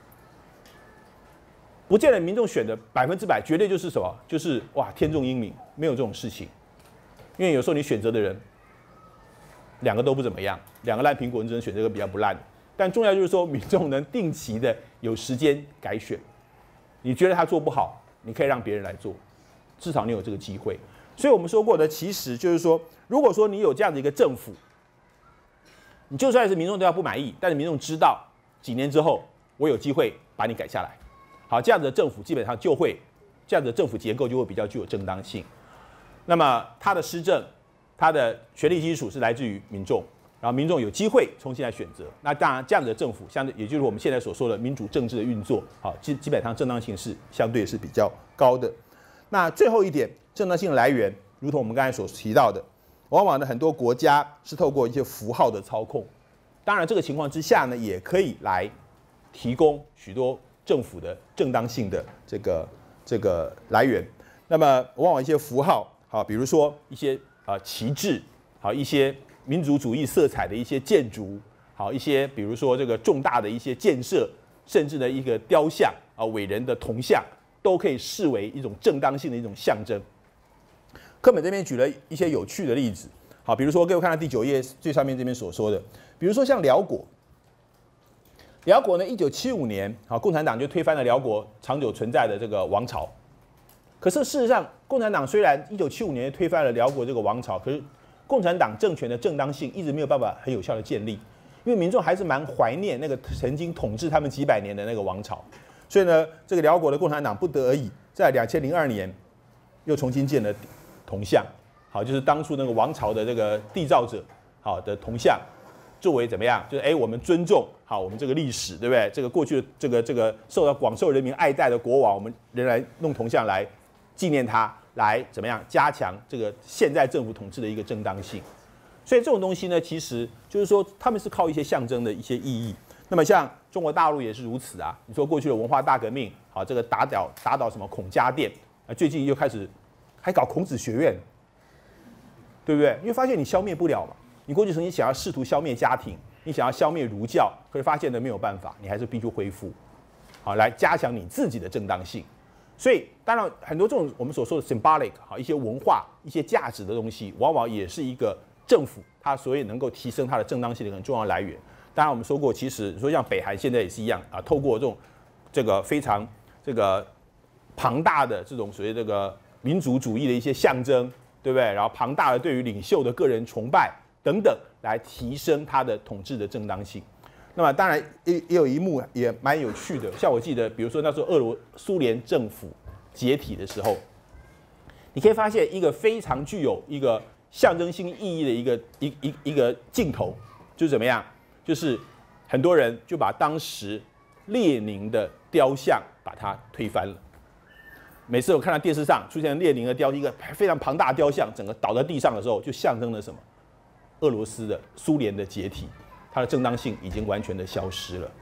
不见得民众选的100%绝对就是什么，就是哇天纵英明，没有这种事情。因为有时候你选择的人2个都不怎么样，2个烂苹果，你只能选这个比较不烂的。但重要就是说，民众能定期的有时间改选。你觉得他做不好，你可以让别人来做，至少你有这个机会。所以我们说过的，其实就是说，如果说你有这样的一个政府，你就算是民众对他不满意，但是民众知道几年之后，我有机会把你改下来。好，这样子的政府基本上就会，这样子的政府结构就会比较具有正当性。那么他的施政，他的权力基础是来自于民众，然后民众有机会重新来选择。那当然，这样子的政府相对，也就是我们现在所说的民主政治的运作，好，基本上正当性是相对是比较高的。那最后一点，正当性的来源，如同我们刚才所提到的，往往呢很多国家是透过一些符号的操控。当然，这个情况之下呢，也可以来提供许多政府的正当性的这个来源。那么往往一些符号，好，比如说一些旗帜，好，一些民族主义色彩的一些建筑，好，一些比如说这个重大的一些建设，甚至的一个雕像啊，伟人的铜像，都可以视为一种正当性的一种象征。课本这边举了一些有趣的例子，好，比如说给我看到第9页最上面这边所说的，比如说像辽国。辽国呢，1975年，好，共产党就推翻了辽国长久存在的这个王朝。可是事实上，共产党虽然1975年推翻了辽国这个王朝，可是共产党政权的正当性一直没有办法很有效的建立，因为民众还是蛮怀念那个曾经统治他们几百年的那个王朝。所以呢，这个辽国的共产党不得已在2002年又重新建了铜像，好，就是当初那个王朝的这个缔造者好的铜像。作为怎么样？就是我们尊重好我们这个历史，对不对？这个过去的这个受到广受人民爱戴的国王，我们仍然弄铜像来纪念他，来怎么样加强这个现在政府统治的一个正当性。所以这种东西呢，其实就是说他们是靠一些象征的一些意义。那么像中国大陆也是如此啊。你说过去的文化大革命，好，这个打倒什么孔家店啊，最近又开始还搞孔子学院，对不对？因为发现你消灭不了嘛。你过去曾经想要试图消灭家庭，你想要消灭儒教，可是发现呢没有办法，你还是必须恢复，好来加强你自己的正当性。所以当然很多这种我们所说的 symbolic 好一些文化、一些价值的东西，往往也是一个政府它所以能够提升它的正当性的很重要的来源。当然我们说过，其实你说像北韩现在也是一样啊，透过这个非常这个庞大的这种所谓这个民族主义的一些象征，对不对？然后庞大的对于领袖的个人崇拜。等等，来提升它的统治的正当性。那么，当然也有一幕也蛮有趣的，像我记得，比如说那时候苏联政府解体的时候，你可以发现一个非常具有一个象征性意义的一个镜头，就是怎么样？就是很多人就把当时列宁的雕像把它推翻了。每次我看到电视上出现列宁的一个非常庞大的雕像，整个倒在地上的时候，就象征了什么？俄罗斯的苏联的解体，它的正当性已经完全的消失了。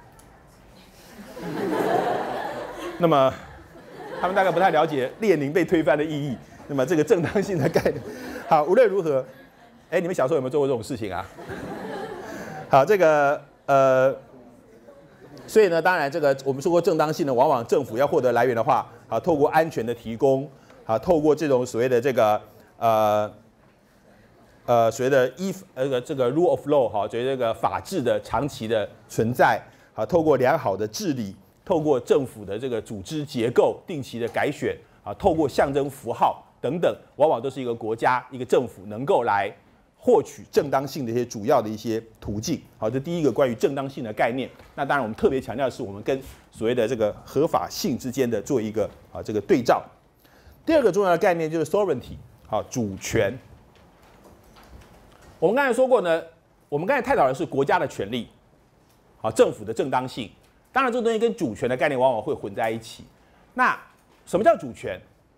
那么，他们大概不太了解列宁被推翻的意义。那么这个正当性的概念，好，无论如何，你们小时候有没有做过这种事情啊？好，这个所以呢，当然这个我们说过正当性呢，往往政府要获得来源的话，好，透过安全的提供，好，透过这种所谓的这个所谓的这个 rule of law 哈，所谓这个法治的长期的存在，啊，透过良好的治理，透过政府的这个组织结构定期的改选，啊，透过象征符号等等，往往都是一个国家一个政府能够来获取正当性的一些主要的一些途径。好，这第一个关于正当性的概念。那当然我们特别强调的是我们跟所谓的这个合法性之间的做一个这个对照。第二个重要的概念就是 sovereignty， 好，主权。我们刚才说过呢，我们刚才探讨的是国家的权利，好，政府的正当性。当然，这个东西跟主权的概念往往会混在一起。 那什么叫主权？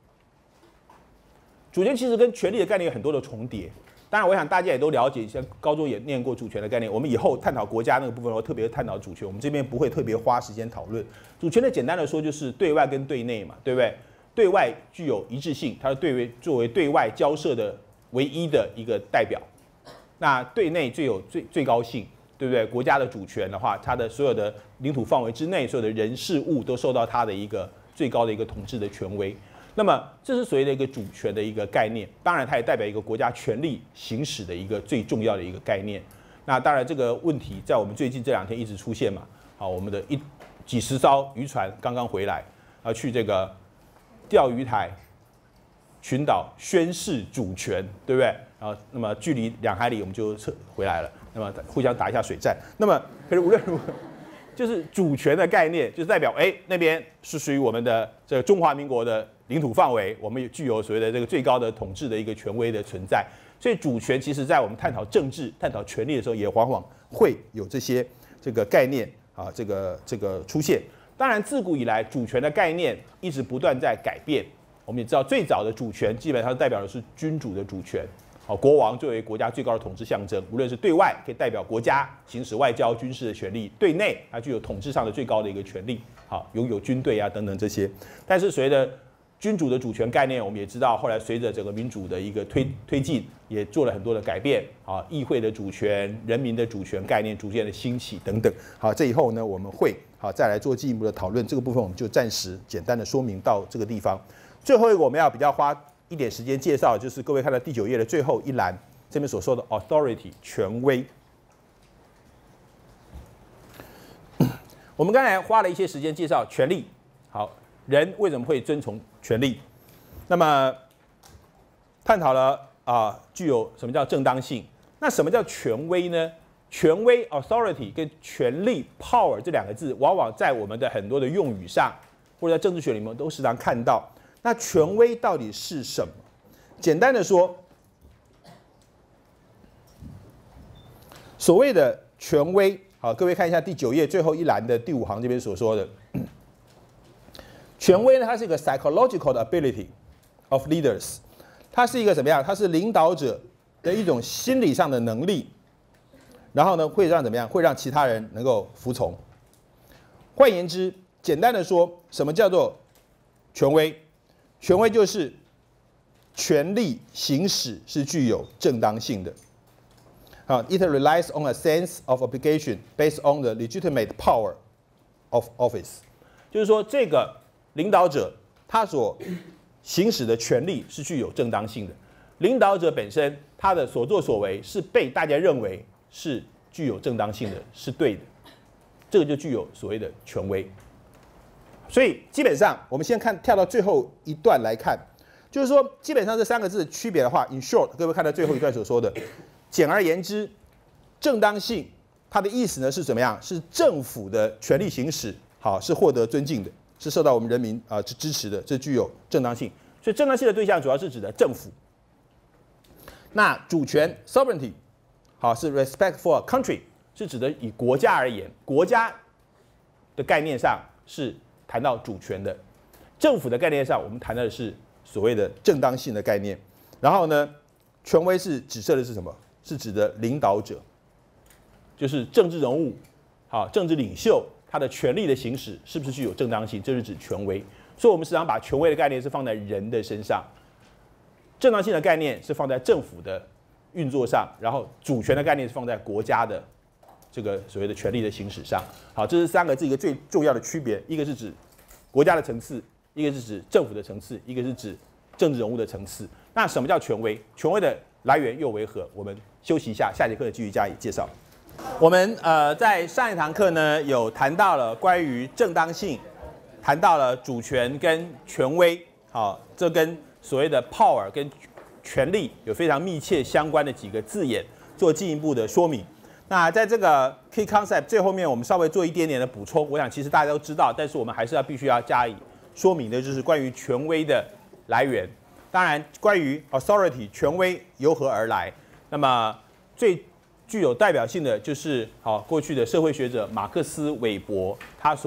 主权其实跟权力的概念有很多的重叠。当然，我想大家也都了解，像高中也念过主权的概念。我们以后探讨国家那个部分，会特别探讨主权。我们这边不会特别花时间讨论主权的。简单的说，就是对外跟对内嘛，对不对？对外具有一致性，它是作为对外交涉的唯一的一个代表。那对内具有最高性，对不对？国家的主权的话，它的所有的领土范围之内，所有的人事物都受到它的一个最高的一个统治的权威。那么，这是所谓的一个主权的一个概念，当然它也代表一个国家权力行使的一个最重要的一个概念。那当然这个问题在我们最近这2天一直出现嘛。好，我们的几十艘渔船刚刚回来，去这个钓鱼台群岛宣示主权，对不对？然后那么距离2海里我们就撤回来了，那么互相打一下水战。那么可是无论如何，就是主权的概念，就是代表那边是属于我们的这个中华民国的领土范围，我们也具有所谓的这个最高的统治的一个权威的存在。所以主权其实在我们探讨政治、探讨权力的时候，也往往会有这个概念啊，这个出现。当然，自古以来主权的概念一直不断在改变。我们也知道，最早的主权基本上代表的是君主的主权。好，国王作为国家最高的统治象征，无论是对外可以代表国家行使外交、军事的权利，对内它具有统治上的最高的一个权利。好，拥有军队啊等等这些。但是随着君主的主权概念，我们也知道，后来随着整个民主的一个推进，也做了很多的改变。啊，议会的主权、人民的主权概念逐渐的兴起等等。好，这以后呢，我们会再来做进一步的讨论。这个部分我们就暂时简单的说明到这个地方。最后一个我们要比较花一点时间介绍，就是各位看到第9页的最后一栏，这边所说的 authority 权威。我们刚才花了一些时间介绍权利。好，人为什么会遵从权利？那么探讨了具有什么叫正当性？那什么叫权威呢？权威 authority 跟权力 power 这2个字，往往在我们的很多的用语上，或者在政治学里面都时常看到。那权威到底是什么？简单的说，所谓的权威，好，各位看一下第9页最后一栏的第5行这边所说的，权威呢，它是一个 psychological ability of leaders， 它是一个怎么样？它是领导者的一种心理上的能力，然后呢，会让怎么样？会让其他人能够服从。换言之，简单的说，什么叫做权威？权威就是权力行使是具有正当性的。It relies on a sense of obligation based on the legitimate power of office。就是说，这个领导者他所行使的权利是具有正当性的。领导者本身他的所作所为是被大家认为是具有正当性的，是对的，这个就具有所谓的权威。所以基本上，我们先跳到最后一段来看，就是说，基本上这3个字的区别的话 ，in short， 各位看到最后一段所说的，简而言之，正当性它的意思呢是怎么样？是政府的权力行使，好，是获得尊敬的，是受到我们人民支持的，这具有正当性。所以正当性的对象主要是指的政府。那主权 sovereignty， 好，是 respect for a country， 是指的以国家而言，国家的概念上是谈到主权的，政府的概念上，我们谈的是所谓的正当性的概念。然后呢，权威是指涉的是什么？是指的领导者，就是政治人物，好，政治领袖，他的权力的行使是不是具有正当性？这是指权威。所以，我们时常把权威的概念是放在人的身上，正当性的概念是放在政府的运作上，然后主权的概念是放在国家的这个所谓的权力的行使上。好，这是3个字一个最重要的区别，一个是指国家的层次，一个是指政府的层次，一个是指政治人物的层次。那什么叫权威？权威的来源又为何？我们休息一下，下节课继续加以介绍。我们在上一堂课呢有谈到了关于正当性，谈到了主权跟权威，好，这跟所谓的 power 跟权力有非常密切相关的几个字眼，做进一步的说明。那在这个 key concept 最后面，我们稍微做一点点的补充。我想其实大家都知道，但是我们还是必须要加以说明的，就是关于权威的来源。当然，关于 authority 权威由何而来，那么最具有代表性的就是过去的社会学者马克思韦伯他所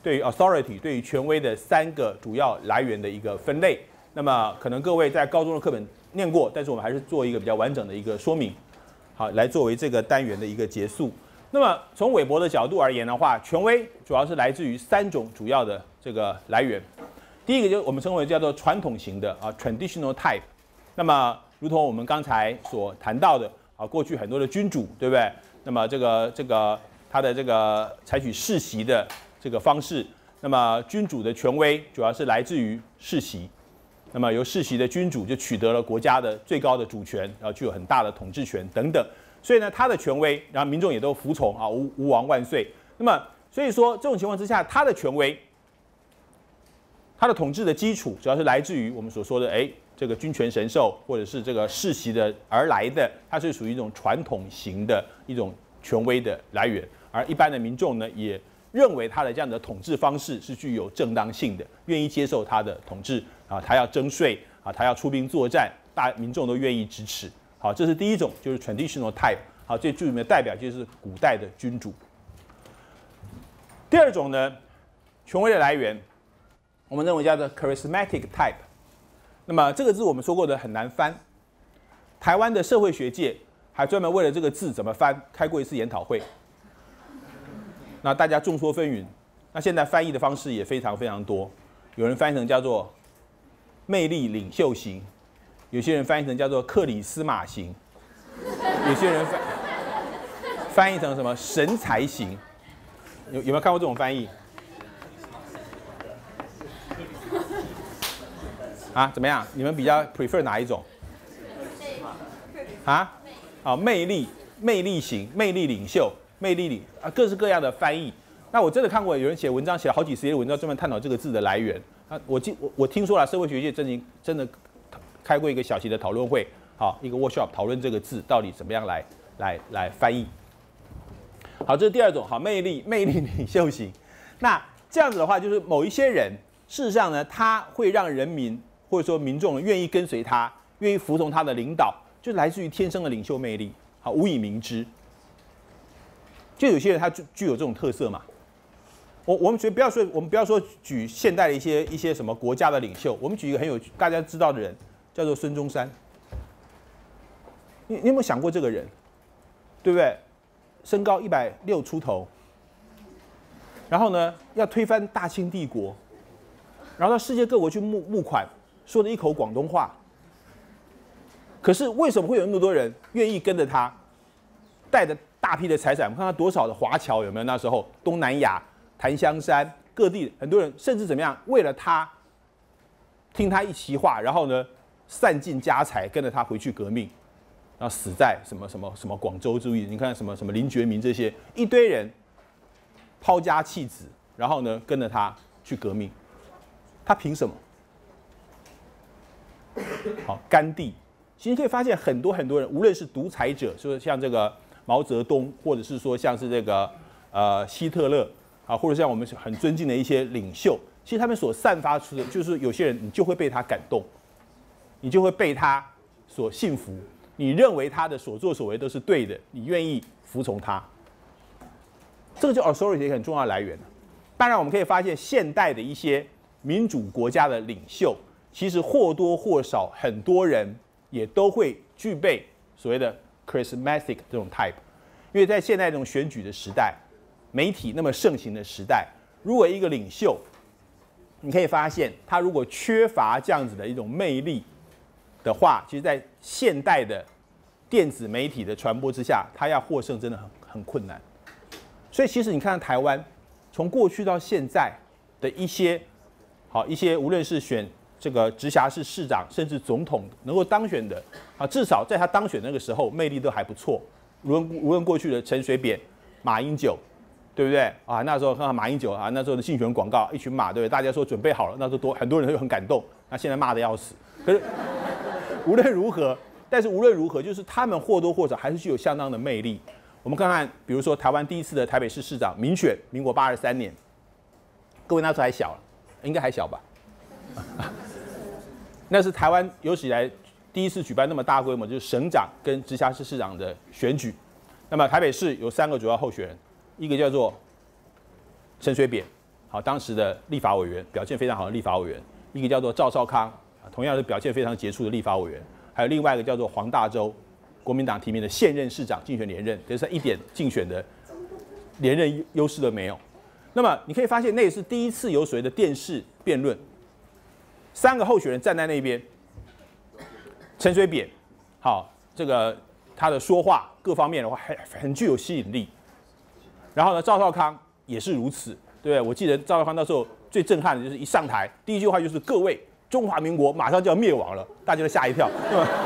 对于 authority 对于权威的3个主要来源的一个分类。那么可能各位在高中的课本念过，但是我们还是做一个比较完整的一个说明，好，来作为这个单元的一个结束。那么从韦伯的角度而言的话，权威主要是来自于3种主要的这个来源。第一个就是我们称为叫做传统型的traditional type。那么如同我们刚才所谈到的过去很多的君主，对不对？那么这个他的这个采取世袭的这个方式，那么君主的权威主要是来自于世袭。那么由世袭的君主就取得了国家的最高的主权，然后具有很大的统治权等等。所以呢，他的权威，然后民众也都服从吾王万岁。那么所以说这种情况之下，他的权威，他的统治的基础主要是来自于我们所说的这个君权神授，或者是这个世袭的而来的，它是属于一种传统型的一种权威的来源。而一般的民众呢，也认为他的这样的统治方式是具有正当性的，愿意接受他的统治他要征税他要出兵作战，民众都愿意支持。好，这是第一种，就是 traditional type。好，最著名的代表就是古代的君主。第二种呢，权威的来源，我们认为叫做 charismatic type。那么这个字我们说过的很难翻，台湾的社会学界还专门为了这个字怎么翻开过一次研讨会。那大家众说纷纭，那现在翻译的方式也非常非常多，有人翻译成叫做魅力领袖型，有些人翻译成叫做克里斯玛型，有些人翻译成什么神才型，有没有看过这种翻译？怎么样？你们比较 prefer 哪一种？魅力型、魅力领袖、魅力各式各样的翻译。那我真的看过有人写文章，写了好几十页的文章，专门探讨这个字的来源。我听说了，社会学界真的开过一个小型的讨论会，一个 workshop 讨论这个字到底怎么样来翻译。好，这是第二种，魅力领袖型。那这样子的话，就是某一些人，事实上呢，他会让人民或者说民众愿意跟随他，愿意服从他的领导，就来自于天生的领袖魅力，无以名之。就有些人他具有这种特色嘛。我们不要说举现代的一些什么国家的领袖，我们举一个大家知道的人，叫做孙中山。你有没有想过这个人，对不对？身高160出头，然后呢要推翻大清帝国，然后到世界各国去募款，说了一口广东话。可是为什么会有那么多人愿意跟着他，带着大批的财产？我们看他多少的华侨，有没有？那时候东南亚、檀香山各地很多人，甚至怎么样，为了他听他一席话，然后呢散尽家财跟着他回去革命，然后死在什么广州之役。你看什么林觉民这些一堆人抛家弃子，然后呢跟着他去革命，他凭什么？好，甘地。其实可以发现很多人，无论是独裁者，说像这个毛泽东，或者是说像是这个希特勒或者像我们很尊敬的一些领袖，其实他们所散发出的，就是有些人你就会被他感动，你就会被他所信服，你认为他的所作所为都是对的，你愿意服从他。这个就 authority 一个很重要的来源。当然，我们可以发现现代的一些民主国家的领袖，其实或多或少很多人也都会具备所谓的 charismatic 这种 type， 因为在现在这种选举的时代，媒体那么盛行的时代，如果一个领袖，你可以发现他如果缺乏这样子的一种魅力的话，其实在现代的电子媒体的传播之下，他要获胜真的很困难。所以其实你看台湾从过去到现在的一些无论是选这个直辖市市长，甚至总统能够当选的至少在他当选那个时候，魅力都还不错。无论过去的陈水扁、马英九，对不对那时候看到马英九那时候的竞选广告，一群马，对不对？大家说准备好了，那时候很多人就很感动。那现在骂得要死。可是无论如何，就是他们或多或少还是具有相当的魅力。我们看看，比如说台湾第一次的台北市市长民选，民国83年，各位那时候还小，应该还小吧？那是台湾有史以来第一次举办那么大规模，就是省长跟直辖市市长的选举。那么台北市有3个主要候选人，一个叫做陈水扁， 好，当时的立法委员表现非常好的立法委员，一个叫做赵少康，同样是表现非常杰出的立法委员，还有另外一个叫做黄大洲，国民党提名的现任市长竞选连任，可是他一点竞选的连任优势都没有。那么你可以发现，那也是第一次有所谓的电视辩论，3个候选人站在那边，陈水扁，好，这个他的说话各方面的话很具有吸引力。然后呢，赵少康也是如此，对不对？我记得赵少康那时候最震撼的就是一上台，第一句话就是各位，中华民国马上就要灭亡了，大家都吓一跳，对吧？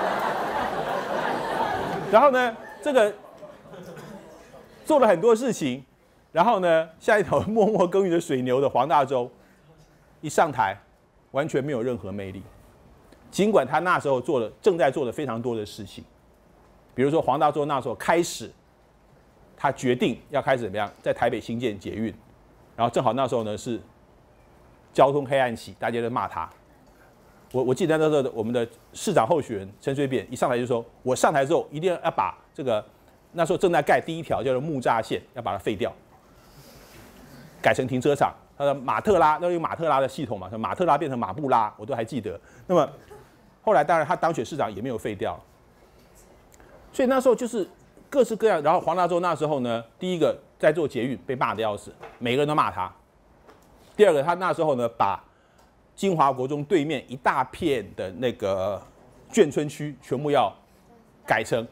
然后呢，这个做了很多事情，然后呢，像一条默默耕耘的水牛的黄大洲，一上台完全没有任何魅力。尽管他那时候正在做的非常多的事情，比如说黄大洲那时候开始，他决定要开始怎么样，在台北新建捷运，然后正好那时候呢是交通黑暗期，大家都骂他。我记得那时候我们的市长候选人陈水扁一上台就说，我上台之后一定要把这个那时候正在盖第一条叫做木栅线，要把它废掉，改成停车场。他的马特拉，那有马特拉的系统嘛，马特拉变成马布拉，我都还记得。那么后来当然他当选市长也没有废掉，所以那时候就是各式各样。然后黄大洲那时候呢，第一个在做捷运被骂得要死，每个人都骂他。第二个，他那时候呢把金华国中对面一大片的那个眷村区全部要改成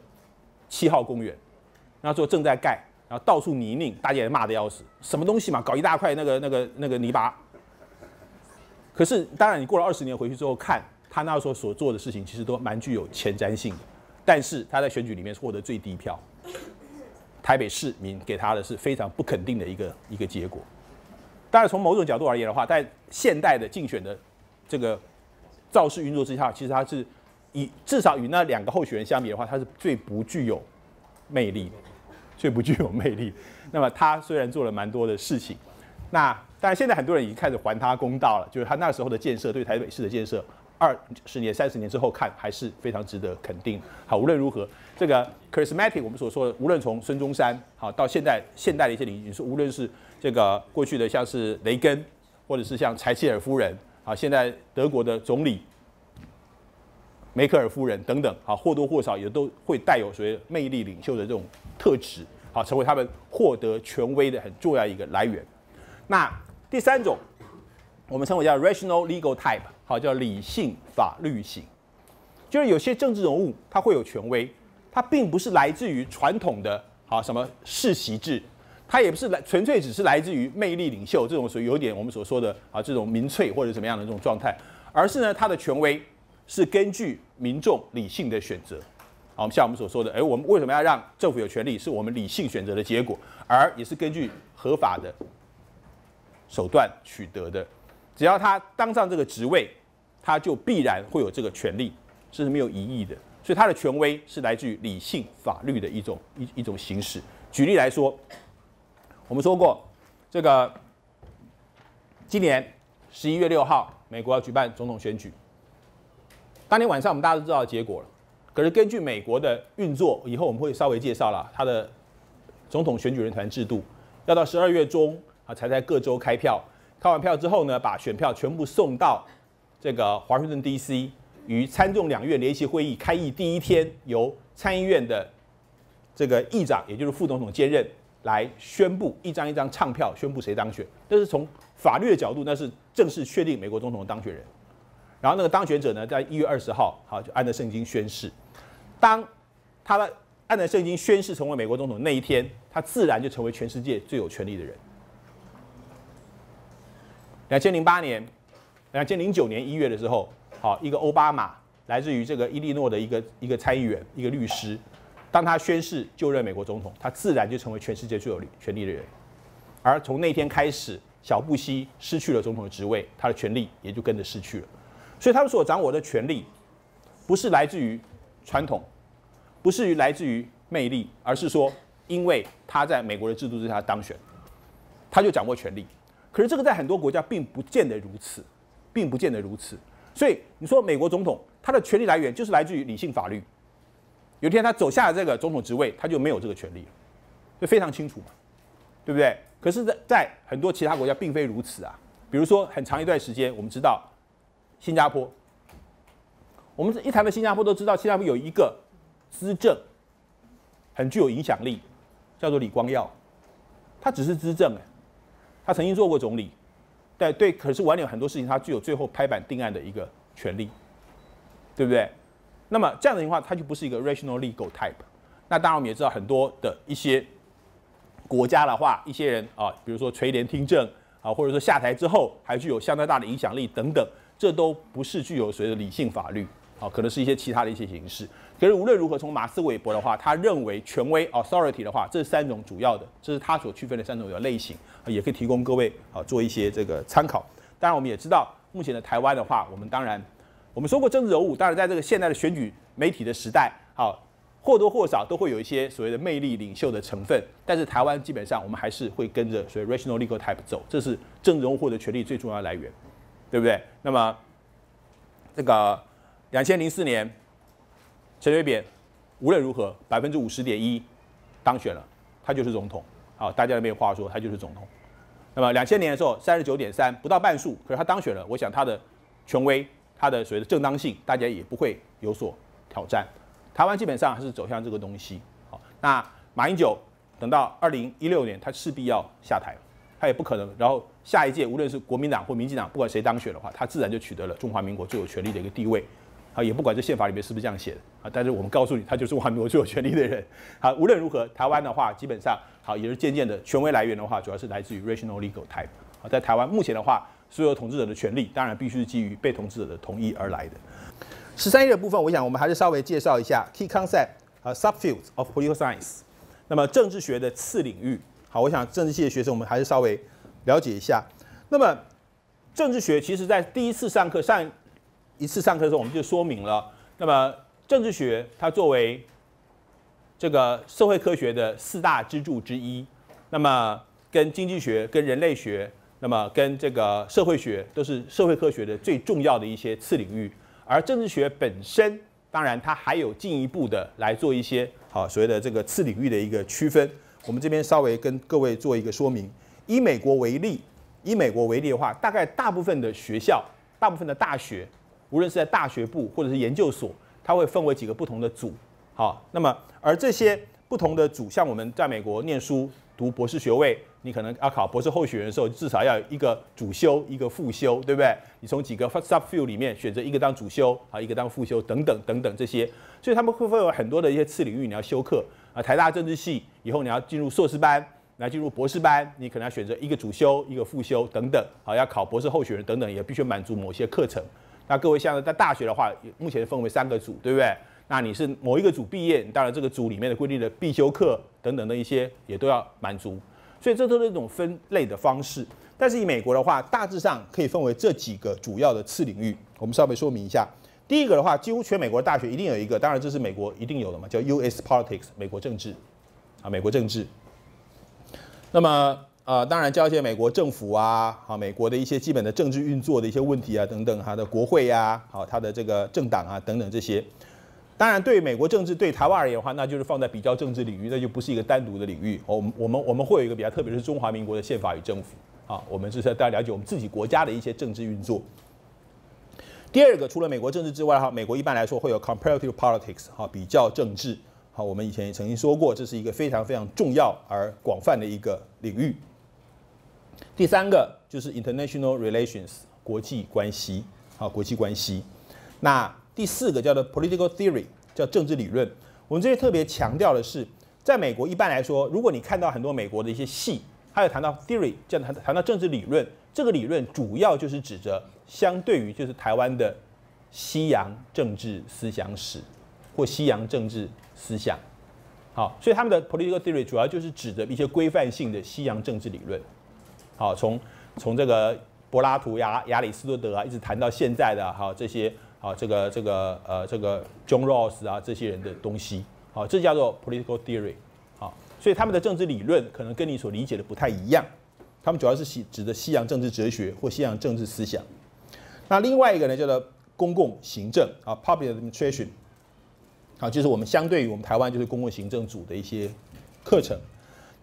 7号公园，那时候正在盖，然后到处泥泞，大家也骂得要死，什么东西嘛，搞一大块那个泥巴。可是当然，你过了20年回去之后看，他那时候所做的事情其实都蛮具有前瞻性的，但是他在选举里面获得最低票，台北市民给他的是非常不肯定的一个结果。当然，从某种角度而言的话，在现代的竞选的这个造势运作之下，其实它是至少与那2个候选人相比的话，它是最不具有魅力的，最不具有魅力。那么他虽然做了蛮多的事情，那当然现在很多人已经开始还他公道了，就是他那时候的建设，对台北市的建设，20年、30年之后看还是非常值得肯定。好，无论如何，这个 charismatic 我们所说的，无论从孙中山好到现代的一些领域，无论是这个过去的像是雷根，或者是像柴契尔夫人啊，现在德国的总理梅克尔夫人等等，啊，或多或少也都会带有所谓魅力领袖的这种特质，好，成为他们获得权威的很重要一个来源。那第3种，我们称为叫 rational legal type， 好，叫理性法律型，就是有些政治人物他会有权威，他并不是来自于传统的什么世袭制。它也不是纯粹只是来自于魅力领袖这种属于有点我们所说的这种民粹或者怎么样的这种状态，而是呢它的权威是根据民众理性的选择。好，像我们所说的，我们为什么要让政府有权利，是我们理性选择的结果，而也是根据合法的手段取得的。只要他当上这个职位，他就必然会有这个权利，这是没有疑义的。所以他的权威是来自于理性法律的一种形式。举例来说，我们说过，这个今年11月6号，美国要举办总统选举。当天晚上我们大家都知道结果了。可是根据美国的运作，以后我们会稍微介绍了它的总统选举人团制度，要到12月中才在各州开票。开完票之后呢，把选票全部送到这个华盛顿 DC， 于参众两院联席会议开议第一天，由参议院的这个议长，也就是副总统兼任。来宣布一张一张唱票宣布谁当选，这是从法律的角度，那是正式确定美国总统的当选人。然后那个当选者呢，在1月20号，就按着圣经宣誓。当他按着圣经宣誓成为美国总统那一天，他自然就成为全世界最有权力的人。2008年、2009年1月的时候，一个奥巴马来自于这个伊利诺的一个参议员，一个律师。当他宣誓就任美国总统，他自然就成为全世界最有权力的人。而从那天开始，小布希失去了总统的职位，他的权力也就跟着失去了。所以他们所掌握的权力，不是来自于传统，不是来自于魅力，而是说，因为他在美国的制度之下当选，他就掌握权力。可是这个在很多国家并不见得如此，并不见得如此。所以你说美国总统他的权力来源就是来自于理性法律。有一天他走下了这个总统职位，他就没有这个权利了，就非常清楚嘛，对不对？ 可是在很多其他国家并非如此啊。比如说很长一段时间，我们知道新加坡，我们一谈到新加坡都知道，新加坡有一个资政很具有影响力，叫做李光耀，他只是资政他曾经做过总理，对，可是完了很多事情他具有最后拍板定案的一个权利，对不对？那么这样的情况，他就不是一个 rational legal type。那当然我们也知道很多的一些国家的话，一些人啊，比如说垂帘听政啊，或者说下台之后还具有相当大的影响力等等，这都不是具有所谓的理性法律啊，可能是一些其他的一些形式。可是无论如何，从马斯韦伯的话，他认为权威 authority 的话，这是3种主要的，这是他所区分的3种的类型，也可以提供各位做一些这个参考。当然，我们也知道目前的台湾的话，我们说过政治人物，当然在这个现在的选举媒体的时代，或多或少都会有一些所谓的魅力领袖的成分，但是台湾基本上我们还是会跟着所谓 rational legal type 走，这是政治人物获得权力最重要的来源，对不对？那么这个2004年，陈水扁无论如何50.1%当选了，他就是总统，大家没有话说，他就是总统。那么2000年的时候39.3%，不到半数，可是他当选了，我想他的权威，他的所谓的正当性，大家也不会有所挑战。台湾基本上还是走向这个东西。好，那马英九等到2016年，他势必要下台，他也不可能。然后下一届无论是国民党或民进党，不管谁当选的话，他自然就取得了中华民国最有权力的一个地位。也不管这宪法里面是不是这样写的但是我们告诉你，他就是中华民国最有权力的人。无论如何，台湾的话基本上也是渐渐的权威来源的话，主要是来自于 rational legal type。在台湾目前的话，所有统治者的权利当然必须是基于被统治者的同意而来的。13页的部分，我想我们还是稍微介绍一下 key concept subfields of political science。那么政治学的次领域，好，我想政治系的学生我们还是稍微了解一下。那么政治学其实在第一次上课上一次上课的时候，我们就说明了，那么政治学它作为这个社会科学的4大支柱之一，那么跟经济学、跟人类学，那么跟这个社会学都是社会科学的最重要的一些次领域。而政治学本身，当然它还有进一步的来做一些所谓的这个次领域的一个区分。我们这边稍微跟各位做一个说明。以美国为例的话，大概大部分的学校、大部分的大学，无论是在大学部或者是研究所，它会分为几个不同的组。好，那么而这些不同的组，像我们在美国念书读博士学位，你可能要考博士候选人的时候，至少要有一个主修，一个副修，对不对？你从几个 subfield 里面选择一个当主修，一个当副修，等等等等这些，所以他们会有很多的一些次领域你要修课台大政治系以后你要进入硕士班，你要进入博士班，你可能要选择一个主修，一个副修等等，要考博士候选人等等，也必须满足某些课程。那各位像在大学的话，目前分为3个组，对不对？那你是某一个组毕业，当然这个组里面的规定的必修课等等的一些也都要满足，所以这都是一种分类的方式。但是以美国的话，大致上可以分为这几个主要的次领域，我们稍微说明一下。第一个的话，几乎全美国的大学一定有一个，当然这是美国一定有的嘛，叫 U.S. Politics 美国政治美国政治。那么当然教一些美国政府美国的一些基本的政治运作的一些问题等等，它的国会它的这个政党等等这些。当然，对美国政治对台湾而言的话，那就是放在比较政治领域，那就不是一个单独的领域。我们会有一个比较特别的是中华民国的宪法与政府我们就是大家了解我们自己国家的一些政治运作。第二个，除了美国政治之外美国一般来说会有 comparative politics 比较政治我们以前也曾经说过，这是一个非常非常重要而广泛的一个领域。第三个就是 international relations 国际关系国际关系。那第4个叫做 political theory 叫政治理论。我们这里特别强调的是，在美国一般来说，如果你看到很多美国的一些戏，它有谈到 theory 这样谈到政治理论，这个理论主要就是指着相对于就是台湾的西洋政治思想史或西洋政治思想。好，所以他们的 political theory 主要就是指着一些规范性的西洋政治理论。好，从这个柏拉图、亚里士多德一直谈到现在的这些这个 John Rawls 这些人的东西，这叫做 political theory。所以他们的政治理论可能跟你所理解的不太一样，他们主要是指的西洋政治哲学或西洋政治思想。那另外一个呢，叫做公共行政public administration。就是我们相对于我们台湾就是公共行政组的一些课程。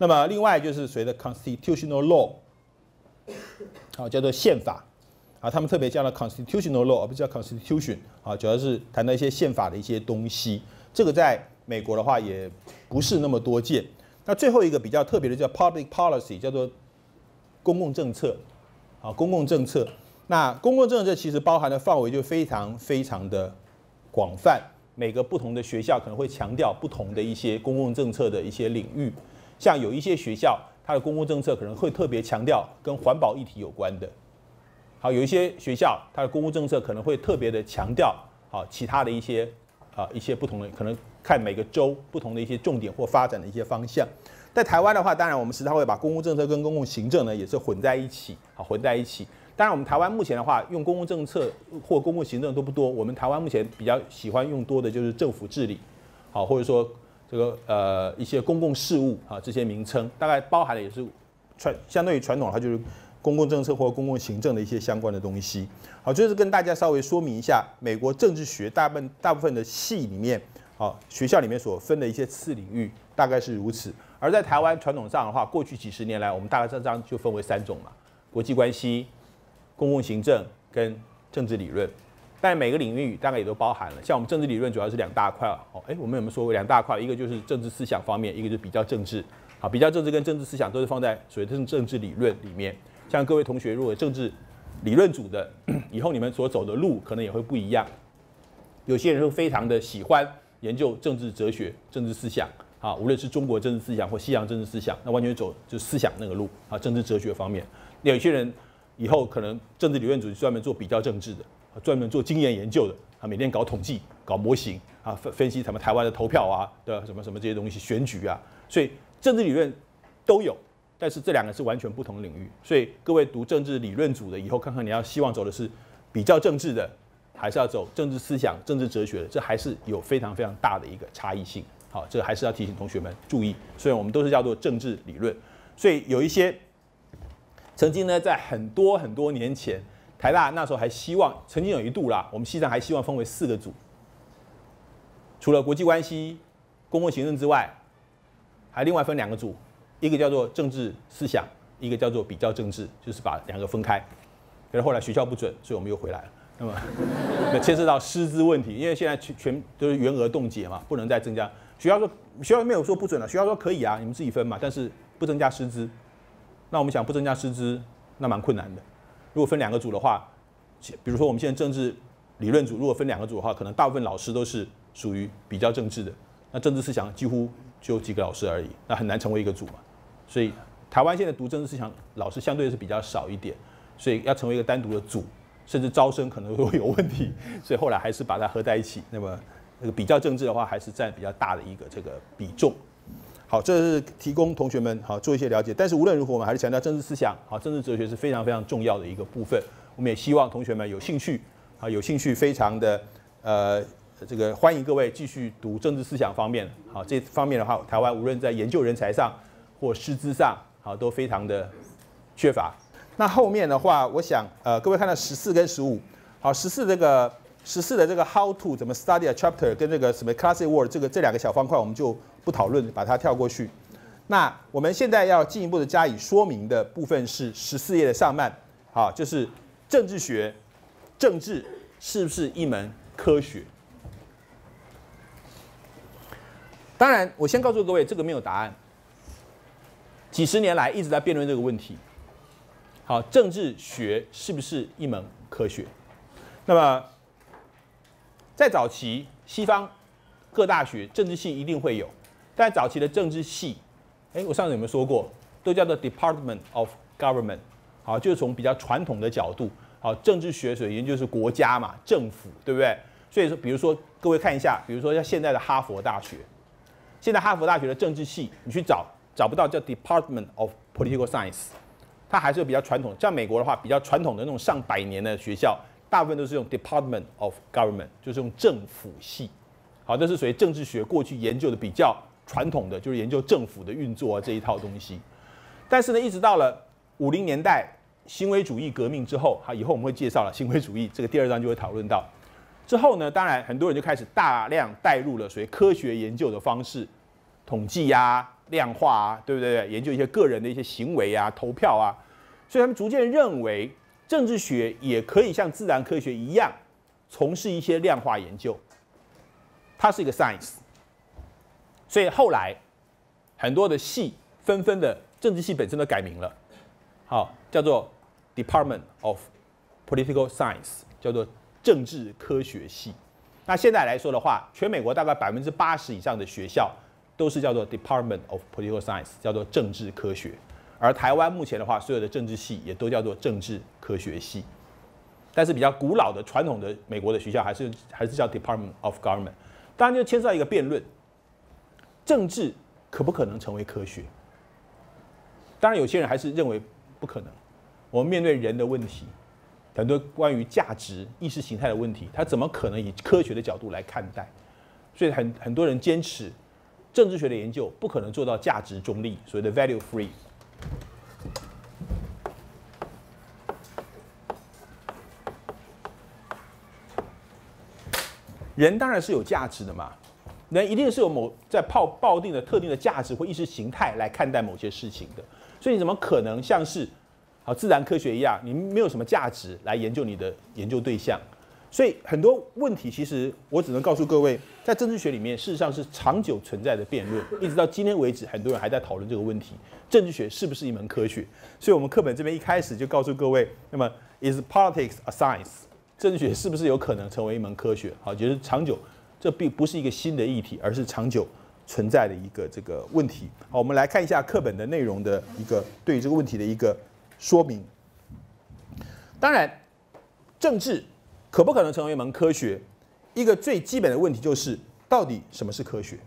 那么另外就是所谓的 constitutional law， 好，叫做宪法。啊，他们特别叫了 constitutional law， 而不是叫 constitution， 啊，主要是谈到一些宪法的一些东西。这个在美国的话也不是那么多见。那最后一个比较特别的叫 public policy， 叫做公共政策，啊，公共政策。那公共政策其实包含的范围就非常非常的广泛，每个不同的学校可能会强调不同的一些公共政策的一些领域。像有一些学校，它的公共政策可能会特别强调跟环保议题有关的。好，有一些学校，它的公共政策可能会特别的强调，好，其他的一些不同的，可能看每个州不同的一些重点或发展的一些方向。在台湾的话，当然我们时常会把公共政策跟公共行政呢也是混在一起，好，混在一起。当然，我们台湾目前的话，用公共政策或公共行政都不多。我们台湾目前比较喜欢用多的就是政府治理，好，或者说这个一些公共事务啊这些名称，大概包含的也是相对于传统的话就是。公共政策或公共行政的一些相关的东西，好，就是跟大家稍微说明一下，美国政治学大部分的系里面，好，学校里面所分的一些次领域大概是如此。而在台湾传统上的话，过去几十年来，我们大概这样就分为3种嘛：国际关系、公共行政跟政治理论。但每个领域大概也都包含了。像我们政治理论主要是2大块哦，我们有没有说过2大块？一个就是政治思想方面，一个就是比较政治。好，比较政治跟政治思想都是放在所谓的政治理论里面。像各位同学，如果政治理论组的，以后你们所走的路可能也会不一样。有些人会非常的喜欢研究政治哲学、政治思想啊，无论是中国政治思想或西洋政治思想，那完全走就是思想那个路啊，政治哲学方面。有些人以后可能政治理论组专门做比较政治的，专门做经验研究的啊，每天搞统计、搞模型啊，分析什么台湾的投票啊的什么这些东西、选举啊，所以政治理论都有。但是这2个是完全不同的领域，所以各位读政治理论组的，以后看看你要希望走的是比较政治的，还是要走政治思想、政治哲学的，这还是有非常非常大的一个差异性。好，这个还是要提醒同学们注意。虽然我们都是叫做政治理论，所以有一些曾经呢，在很多年前，台大那时候还希望，曾经有一度啦，我们系上还希望分为4个组，除了国际关系、公共行政之外，还另外分2个组。一个叫做政治思想，一个叫做比较政治，就是把2个分开。可是后来学校不准，所以我们又回来了。那么牵涉到师资问题，因为现在全都是员额冻结嘛，不能再增加。学校没有说不准了，学校说可以啊，你们自己分嘛，但是不增加师资。那我们想不增加师资，那蛮困难的。如果分2个组的话，比如说我们现在政治理论组，如果分2个组的话，可能大部分老师都是属于比较政治的，那政治思想几乎就几个老师而已，那很难成为一个组嘛。所以台湾现在读政治思想老师相对是比较少一点，所以要成为一个单独的组，甚至招生可能会有问题，所以后来还是把它合在一起。那么那个比较政治的话，还是占比较大的一个这个比重。好，这是提供同学们好做一些了解。但是无论如何，我们还是强调政治思想，好，政治哲学是非常非常重要的一个部分。我们也希望同学们有兴趣，啊，有兴趣非常的这个欢迎各位继续读政治思想方面。好，这方面的话，台湾无论在研究人才上或师资上，好，都非常的缺乏。那后面的话，我想各位看到14跟15，好，14的这个 how to 怎么 study a chapter 跟这个什么 classic word 这2个小方块我们就不讨论，把它跳过去。那我们现在要进一步的加以说明的部分是14页的上半，好，就是政治学，政治是不是一门科学？当然，我先告诉各位，这个没有答案。几十年来一直在辩论这个问题。好，政治学是不是一门科学？那么，在早期，西方各大学政治系一定会有，但早期的政治系，我上次有没有说过，都叫做 Department of Government。好，就是从比较传统的角度，好，政治学所研究是国家嘛，政府，对不对？所以说，比如说各位看一下，比如说像现在的哈佛大学，现在哈佛大学的政治系，你去找不到叫 Department of Political Science， 它还是比较传统。像美国的话，比较传统的那种上100年的学校，大部分都是用 Department of Government， 就是用政府系。好，这是属于政治学过去研究的比较传统的，就是研究政府的运作这一套东西。但是呢，一直到了50年代行为主义革命之后，以后我们会介绍了行为主义这个第2章就会讨论到。之后呢，当然很多人就开始大量带入了所谓科学研究的方式，统计呀、 量化啊，对不对？研究一些个人的一些行为啊、投票啊，所以他们逐渐认为政治学也可以像自然科学一样从事一些量化研究，它是一个 science。所以后来很多的系纷纷的政治系本身都改名了，好，叫做 Department of Political Science， 叫做政治科学系。那现在来说的话，全美国大概80%以上的学校都是叫做 Department of Political Science， 叫做政治科学。而台湾目前的话，所有的政治系也都叫做政治科学系。但是比较古老的传统的美国的学校还是叫 Department of Government。当然就牵涉到一个辩论：政治可不可能成为科学？当然有些人还是认为不可能。我们面对人的问题，很多关于价值、意识形态的问题，它怎么可能以科学的角度来看待？所以很多人坚持政治学的研究不可能做到价值中立，所谓的 value free。人当然是有价值的嘛，人一定是有在抱定的特定的价值或意识形态来看待某些事情的，所以你怎么可能像是自然科学一样，你没有什么价值来研究你的研究对象？所以很多问题，其实我只能告诉各位，在政治学里面，事实上是长久存在的辩论，一直到今天为止，很多人还在讨论这个问题：政治学是不是一门科学？所以我们课本这边一开始就告诉各位，那么 is politics a science？ 政治学是不是有可能成为一门科学？好，就是长久，这并不是一个新的议题，而是长久存在的一个这个问题。好，我们来看一下课本的内容的一个对于这个问题的一个说明。当然，政治可不可能成为一门科学？一个最基本的问题就是，到底什么是科学？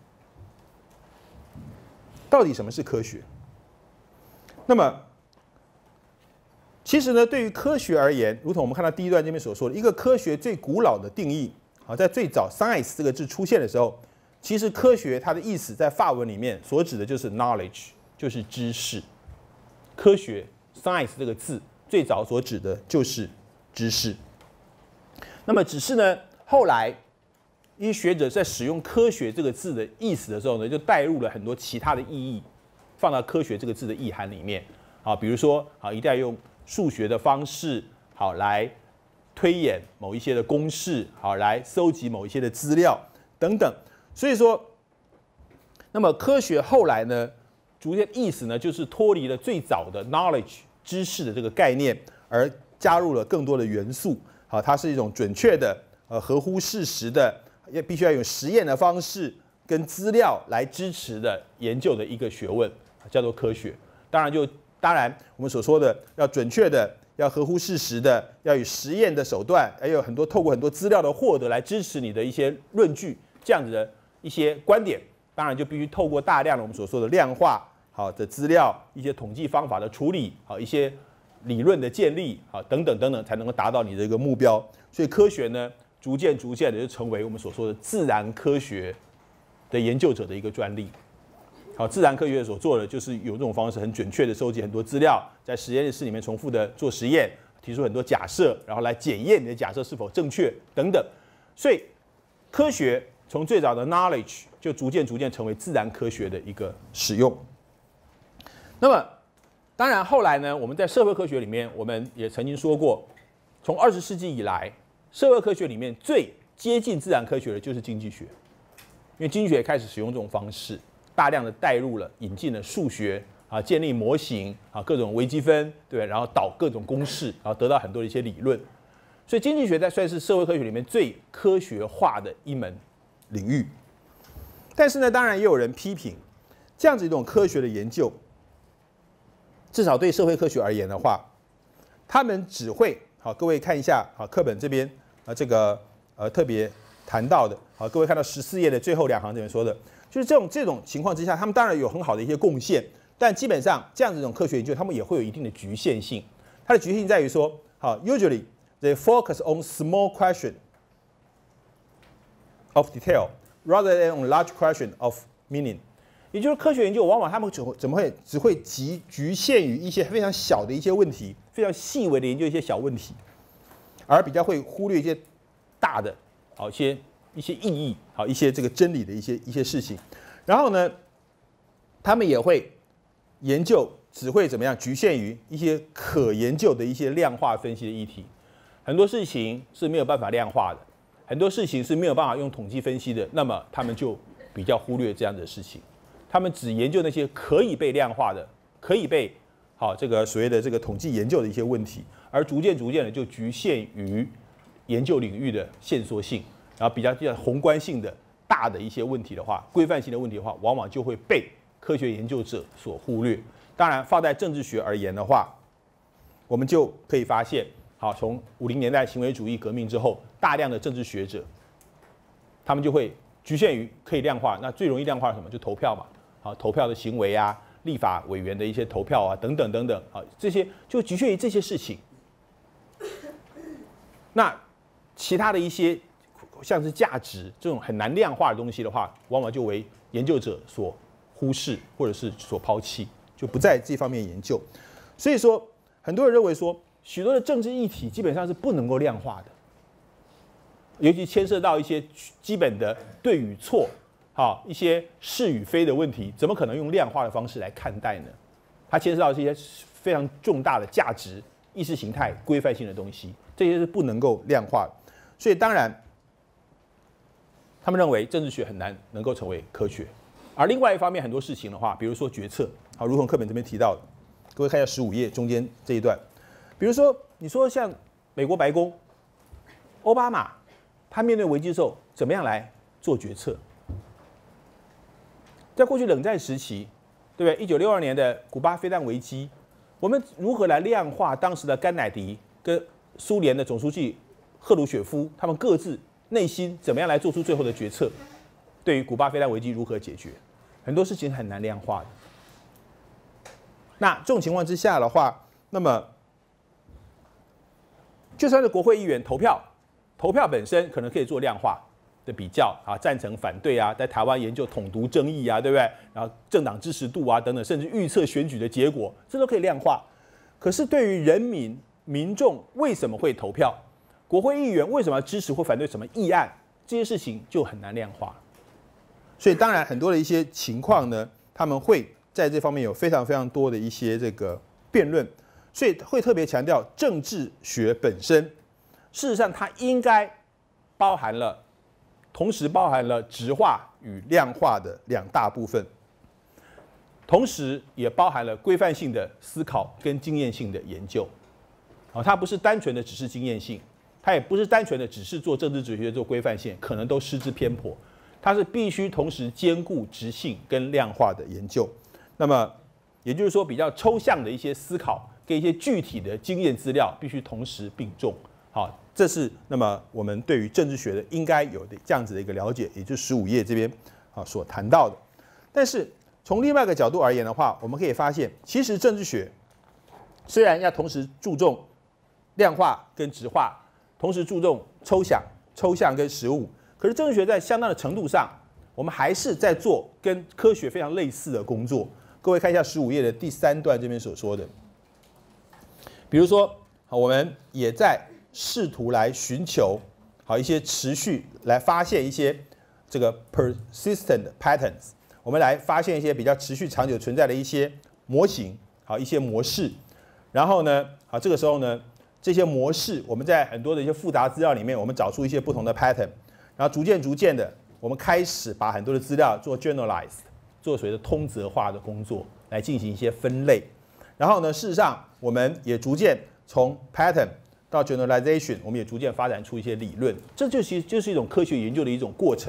到底什么是科学？那么，其实呢，对于科学而言，如同我们看到第一段这边所说的，一个科学最古老的定义，在最早 science 这个字出现的时候，其实科学它的意思在法文里面所指的就是 knowledge， 就是知识。科学 science 这个字最早所指的就是知识。那么只是呢，后来一些学者在使用科学这个字的意思的时候呢，就带入了很多其他的意义，放到科学这个字的意涵里面。比如说一定要用数学的方式来推演某一些的公式，来搜集某一些的资料等等。所以说，那么科学后来呢，逐渐意思呢，就是脱离了最早的 knowledge 知识的这个概念，而加入了更多的元素。它是一种准确的、合乎事实的，也必须要用实验的方式跟资料来支持的研究的一个学问，叫做科学。当然，我们所说的要准确的、要合乎事实的、要以实验的手段，还有透过很多资料的获得来支持你的一些论据，这样子的一些观点，当然就必须透过大量的我们所说的量化的资料、一些统计方法的处理、一些理论的建立等等等等，才能够达到你的一个目标。所以科学呢，逐渐的就成为我们所说的自然科学的研究者的一个专利。自然科学所做的就是有这种方式，很准确的收集很多资料，在实验室里面重复的做实验，提出很多假设，然后来检验你的假设是否正确等等。所以科学从最早的 knowledge 就逐渐成为自然科学的一个使用。那么当然后来呢，我们在社会科学里面，我们也曾经说过，从20世纪以来，社会科学里面最接近自然科学的就是经济学，因为经济学开始使用这种方式，大量的带入了、引进了数学建立模型各种微积分，对，然后导各种公式，然后得到很多的一些理论。所以经济学在算是社会科学里面最科学化的一门领域。但是呢，当然也有人批评这样子一种科学的研究，至少对社会科学而言的话，他们只会各位看一下课本这边这个特别谈到的各位看到14页的最后2行这边说的。就是这种情况之下，他们当然有很好的一些贡献，但基本上这样子一种科学研究，他们也会有一定的局限性。它的局限性在于说，usually they focus on small question of detail rather than on large question of meaning。也就是科学研究往往他们只会局限于一些非常小的一些问题，非常细微的研究一些小问题，而比较会忽略一些大的一些意义一些这个真理的一些事情。然后呢， 他们也会研究，只会怎么样局限于一些可研究的一些量化分析的议题。很多事情是没有办法量化的，很多事情是没有办法用统计分析的，那么他们就比较忽略这样的事情。他们只研究那些可以被量化的，可以被这个所谓的这个统计研究的一些问题，而逐渐的就局限于研究领域的线索性，然后比较宏观性的大的一些问题的话，规范性的问题的话，往往就会被科学研究者所忽略。当然，放在政治学而言的话，我们就可以发现，从50年代行为主义革命之后，大量的政治学者，他们就会局限于可以量化。那最容易量化是什么？就投票嘛。投票的行为啊，立法委员的一些投票啊，等等，这些就局限于这些事情。那其他的一些像是价值这种很难量化的东西的话，往往就为研究者所忽视或者是所抛弃，就不在这方面研究。所以说，很多人认为说，许多的政治议题基本上是不能够量化的，尤其牵涉到一些基本的对与错。一些是与非的问题，怎么可能用量化的方式来看待呢？它牵涉到这些非常重大的价值、意识形态、规范性的东西，这些是不能够量化的。所以当然，他们认为政治学很难能够成为科学。而另外一方面，很多事情的话，比如说决策，如同课本这边提到的，各位看一下15页中间这一段，比如说你说像美国白宫，奥巴马，他面对危机的时候怎么样来做决策？在过去冷战时期，对不对？1962年的古巴飞弹危机，我们如何来量化当时的甘乃迪跟苏联的总书记赫鲁雪夫他们各自内心怎么样来做出最后的决策？对于古巴飞弹危机如何解决，很多事情很难量化的。那这种情况之下的话，那么就算是国会议员投票本身可能可以做量化的比较赞成反对啊，在台湾研究统独争议啊，对不对？然后政党支持度啊等等，甚至预测选举的结果，这都可以量化。可是对于民众为什么会投票，国会议员为什么要支持或反对什么议案，这些事情就很难量化。所以当然很多的一些情况呢，他们会在这方面有非常多的一些这个辩论，所以会特别强调政治学本身，事实上它应该同时包含了质化与量化的两大部分，同时也包含了规范性的思考跟经验性的研究。它不是单纯的只是经验性，它也不是单纯的只是做政治哲学做规范性，可能都失之偏颇。它是必须同时兼顾质性跟量化的研究。那么也就是说，比较抽象的一些思考跟一些具体的经验资料必须同时并重。这是那么我们对于政治学的应该有的这样子的一个了解，也就是15页这边所谈到的。但是从另外一个角度而言的话，我们可以发现，其实政治学虽然要同时注重量化跟质化，同时注重抽象跟实务，可是政治学在相当的程度上，我们还是在做跟科学非常类似的工作。各位看一下15页的第3段这边所说的，比如说我们也在试图来寻求一些持续来发现一些这个 persistent patterns， 我们来发现一些比较持续长久存在的一些模型，一些模式。然后呢，这个时候呢，这些模式我们在很多的一些复杂资料里面，我们找出一些不同的 pattern， 然后逐渐的，我们开始把很多的资料做 generalized， 做所谓的通则化的工作，来进行一些分类。然后呢，事实上我们也逐渐从 pattern到 generalization， 我们也逐渐发展出一些理论，这就是一种科学研究的一种过程。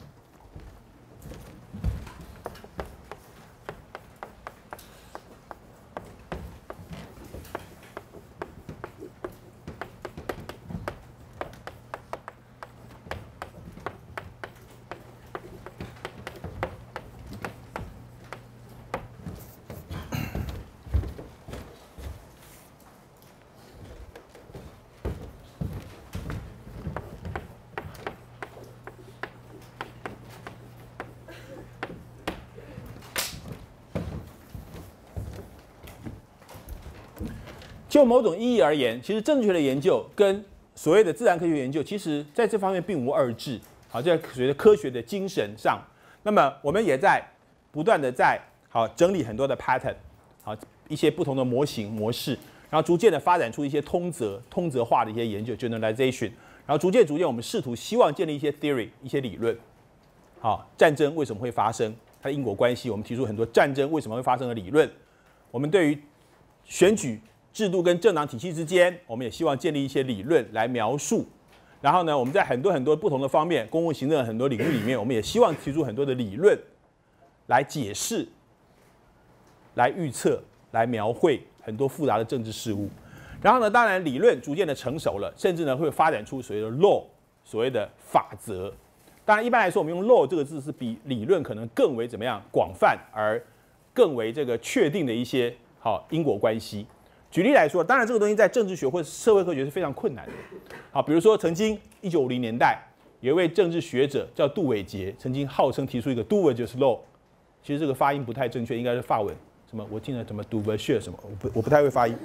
就某种意义而言，其实政治学的研究跟所谓的自然科学研究，其实在这方面并无二致。在所谓的科学的精神上，那么我们也在不断的在好整理很多的 pattern， 好一些不同的模型模式，然后逐渐的发展出一些通则化的一些研究 generalization， 然后逐渐我们试图希望建立一些 theory 一些理论。好，战争为什么会发生？它的因果关系，我们提出很多战争为什么会发生的理论。我们对于选举制度跟政党体系之间，我们也希望建立一些理论来描述。然后呢，我们在很多不同的方面，公共行政的很多领域里面，我们也希望提出很多的理论来解释、来预测、来描绘很多复杂的政治事务。然后呢，当然理论逐渐的成熟了，甚至呢会发展出所谓的 law， 所谓的法则。当然，一般来说，我们用 law 这个字是比理论可能更为怎么样广泛，而更为这个确定的一些因果关系。举例来说，当然这个东西在政治学或者社会科学是非常困难的。好，比如说曾经1950年代有一位政治学者叫杜伟杰，曾经号称提出一个 Duverger's law， 其实这个发音不太正确，应该是法文什么，我听了什么 Duverger 什么，我不太会发音。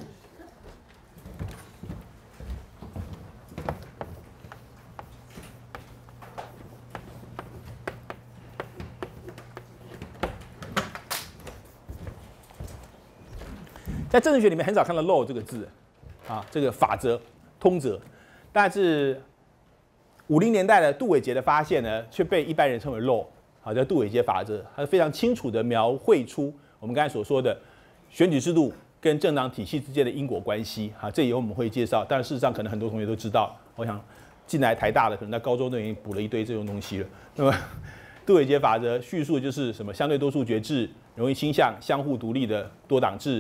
在政治学里面很少看到 law 这个字，这个法则、通则，但是50年代的杜伟杰的发现呢，却被一般人称为 law， 叫杜伟杰法则，它非常清楚地描绘出我们刚才所说的选举制度跟政党体系之间的因果关系，这以后我们会介绍，但事实上可能很多同学都知道，我想进来台大的可能在高中都已经补了一堆这种东西了。那么杜伟杰法则叙述就是什么相对多数决制、容易倾向相互独立的多党制。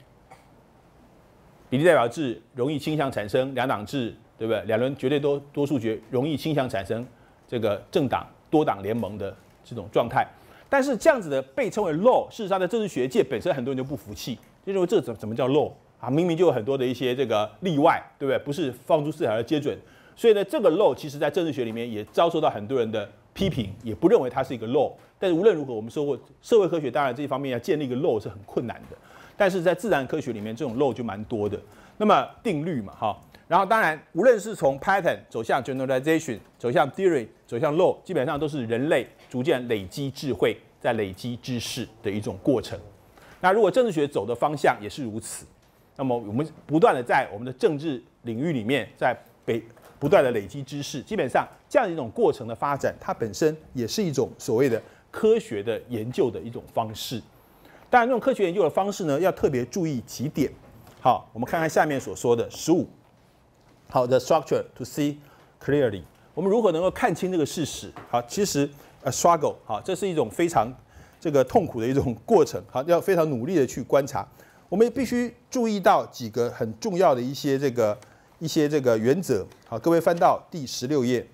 比例代表制容易倾向产生两党制，对不对？两轮绝对多数决容易倾向产生这个政党多党联盟的这种状态。但是这样子的被称为 law， 事实上在政治学界本身很多人就不服气，就认为这怎么叫 law 明明就有很多的一些这个例外，对不对？不是放诸四海而皆准。所以呢，这个 law 其实在政治学里面也遭受到很多人的批评，也不认为它是一个 law。但是无论如何，我们说过社会科学当然这一方面要建立一个 law 是很困难的。但是在自然科学里面，这种 law 就蛮多的。那么定律嘛，然后当然，无论是从 pattern 走向 generalization， 走向 theory， 走向 law， 基本上都是人类逐渐累积智慧，在累积知识的一种过程。那如果政治学走的方向也是如此，那么我们不断的在我们的政治领域里面，在不断的累积知识，基本上这样一种过程的发展，它本身也是一种所谓的科学的研究的一种方式。当然，这种科学研究的方式呢，要特别注意几点。好，我们看看下面所说的15。好的 structure to see clearly， 我们如何能够看清这个事实？好，其实struggle， 好，这是一种非常这个痛苦的一种过程。好，要非常努力的去观察。我们必须注意到几个很重要的一些这个原则。好，各位翻到第16页。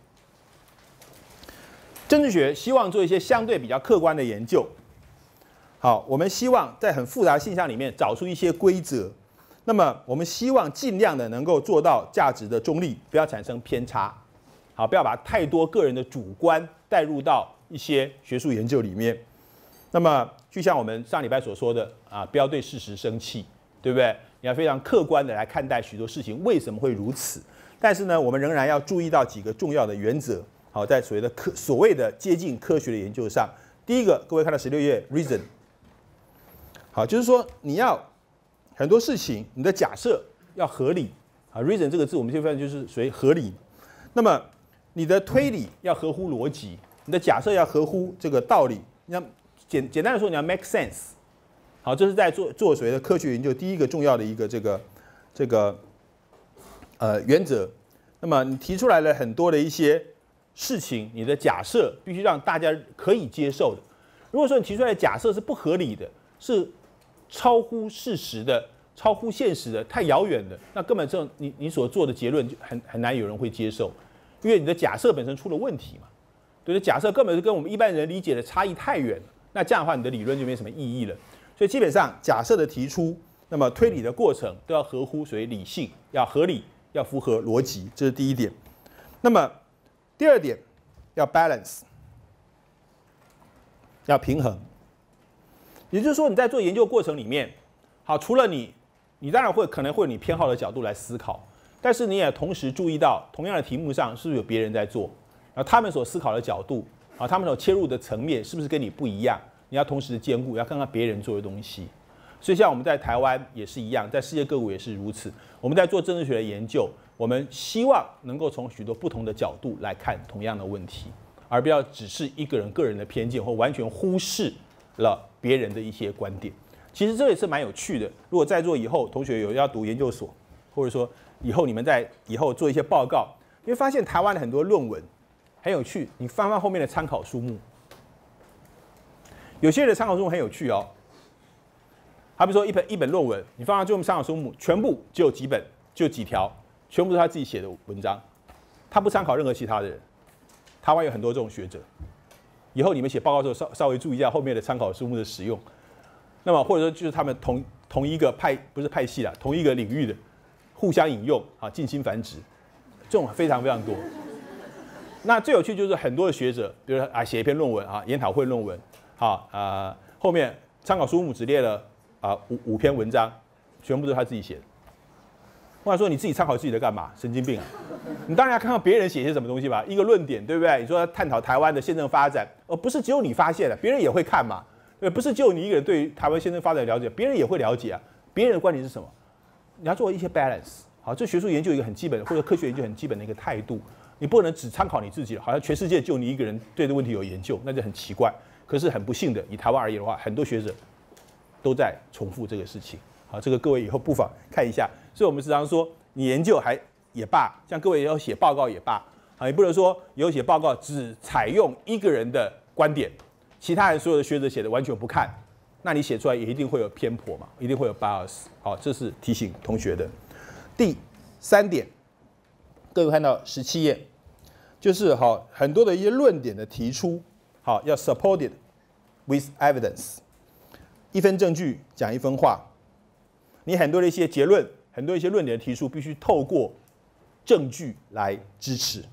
政治学希望做一些相对比较客观的研究。好，我们希望在很复杂的现象里面找出一些规则。那么，我们希望尽量的能够做到价值的中立，不要产生偏差。好，不要把太多个人的主观带入到一些学术研究里面。那么，就像我们上礼拜所说的不要对事实生气，对不对？你要非常客观的来看待许多事情为什么会如此。但是呢，我们仍然要注意到几个重要的原则。好，在所谓的接近科学的研究上，第一个，各位看到16页 reason。好，就是说你要很多事情，你的假设要合理，reason 这个字我们就发现就是属于合理。那么你的推理要合乎逻辑，你的假设要合乎这个道理。你要简单的说，你要 make sense。好，这是在做所谓的科学研究第一个重要的一个这个原则。那么你提出来了很多的一些事情，你的假设必须让大家可以接受的。如果说你提出来的假设是不合理的，是超乎事实的、超乎现实的、太遥远的，那根本上你所做的结论就很难有人会接受，因为你的假设本身出了问题嘛。对，假设根本是跟我们一般人理解的差异太远了，那这样的话你的理论就没什么意义了。所以基本上假设的提出，那么推理的过程都要合乎所谓理性，要合理，要符合逻辑，这是第一点。那么第二点要 balance， 要平衡。也就是说，你在做研究过程里面，好，除了你当然可能会有你偏好的角度来思考，但是你也同时注意到，同样的题目上是不是有别人在做，然后他们所思考的角度，他们所切入的层面是不是跟你不一样？ 你要同时兼顾，要看看别人做的东西。所以像我们在台湾也是一样，在世界各国也是如此。我们在做政治学的研究，我们希望能够从许多不同的角度来看同样的问题，而不要只是一个人个人的偏见或完全忽视了别人的一些观点。其实这也是蛮有趣的。如果在座以后同学有要读研究所，或者说以后你们在以后做一些报告，你会发现台湾的很多论文很有趣。你翻翻后面的参考书目，有些人的参考书目很有趣哦。好比说一本论文，你放到最后参考书目，全部就有几本，就几条，全部都是他自己写的文章，他不参考任何其他的人。台湾有很多这种学者，以后你们写报告的时候稍微注意一下后面的参考书目的使用。那么或者说就是他们同一个派，不是派系啦，同一个领域的互相引用啊，近亲繁殖，这种非常非常多。那最有趣就是很多的学者，比如说写一篇论文啊，研讨会论文，后面参考书目只列了五篇文章，全部都是他自己写的。我想说你自己参考自己的干嘛？神经病啊！你当然要看看别人写些什么东西吧，一个论点对不对？你说探讨台湾的宪政发展，不是只有你发现了，别人也会看嘛。对，不是只有你一个人对于台湾宪政发展了解，别人也会了解啊。别人的观点是什么？你要做一些 balance。好，这学术研究一个很基本的，或者科学研究很基本的一个态度。你不能只参考你自己，好像全世界就你一个人对这个问题有研究，那就很奇怪。可是很不幸的，以台湾而言的话，很多学者都在重复这个事情。好，这个各位以后不妨看一下。所以我们时常说，你研究也罢，像各位以后写报告也罢，你不能说以后写报告只采用一个人的观点，其他人所有的学者写的完全不看，那你写出来也一定会有偏颇嘛，一定会有 bias。好，这是提醒同学的。第3点，各位看到17页，就是很多的一些论点的提出，要 supported with evidence， 一分证据讲一分话。你很多的一些结论，很多一些论点的提出，必须透过证据来支持。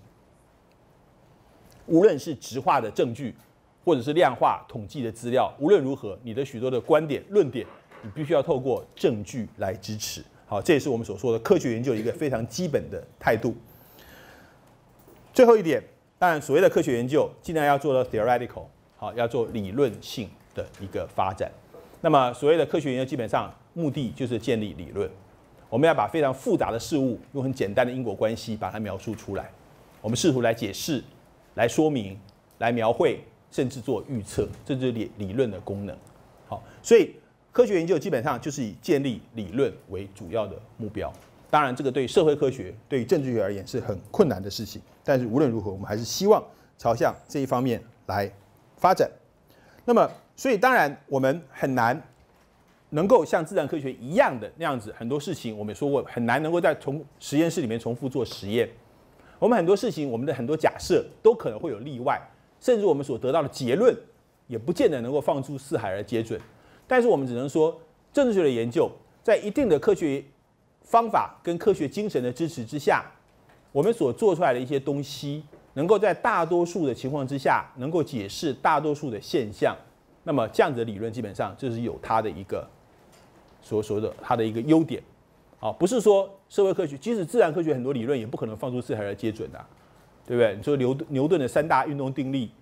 无论是质化的证据，或者是量化统计的资料，无论如何，你的许多的观点、论点，你必须要透过证据来支持。好，这也是我们所说的科学研究一个非常基本的态度。最后一点，当然所谓的科学研究，尽量要做到 theoretical， 要做理论性的一个发展。那么所谓的科学研究，基本上目的就是建立理论。我们要把非常复杂的事物用很简单的因果关系把它描述出来。我们试图来解释、来说明、来描绘，甚至做预测，这就是理论的功能。好，所以科学研究基本上就是以建立理论为主要的目标。当然，这个对社会科学、对于政治学而言是很困难的事情。但是无论如何，我们还是希望朝向这一方面来发展。那么，所以当然我们很难能够像自然科学一样的那样子，很多事情我们也说过，很难能够在实验室里面重复做实验。我们很多事情，我们的很多假设都可能会有例外，甚至我们所得到的结论也不见得能够放诸四海而皆准。但是我们只能说，政治学的研究在一定的科学方法跟科学精神的支持之下，我们所做出来的一些东西，能够在大多数的情况之下，能够解释大多数的现象。那么这样子的理论基本上就是有它的一个所说的它的一个优点。好，不是说社会科学，即使自然科学很多理论也不可能放诸四海而皆准的，对不对？你说牛顿的3大运动定律，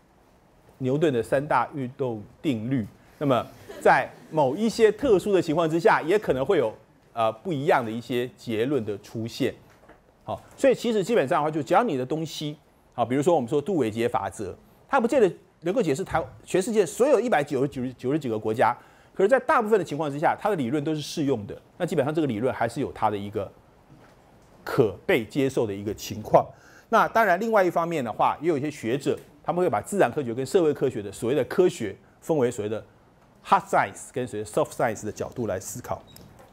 那么在某一些特殊的情况之下，也可能会有不一样的一些结论的出现。好，所以其实基本上的话，就只要你的东西，好，比如说我们说杜韦杰法则，它不见得能够解释全世界所有190几个国家，可是，在大部分的情况之下，它的理论都是适用的。那基本上这个理论还是有它的一个可被接受的一个情况。那当然，另外一方面的话，也有一些学者，他们会把自然科学跟社会科学的所谓的科学分为所谓的 hard science 跟所谓 soft science 的角度来思考。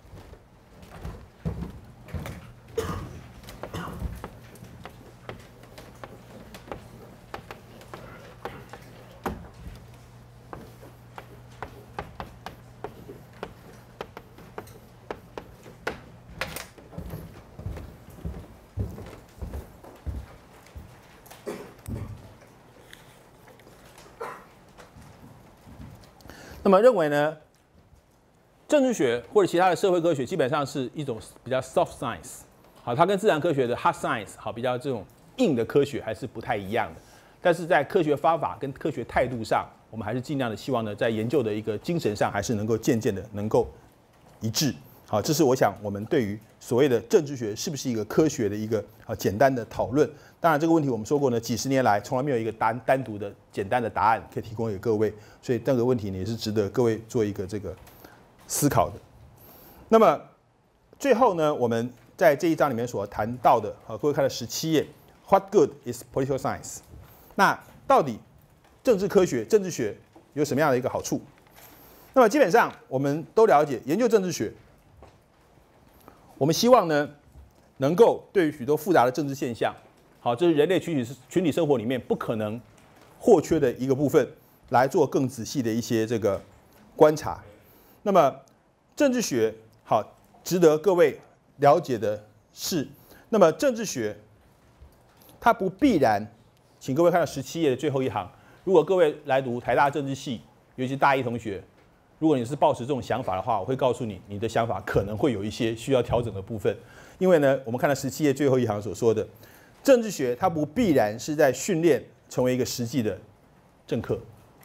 那么认为呢，政治学或者其他的社会科学基本上是一种比较 soft science， 好，它跟自然科学的 hard science 好比较这种硬的科学还是不太一样的。但是在科学方法跟科学态度上， 我们还是尽量的希望呢，在研究的一个精神上，还是能够渐渐的能够一致。好，这是我想我们对于所谓的政治学是不是一个科学的一个简单的讨论。当然，这个问题我们说过呢，几十年来从来没有一个单独的简单的答案可以提供给各位，所以这个问题呢也是值得各位做一个这个思考的。那么最后呢，我们在这一章里面所谈到的，各位看了17页 ，What good is political science？ 那到底政治科学、政治学有什么样的一个好处？那么基本上我们都了解，研究政治学，我们希望呢能够对于许多复杂的政治现象，好，这是人类群体生活里面不可能或缺的一个部分，来做更仔细的一些这个观察。那么政治学好，值得各位了解的是，那么政治学它不必然，请各位看到17页的最后一行。如果各位来读台大政治系，尤其是大一同学，如果你是抱持这种想法的话，我会告诉你，你的想法可能会有一些需要调整的部分。因为呢，我们看到17页最后一行所说的，政治学它不必然是在训练成为一个实际的政客。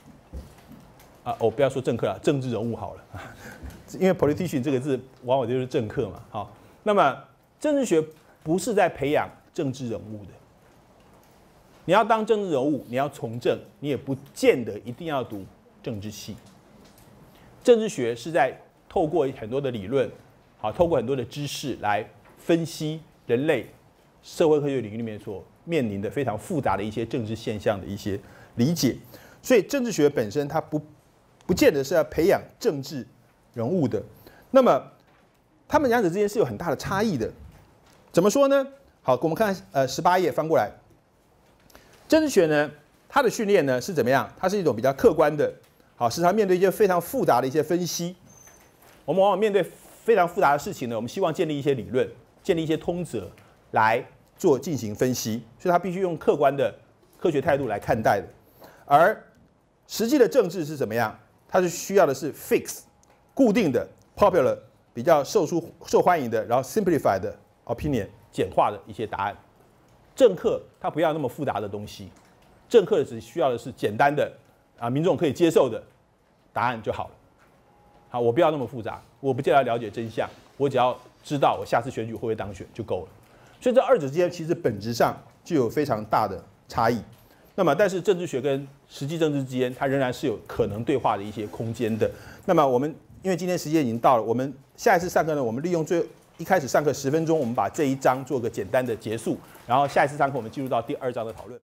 不要说政客了，政治人物好了，因为 politician 这个字往往就是政客嘛。好，那么政治学不是在培养政治人物的。你要当政治人物，你要从政，你也不见得一定要读政治系。政治学是在透过很多的理论，好，透过很多的知识来分析人类社会科学领域里面所面临的非常复杂的一些政治现象的一些理解。所以政治学本身它不见得是要培养政治人物的。那么他们两者之间是有很大的差异的。怎么说呢？好，我们看18页翻过来。政治学呢，它的训练呢是怎么样？它是一种比较客观的，好，时常面对一些非常复杂的一些分析。我们往往面对非常复杂的事情呢，我们希望建立一些理论，建立一些通则来进行分析，所以它必须用客观的科学态度来看待的。而实际的政治是怎么样？它是需要的是 fix 固定的 popular 比较受欢迎的，然后 simplified 的 opinion 简化的一些答案。政客他不要那么复杂的东西，政客只需要的是简单的民众可以接受的答案就好了。好，我不要那么复杂，我不见得了解真相，我只要知道我下次选举会不会当选就够了。所以这二者之间其实本质上就有非常大的差异。那么，但是政治学跟实际政治之间，它仍然是有可能对话的一些空间的。那么我们因为今天时间已经到了，我们下一次上课呢，我们利用一开始上课10分钟，我们把这一章做个简单的结束，然后下一次上课我们进入到第2章的讨论。